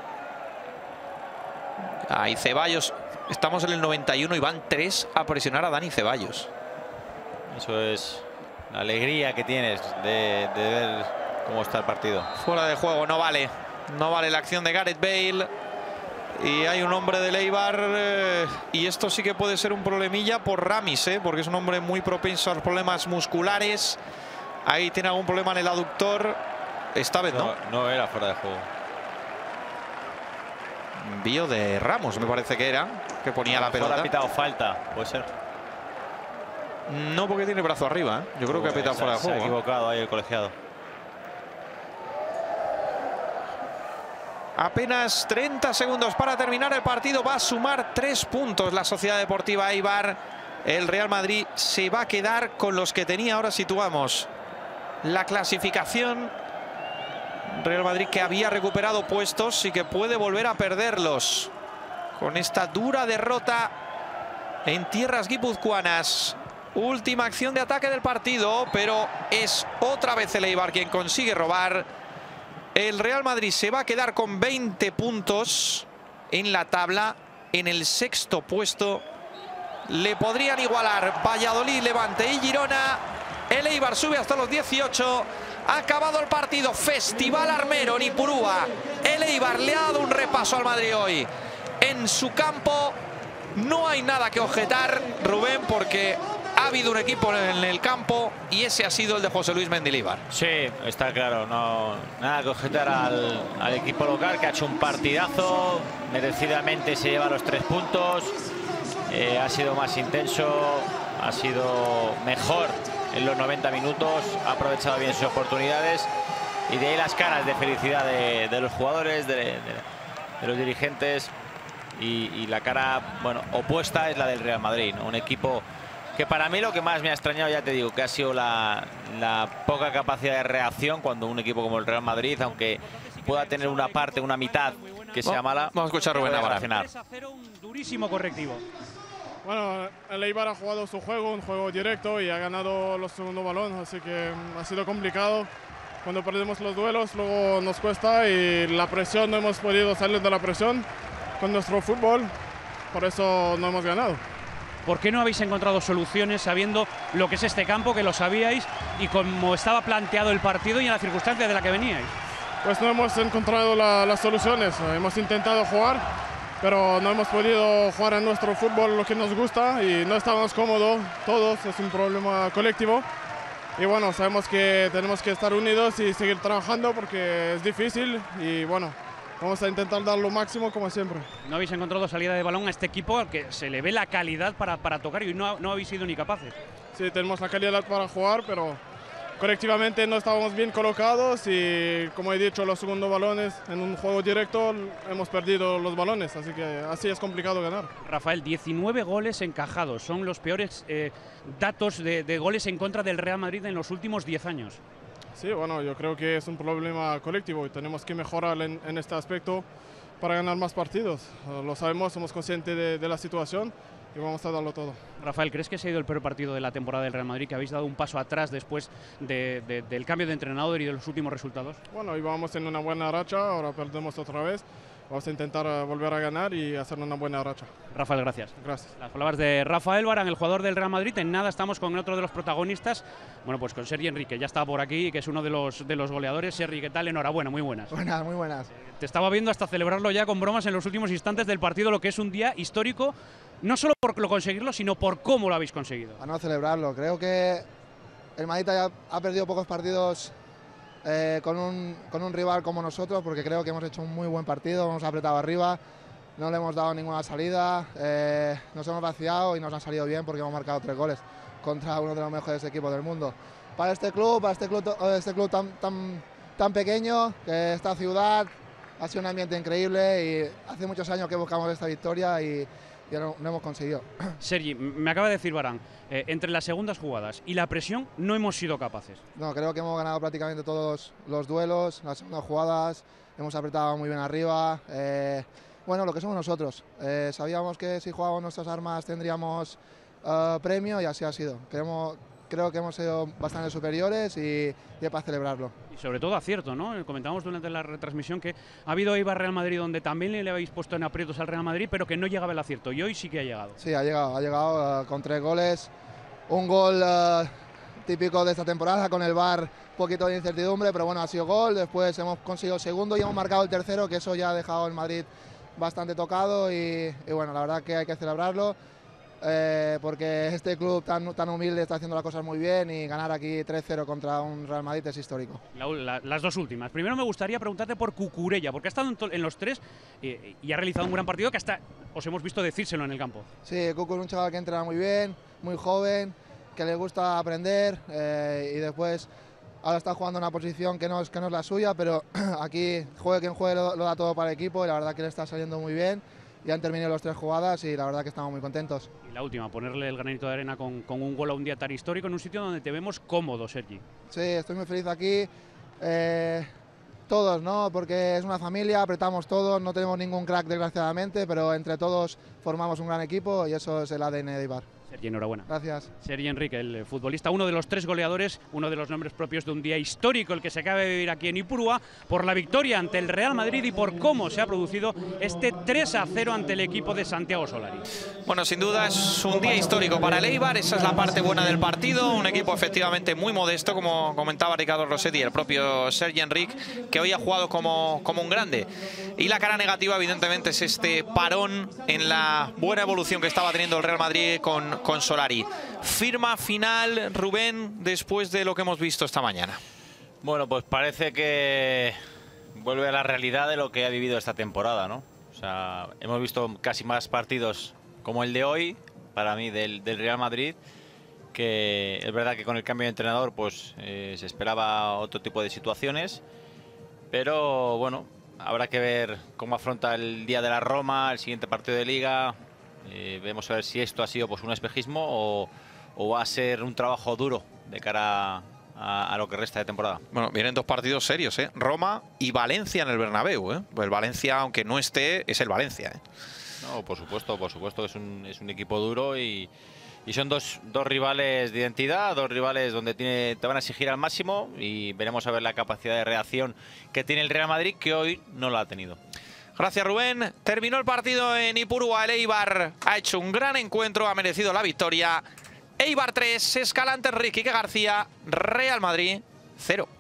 Ahí Ceballos. Estamos en el noventa y uno y van tres a presionar a Dani Ceballos. Eso es la alegría que tienes de, de ver cómo está el partido. Fuera de juego, no vale. No vale la acción de Gareth Bale. Y hay un hombre de Leibar. Eh, y esto sí que puede ser un problemilla por Ramis, eh, porque es un hombre muy propenso a los problemas musculares. Ahí tiene algún problema en el aductor. Esta vez no. No, no era fuera de juego. Envío de Ramos, me parece que era, que ponía la pelota. Ha pitado falta, puede ser. No, porque tiene el brazo arriba, ¿eh? Yo creo que ha pitado fuera de juego. Se ha equivocado ahí el colegiado. Apenas treinta segundos para terminar el partido. Va a sumar tres puntos la Sociedad Deportiva Eibar. El Real Madrid se va a quedar con los que tenía. Ahora situamos la clasificación. Real Madrid que había recuperado puestos y que puede volver a perderlos con esta dura derrota en tierras guipuzcoanas. Última acción de ataque del partido, pero es otra vez el Eibar quien consigue robar. El Real Madrid se va a quedar con veinte puntos en la tabla, en el sexto puesto. Le podrían igualar Valladolid, Levante y Girona. El Eibar sube hasta los dieciocho. Ha acabado el partido. Festival Armero en Ipurúa. El Eibar le ha dado un repaso al Madrid hoy en su campo. No hay nada que objetar, Rubén, porque ha habido un equipo en el campo y ese ha sido el de José Luis Mendilibar. Sí, está claro. No, nada que objetar al, al equipo local, que ha hecho un partidazo. Merecidamente se lleva los tres puntos. Eh, ha sido más intenso, ha sido mejor en los noventa minutos, ha aprovechado bien sus oportunidades y de ahí las caras de felicidad de, de los jugadores, de, de, de los dirigentes, y, y la cara, bueno, opuesta es la del Real Madrid, ¿no? Un equipo que para mí lo que más me ha extrañado, ya te digo, que ha sido la, la poca capacidad de reacción cuando un equipo como el Real Madrid, aunque pueda tener una parte, una mitad que sea mala. Vamos a escuchar a Rubén ahora. tres a cero, un durísimo correctivo. Bueno, el Eibar ha jugado su juego, un juego directo, y ha ganado los segundos balones, así que ha sido complicado. Cuando perdemos los duelos, luego nos cuesta, y la presión, no hemos podido salir de la presión con nuestro fútbol, por eso no hemos ganado. ¿Por qué no habéis encontrado soluciones sabiendo lo que es este campo, que lo sabíais, y cómo estaba planteado el partido y en la circunstancia de la que veníais? Pues no hemos encontrado la, las soluciones, hemos intentado jugar, pero no hemos podido jugar a nuestro fútbol lo que nos gusta y no estábamos cómodos todos, es un problema colectivo. y bueno, sabemos que tenemos que estar unidos y seguir trabajando porque es difícil y bueno, vamos a intentar dar lo máximo como siempre. No habéis encontrado salida de balón a este equipo al que se le ve la calidad para, para tocar y no, no habéis sido ni capaces. Sí, tenemos la calidad para jugar, pero colectivamente no estábamos bien colocados y, como he dicho, los segundos balones en un juego directo hemos perdido los balones, así que así es complicado ganar. Rafael, diecinueve goles encajados, son los peores eh, datos de, de goles en contra del Real Madrid en los últimos diez años. Sí, bueno, yo creo que es un problema colectivo y tenemos que mejorar en, en este aspecto para ganar más partidos. Uh, lo sabemos, somos conscientes de, de la situación y vamos a darlo todo. Rafael, ¿crees que se ha ido el peor partido de la temporada del Real Madrid, que habéis dado un paso atrás después de, de, del cambio de entrenador y de los últimos resultados? Bueno, íbamos en una buena racha, ahora perdemos otra vez. Vamos a intentar uh, volver a ganar y hacer una buena racha. Rafael, gracias. Gracias. Las palabras de Rafael Varane, el jugador del Real Madrid. En nada estamos con otro de los protagonistas, bueno, pues con Sergi Enrique, ya está por aquí, que es uno de los, de los goleadores. Sergi, ¿qué tal? Enhorabuena, muy buenas. Buenas, muy buenas. Te estaba viendo hasta celebrarlo ya con bromas en los últimos instantes del partido, lo que es un día histórico, no solo por lo conseguirlo, sino por cómo lo habéis conseguido. A no celebrarlo, creo que el Madrid ya ha perdido pocos partidos eh, con, un, con un rival como nosotros, porque creo que hemos hecho un muy buen partido, hemos apretado arriba, no le hemos dado ninguna salida, eh, nos hemos vaciado y nos han salido bien porque hemos marcado tres goles contra uno de los mejores equipos del mundo. Para este club, para este club, este club tan, tan, tan pequeño, que esta ciudad ha sido un ambiente increíble y hace muchos años que buscamos esta victoria y ya no, no hemos conseguido. Sergi, me acaba de decir Varane, eh, entre las segundas jugadas y la presión no hemos sido capaces. No, creo que hemos ganado prácticamente todos los duelos, las segundas jugadas, hemos apretado muy bien arriba. Eh, bueno, lo que somos nosotros. Eh, sabíamos que si jugábamos nuestras armas tendríamos uh, premio y así ha sido. Creemos, creo que hemos sido bastante superiores y, y es para celebrarlo. Y sobre todo acierto, ¿no? Comentábamos durante la retransmisión que ha habido Eibar Real Madrid donde también le habéis puesto en aprietos al Real Madrid, pero que no llegaba el acierto, y hoy sí que ha llegado. Sí, ha llegado, ha llegado uh, con tres goles, un gol uh, típico de esta temporada, con el V A R un poquito de incertidumbre, pero bueno, ha sido gol, después hemos conseguido el segundo y hemos marcado el tercero, que eso ya ha dejado el Madrid bastante tocado y, y bueno, la verdad que hay que celebrarlo. Eh, porque este club tan, tan humilde está haciendo las cosas muy bien y ganar aquí tres cero contra un Real Madrid es histórico. La, la, las dos últimas. Primero me gustaría preguntarte por Cucurella, porque ha estado en, en los tres eh, y ha realizado un gran partido que hasta os hemos visto decírselo en el campo. Sí, Cucu es un chaval que entrena muy bien, muy joven, que le gusta aprender eh, y después ahora está jugando en una posición que no es, que no es la suya, pero aquí juegue quien juegue lo, lo da todo para el equipo y la verdad que le está saliendo muy bien. Ya han terminado las tres jugadas y la verdad que estamos muy contentos. Y la última, ponerle el granito de arena con, con un gol a un día tan histórico en un sitio donde te vemos cómodo, Sergi. Sí, estoy muy feliz aquí. Eh, todos, ¿no? Porque es una familia, apretamos todos, no tenemos ningún crack desgraciadamente, pero entre todos formamos un gran equipo y eso es el A D N de Eibar. Sergi, enhorabuena. Gracias. Sergi Enrique, el futbolista, uno de los tres goleadores, uno de los nombres propios de un día histórico, el que se acaba de vivir aquí en Ipurúa, por la victoria ante el Real Madrid y por cómo se ha producido este tres a cero ante el equipo de Santiago Solari. Bueno, sin duda es un día histórico para el Eibar, esa es la parte buena del partido, un equipo efectivamente muy modesto, como comentaba Ricardo Rossetti, el propio Sergi Enrique, que hoy ha jugado como, como un grande. Y la cara negativa, evidentemente, es este parón en la buena evolución que estaba teniendo el Real Madrid con, con Solari. Firma final, Rubén, después de lo que hemos visto esta mañana. Bueno, pues parece que vuelve a la realidad de lo que ha vivido esta temporada, ¿no? O sea, hemos visto casi más partidos como el de hoy, para mí, del, del Real Madrid, que es verdad que con el cambio de entrenador pues eh, se esperaba otro tipo de situaciones, pero bueno, habrá que ver cómo afronta el día de la Roma, el siguiente partido de Liga. Eh, vemos a ver si esto ha sido pues un espejismo o, o va a ser un trabajo duro de cara a, a lo que resta de temporada. Bueno, vienen dos partidos serios, ¿eh? Roma y Valencia en el Bernabéu, ¿eh? Pues el Valencia, aunque no esté, es el Valencia, ¿eh? No, por supuesto, por supuesto que es un, es un equipo duro y, y son dos, dos rivales de identidad, dos rivales donde tiene, te van a exigir al máximo y veremos a ver la capacidad de reacción que tiene el Real Madrid, que hoy no la ha tenido. Gracias, Rubén. Terminó el partido en Ipurúa. El Eibar ha hecho un gran encuentro, ha merecido la victoria. Eibar tres, Escalante, Enrique García, Real Madrid cero.